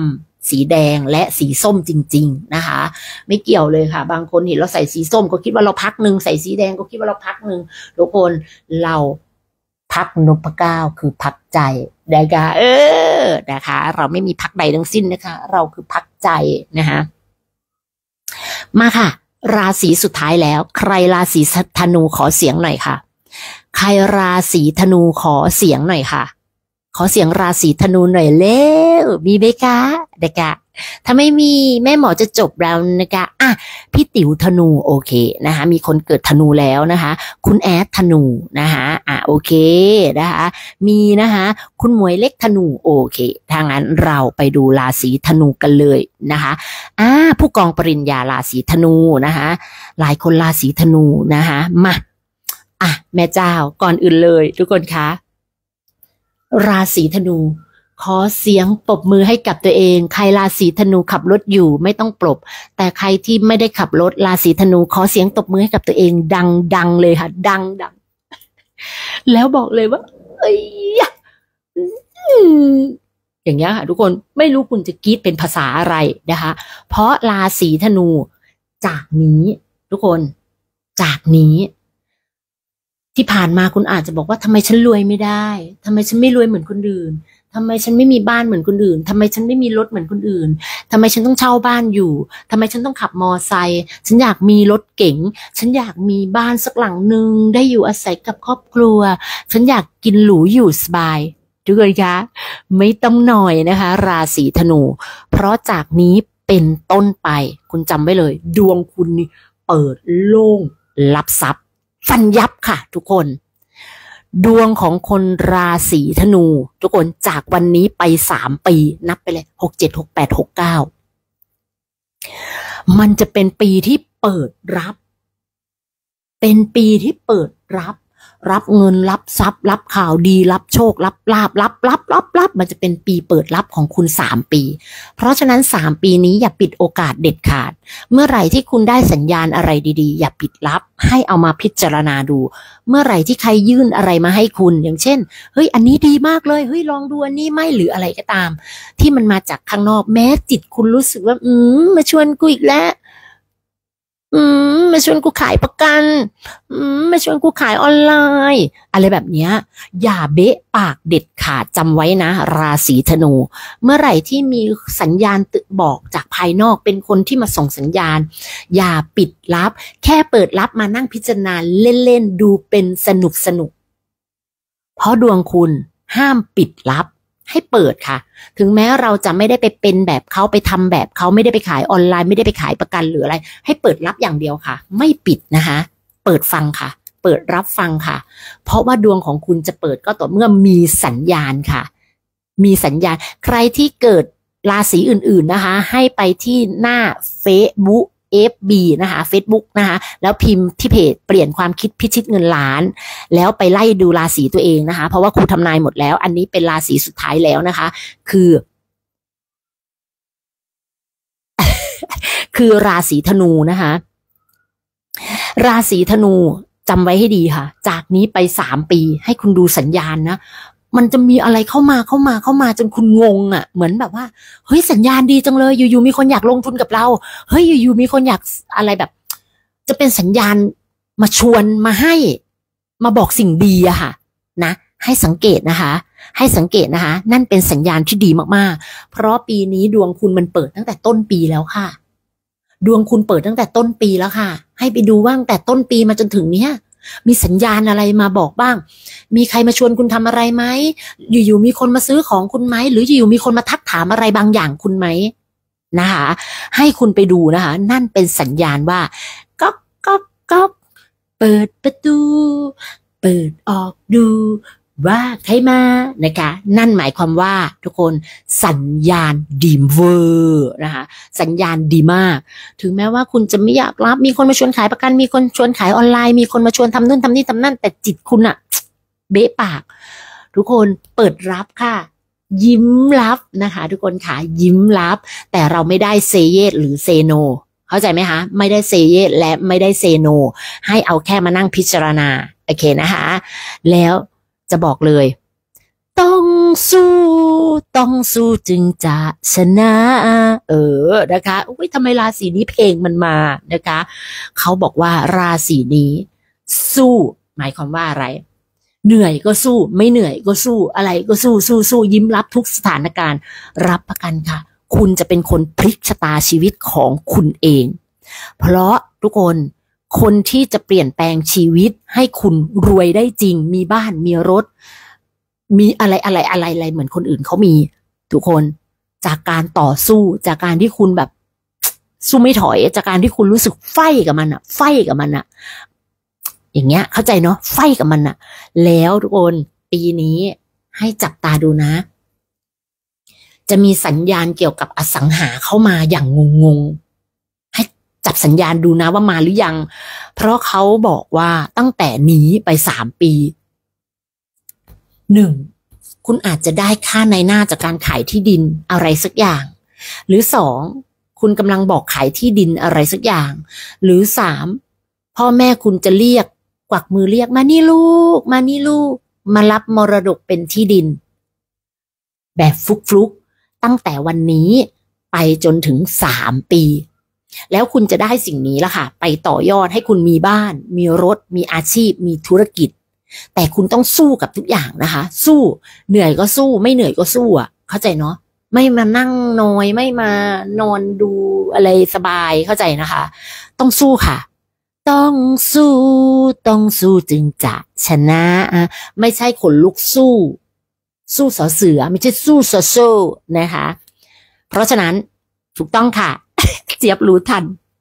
สีแดงและสีส้มจริงๆนะคะไม่เกี่ยวเลยค่ะบางคนเห็นเราใส่สีส้มก็คิดว่าเราพักหนึ่งใส่สีแดงก็คิดว่าเราพักหนึ่งทุกคนเราพักนพเก้าคือพักใจนะคะเออนะคะเราไม่มีพักใดทั้งสิ้นนะคะเราคือพักใจนะคะมาค่ะราศีสุดท้ายแล้วใครราศีธนูขอเสียงหน่อยค่ะใครราศีธนูขอเสียงหน่อยค่ะขอเสียงราศีธนูหน่อยเร็วมีไหมคะนะคะถ้าไม่มีแม่หมอจะจบแล้วนะคะอ่ะพี่ติ๋วธนูโอเคนะคะมีคนเกิดธนูแล้วนะคะคุณแอดธนูนะคะอ่ะโอเคนะคะมีนะคะคุณหมวยเล็กธนูโอเคถ้างั้นเราไปดูราศีธนูกันเลยนะคะอ่ะผู้กองปริญญาราศีธนูนะคะหลายคนราศีธนูนะคะมาอ่ะแม่เจ้าก่อนอื่นเลยทุกคนคะราศีธนูขอเสียงปรบมือให้กับตัวเองใครราศีธนูขับรถอยู่ไม่ต้องปรบแต่ใครที่ไม่ได้ขับรถราศีธนูขอเสียงตบมือให้กับตัวเองดังดังเลยค่ะดังดังแล้วบอกเลยว่าเอ้ยอย่างเงี้ยค่ะทุกคนไม่รู้คุณจะกรี๊ดเป็นภาษาอะไรนะคะเพราะราศีธนูจากนี้ทุกคนจากนี้ที่ผ่านมาคุณอาจจะบอกว่าทำไมฉันรวยไม่ได้ทำไมฉันไม่รวยเหมือนคนอื่นทำไมฉันไม่มีบ้านเหมือนคนอื่นทำไมฉันไม่มีรถเหมือนคนอื่นทำไมฉันต้องเช่าบ้านอยู่ทำไมฉันต้องขับมอไซค์ฉันอยากมีรถเก๋งฉันอยากมีบ้านสักหลังหนึ่งได้อยู่อาศัยกับครอบครัวฉันอยากกินหรูอยู่สบายทุกคนคะไม่ต้องหน่อยนะคะราศีธนูเพราะจากนี้เป็นต้นไปคุณจำไว้เลยดวงคุณนี่เปิดโล่งรับทรัพย์ฟันยับค่ะทุกคนดวงของคนราศีธนูทุกคนจากวันนี้ไปสามปีนับไปเลยหกเจ็ดหกแปดหกเก้ามันจะเป็นปีที่เปิดรับเป็นปีที่เปิดรับรับเงินรับทรัพย์รับข่าวดีรับโชครับลาภรับรับรับรับมันจะเป็นปีเปิดรับของคุณสามปีเพราะฉะนั้นสามปีนี้อย่าปิดโอกาสเด็ดขาดเมื่อไหร่ที่คุณได้สัญญาณอะไรดีๆอย่าปิดลับให้เอามาพิจารณาดูเมื่อไหร่ที่ใครยื่นอะไรมาให้คุณอย่างเช่นเฮ้ยอันนี้ดีมากเลยเฮ้ยลองดูอันนี้ไม่หรืออะไรก็ตามที่มันมาจากข้างนอกแม้จิตคุณรู้สึกว่าอืมมาชวนกูอีกแล้วอืมมาชวนกูขายประกันอืมมาชวนกูขายออนไลน์อะไรแบบเนี้ยอย่าเบะปากเด็ดขาดจำไว้นะราศีธนูเมื่อไหร่ที่มีสัญญาณตึกบอกจากภายนอกเป็นคนที่มาส่งสัญญาณอย่าปิดลับแค่เปิดลับมานั่งพิจารณาเล่นๆดูเป็นสนุกสนุกเพราะดวงคุณห้ามปิดลับให้เปิดค่ะถึงแม้เราจะไม่ได้ไปเป็นแบบเขาไปทำแบบเขาไม่ได้ไปขายออนไลน์ไม่ได้ไปขายประกันหรืออะไรให้เปิดรับอย่างเดียวค่ะไม่ปิดนะคะเปิดฟังค่ะเปิดรับฟังค่ะเพราะว่าดวงของคุณจะเปิดก็ต่อเมื่อมีสัญญาณค่ะมีสัญญาณใครที่เกิดราศีอื่นๆนะคะให้ไปที่หน้า Facebook เอฟ บี นะคะ Facebook นะคะแล้วพิมพ์ที่เพจเปลี่ยนความคิดพิชิตเงินล้านแล้วไปไล่ดูราศีตัวเองนะคะเพราะว่าครูทำนายหมดแล้วอันนี้เป็นราศีสุดท้ายแล้วนะคะคือ คือราศีธนูนะคะราศีธนูจำไว้ให้ดีค่ะจากนี้ไปสามปีให้คุณดูสัญญาณนะมันจะมีอะไรเข้ามาเข้ามาเข้ามาจนคุณงงอ่ะเหมือนแบบว่าเฮ้ยสัญญาณดีจังเลยอยู่ๆมีคนอยากลงทุนกับเราเฮ้ยอยู่ๆมีคนอยากอะไรแบบจะเป็นสัญญาณมาชวนมาให้มาบอกสิ่งดีอะค่ะนะให้สังเกตนะคะให้สังเกตนะคะนั่นเป็นสัญญาณที่ดีมากๆเพราะปีนี้ดวงคุณมันเปิดตั้งแต่ต้นปีแล้วค่ะดวงคุณเปิดตั้งแต่ต้นปีแล้วค่ะให้ไปดูว่าตั้งแต่ต้นปีมาจนถึงเนี้ยมีสัญญาณอะไรมาบอกบ้างมีใครมาชวนคุณทำอะไรไหมอยู่ๆมีคนมาซื้อของคุณไหมหรืออยู่ๆมีคนมาทักถามอะไรบางอย่างคุณไหมนะคะให้คุณไปดูนะคะนั่นเป็นสัญญาณว่าก๊อกก๊อกก๊อกเปิดประตูเปิดออกดูว่าใครมานะคะนั่นหมายความว่าทุกคนสัญญาณดีเวอร์นะคะสัญญาณดีมากถึงแม้ว่าคุณจะไม่อยากรับมีคนมาชวนขายประกันมีคนชวนขายออนไลน์มีคนมาชวนทำนู่นทำนี่ทำนั่นแต่จิตคุณอะเบ๊ะปากทุกคนเปิดรับค่ะยิ้มรับนะคะทุกคนค่ะยิ้มรับแต่เราไม่ได้เซเยสหรือเซโนเข้าใจไหมคะไม่ได้เซเยสและไม่ได้เซโนให้เอาแค่มานั่งพิจารณาโอเคนะคะแล้วจะบอกเลยต้องสู้ต้องสู้จึงจะชนะเออนะคะอุ้ยทำไมราศีนี้เพลงมันมานะคะเขาบอกว่าราศีนี้สู้หมายความว่าอะไรเหนื่อยก็สู้ไม่เหนื่อยก็สู้อะไรก็สู้สู้สู้ยิ้มรับทุกสถานการณ์รับประกันค่ะคุณจะเป็นคนพลิกชะตาชีวิตของคุณเองเพราะทุกคนคนที่จะเปลี่ยนแปลงชีวิตให้คุณรวยได้จริงมีบ้านมีรถมีอะไรอะไรอะไรอะไรเหมือนคนอื่นเขามีทุกคนจากการต่อสู้จากการที่คุณแบบสู้ไม่ถอยจากการที่คุณรู้สึกไฟกับมันอะไฟกับมันอะอย่างเงี้ยเข้าใจเนาะไฟกับมันอะแล้วทุกคนปีนี้ให้จับตาดูนะจะมีสัญญาณเกี่ยวกับอสังหาเข้ามาอย่างงงๆให้จับสัญญาณดูนะว่ามาหรือยังเพราะเขาบอกว่าตั้งแต่นี้ไปสามปีหนึ่งคุณอาจจะได้ค่าในหน้าจากการขายที่ดินอะไรสักอย่างหรือสองคุณกำลังบอกขายที่ดินอะไรสักอย่างหรือสามพ่อแม่คุณจะเรียกกวักมือเรียกมานี่ลูกมานี่ลูกมารับมรดกเป็นที่ดินแบบฟลุกๆตั้งแต่วันนี้ไปจนถึงสามปีแล้วคุณจะได้สิ่งนี้ละค่ะไปต่อยอดให้คุณมีบ้านมีรถมีอาชีพมีธุรกิจแต่คุณต้องสู้กับทุกอย่างนะคะสู้เหนื่อยก็สู้ไม่เหนื่อยก็สู้อ่ะเข้าใจเนาะไม่มานั่งนอยไม่มานอนดูอะไรสบายเข้าใจนะคะต้องสู้ค่ะต้องสู้ต้องสู้จึงจะชนะไม่ใช่ขนลุกสู้สู้สอเสือไม่ใช่สู้สอโซ่นะคะเพราะฉะนั้นถูกต้องค่ะ เจี๊ยบรู้ทัน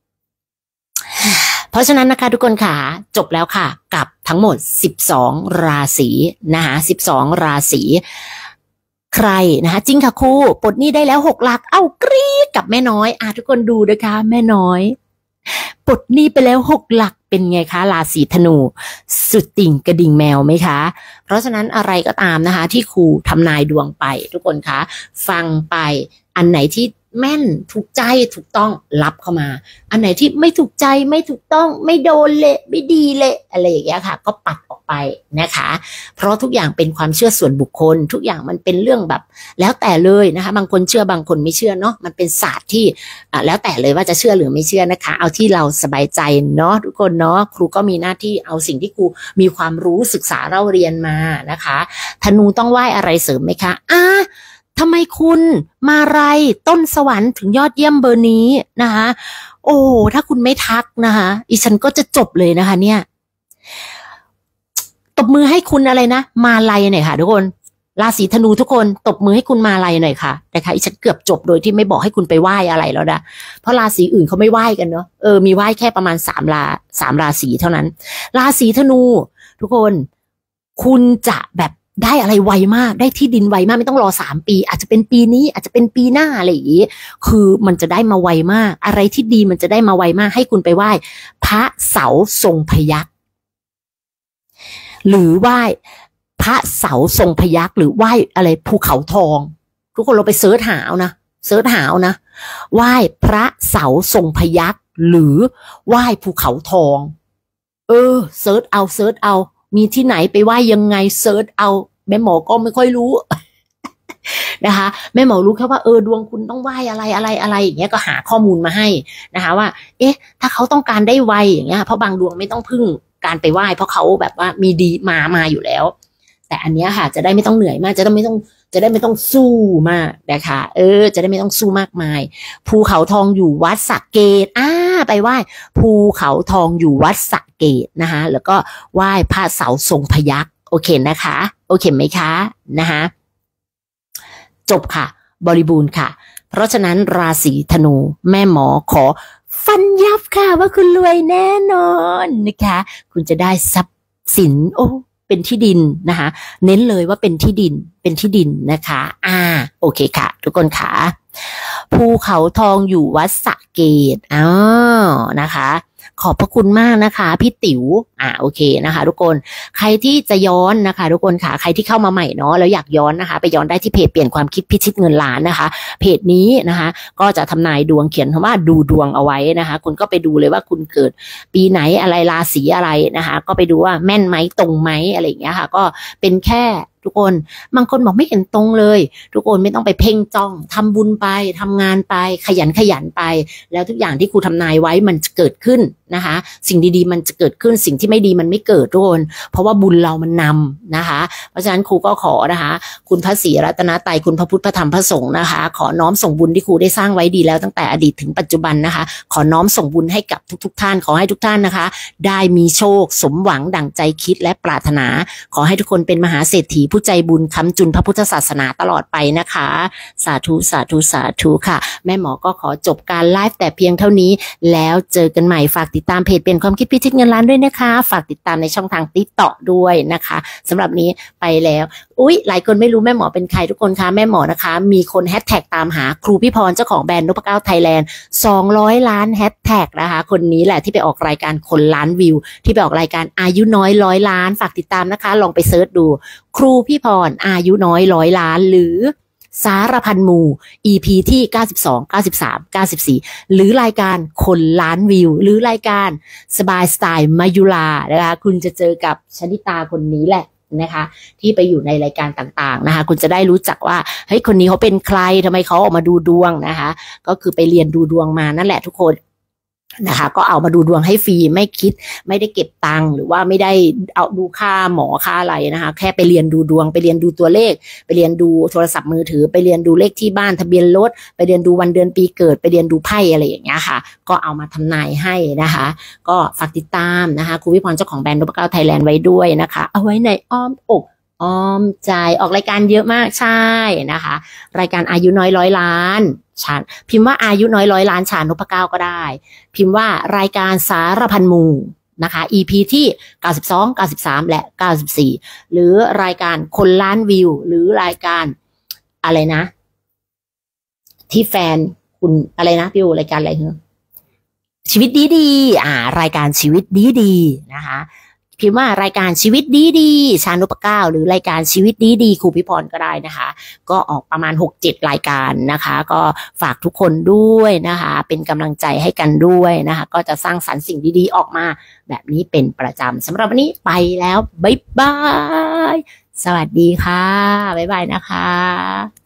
เพราะฉะนั้นนะคะทุกคนค่ะจบแล้วค่ะกับทั้งหมดสิบสองราศีนะคะสิบสองราศีใครนะคะจริงค่ะครูปลดหนี้ได้แล้วหกหลักเอ้ากรี๊ดกับแม่น้อยอ่ะทุกคนดูนะคะแม่น้อยปลดหนี้ไปแล้วหกหลักเป็นไงคะราศีธนูสุดติ่งกระดิ่งแมวไหมคะเพราะฉะนั้นอะไรก็ตามนะคะที่ครูทำนายดวงไปทุกคนคะฟังไปอันไหนที่แม่นถูกใจถูกต้องรับเข้ามาอันไหนที่ไม่ถูกใจไม่ถูกต้องไม่โดนเละไม่ดีเละอะไรอย่างเงี้ยค่ะก็ปัดออกไปนะคะเพราะทุกอย่างเป็นความเชื่อส่วนบุคคลทุกอย่างมันเป็นเรื่องแบบแล้วแต่เลยนะคะบางคนเชื่อบางคนไม่เชื่อเนาะมันเป็นศาสตร์ที่อ่าแล้วแต่เลยว่าจะเชื่อหรือไม่เชื่อนะคะเอาที่เราสบายใจเนาะทุกคนเนาะครูก็มีหน้าที่เอาสิ่งที่ครูมีความรู้ศึกษาเล่าเรียนมานะคะธนูต้องไหว้อะไรเสริมไหมคะอ่าทำไมคุณมาไรต้นสวรรค์ถึงยอดเยี่ยมเบอร์นี้นะคะโอ้ถ้าคุณไม่ทักนะคะอีฉันก็จะจบเลยนะคะเนี่ยตบมือให้คุณอะไรนะมาลัยหน่อยค่ะทุกคนราศีธนูทุกคนตบมือให้คุณมาลัยหน่อยค่ะนะคะอีฉันเกือบจบโดยที่ไม่บอกให้คุณไปไหว้อะไรแล้วนะเพราะราศีอื่นเขาไม่ไหว้กันเนาะเออมีไหว้แค่ประมาณสามราสามราศีเท่านั้นราศีธนูทุกคนคุณจะแบบได้อะไรไวมากได้ที่ดินไวมากไม่ต้องรอสามปีอาจจะเป็นปีนี้อาจจะเป็นปีหน้าอะไรอย่างงี้คือมันจะได้มาไวมากอะไรที่ดีมันจะได้มาไวมากให้คุณไปไหว้พระเสาทรงพยัคฆ์หรือไหว้พระเสาทรงพยัคฆ์หรือไหว้อะไรภูเขาทองทุกคนเราไปเสิร์ชหาเอานะเสิร์ชหาเอานะไหว้พระเสาทรงพยัคฆ์หรือไหว้ภูเขาทองเออเสิร์ชเอาเสิร์ชเอามีที่ไหนไปไหว้ยังไงเซิร์ชเอาแม่หมอก็ไม่ค่อยรู้ นะคะแม่หมอรู้แค่ว่าเออดวงคุณต้องไหว้อะไรอะไรอะไรอย่างเงี้ยก็หาข้อมูลมาให้นะคะว่าเอ๊ะถ้าเขาต้องการได้ไวอย่างเงี้ยเพราะบางดวงไม่ต้องพึ่งการไปไหว้เพราะเขาแบบว่ามีดีมามาอยู่แล้วแต่อันเนี้ยค่ะจะได้ไม่ต้องเหนื่อยมากจะได้ไม่ต้องจะได้ไม่ต้องสู้มากนะคะเออจะได้ไม่ต้องสู้มากมายภูเขาทองอยู่วัดสระเกษอ่าไปไหว้ภูเขาทองอยู่วัดสระเกษนะคะแล้วก็ไหว้พระเสาทรงพยัคฆ์โอเคนะคะโอเคไหมคะนะคะจบค่ะบริบูรณ์ค่ะเพราะฉะนั้นราศีธนูแม่หมอขอฟันยับค่ะว่าคุณรวยแน่นอนนะคะคุณจะได้ทรัพย์สินโอ้เป็นที่ดินนะคะเน้นเลยว่าเป็นที่ดินเป็นที่ดินนะคะอ่าโอเคค่ะทุกคนค่ะภูเขาทองอยู่วัดสระเกษอ๋อนะคะขอบพระคุณมากนะคะพี่ติ๋วอ่าโอเคนะคะทุกคนใครที่จะย้อนนะคะทุกคนค่ะใครที่เข้ามาใหม่เนาะแล้วอยากย้อนนะคะไปย้อนได้ที่เพจเปลี่ยนความคิดพิชิตเงินล้านนะคะเพจนี้นะคะก็จะทำนายดวงเขียนคำว่าดูดวงเอาไว้นะคะคุณก็ไปดูเลยว่าคุณเกิดปีไหนอะไรราศีอะไรนะคะก็ไปดูว่าแม่นไหมตรงไหมอะไรอย่างเงี้ยค่ะก็เป็นแค่ทุกคนบางคนบอกไม่เห็นตรงเลยทุกคนไม่ต้องไปเพ่งจ้องทำบุญไปทำงานไปขยันขยันไปแล้วทุกอย่างที่ครูทำนายไว้มันจะเกิดขึ้นนะคะสิ่งดีๆมันจะเกิดขึ้นสิ่งที่ไม่ดีมันไม่เกิดทุกคนเพราะว่าบุญเรามันนำนะคะเพราะฉะนั้นครูก็ขอนะคะคุณพระศรีรัตนตรัยคุณพระพุทธพระธรรมพระสงฆ์นะคะขอน้อมส่งบุญที่ครูได้สร้างไว้ดีแล้วตั้งแต่อดีตถึงปัจจุบันนะคะขอน้อมส่งบุญให้กับทุกๆท่านขอให้ทุกท่านนะคะได้มีโชคสมหวังดั่งใจคิดและปรารถนาขอให้ทุกคนเป็นมหาเศรษฐีผู้ใจบุญค้ำจุนพระพุทธศาสนาตลอดไปนะคะสาธุสาธุสาธุค่ะแม่หมอก็ขอจบการไลฟ์แต่เพียงเท่านี้แล้วเจอกันใหม่ฝากติดตามเพจเป็นความคิดพิชิตเงินล้านด้วยนะคะฝากติดตามในช่องทางติ๊กต็อกด้วยนะคะสำหรับนี้ไปแล้วอุ๊ยหลายคนไม่รู้แม่หมอเป็นใครทุกคนคะแม่หมอนะคะมีคนแฮชแท็กตามหาครูพี่พรเจ้าของแบรนด์นพเก้าไทยแลนด์สองร้อยล้านแฮชแท็กนะคะคนนี้แหละที่ไปออกรายการคนล้านวิวที่ไปออกรายการอายุน้อยร้อยล้านฝากติดตามนะคะลองไปเซิร์ชดูครูพี่พรอายุน้อยร้อยล้านหรือสารพันหมู่ อี พี ที่เก้าสิบสอง เก้าสิบสาม เก้าสิบสี่หรือรายการคนล้านวิวหรือรายการสบายสไตล์มายุลานะคะคุณจะเจอกับชนิตาคนนี้แหละนะคะที่ไปอยู่ในรายการต่างๆนะคะคุณจะได้รู้จักว่าเฮ้ยคนนี้เขาเป็นใครทำไมเขาออกมาดูดวงนะคะก็คือไปเรียนดูดวงมานั่นแหละทุกคนนะคะก็เอามาดูดวงให้ฟรีไม่คิดไม่ได้เก็บตังค์หรือว่าไม่ได้เอาดูค่าหมอค่าอะไรนะคะแค่ไปเรียนดูดวงไปเรียนดูตัวเลขไปเรียนดูโทรศัพท์มือถือไปเรียนดูเลขที่บ้านทะเบียนรถไปเรียนดูวันเดือนปีเกิดไปเรียนดูไพ่อะไรอย่างเงี้ยค่ะก็เอามาทำนายให้นะคะก็ฝากติดตามนะคะครูวิพรเจ้าของแบรนด์นพเก้าไทยแลนด์ไว้ด้วยนะคะเอาไว้ในอ้อมอกอ้อมใจออกรายการเยอะมากใช่นะคะรายการอายุน้อยร้อยล้านชาญพิมพ์ว่าอายุน้อยร้อยล้านชาญนพเก้าก็ได้พิมพ์ว่ารายการสารพันหมู่นะคะ อี พี ที่เก้าสิบสอง เก้าสิบสามและเก้าสิบสี่หรือรายการคนล้านวิวหรือรายการอะไรนะที่แฟนคุณอะไรนะพี่อูรายการอะไรเหรอชีวิตดีดีอ่ารายการชีวิตดีดีนะคะพิมพ์ว่ารายการชีวิตดีดีชาญนพเก้าหรือรายการชีวิตดีดีครูพิพรก็ได้นะคะก็ออกประมาณ หกเจ็ด รายการนะคะก็ฝากทุกคนด้วยนะคะเป็นกำลังใจให้กันด้วยนะคะก็จะสร้างสรรค์สิ่งดีๆออกมาแบบนี้เป็นประจำสำหรับวันนี้ไปแล้วบ๊ายบายสวัสดีค่ะบ๊ายบายนะคะ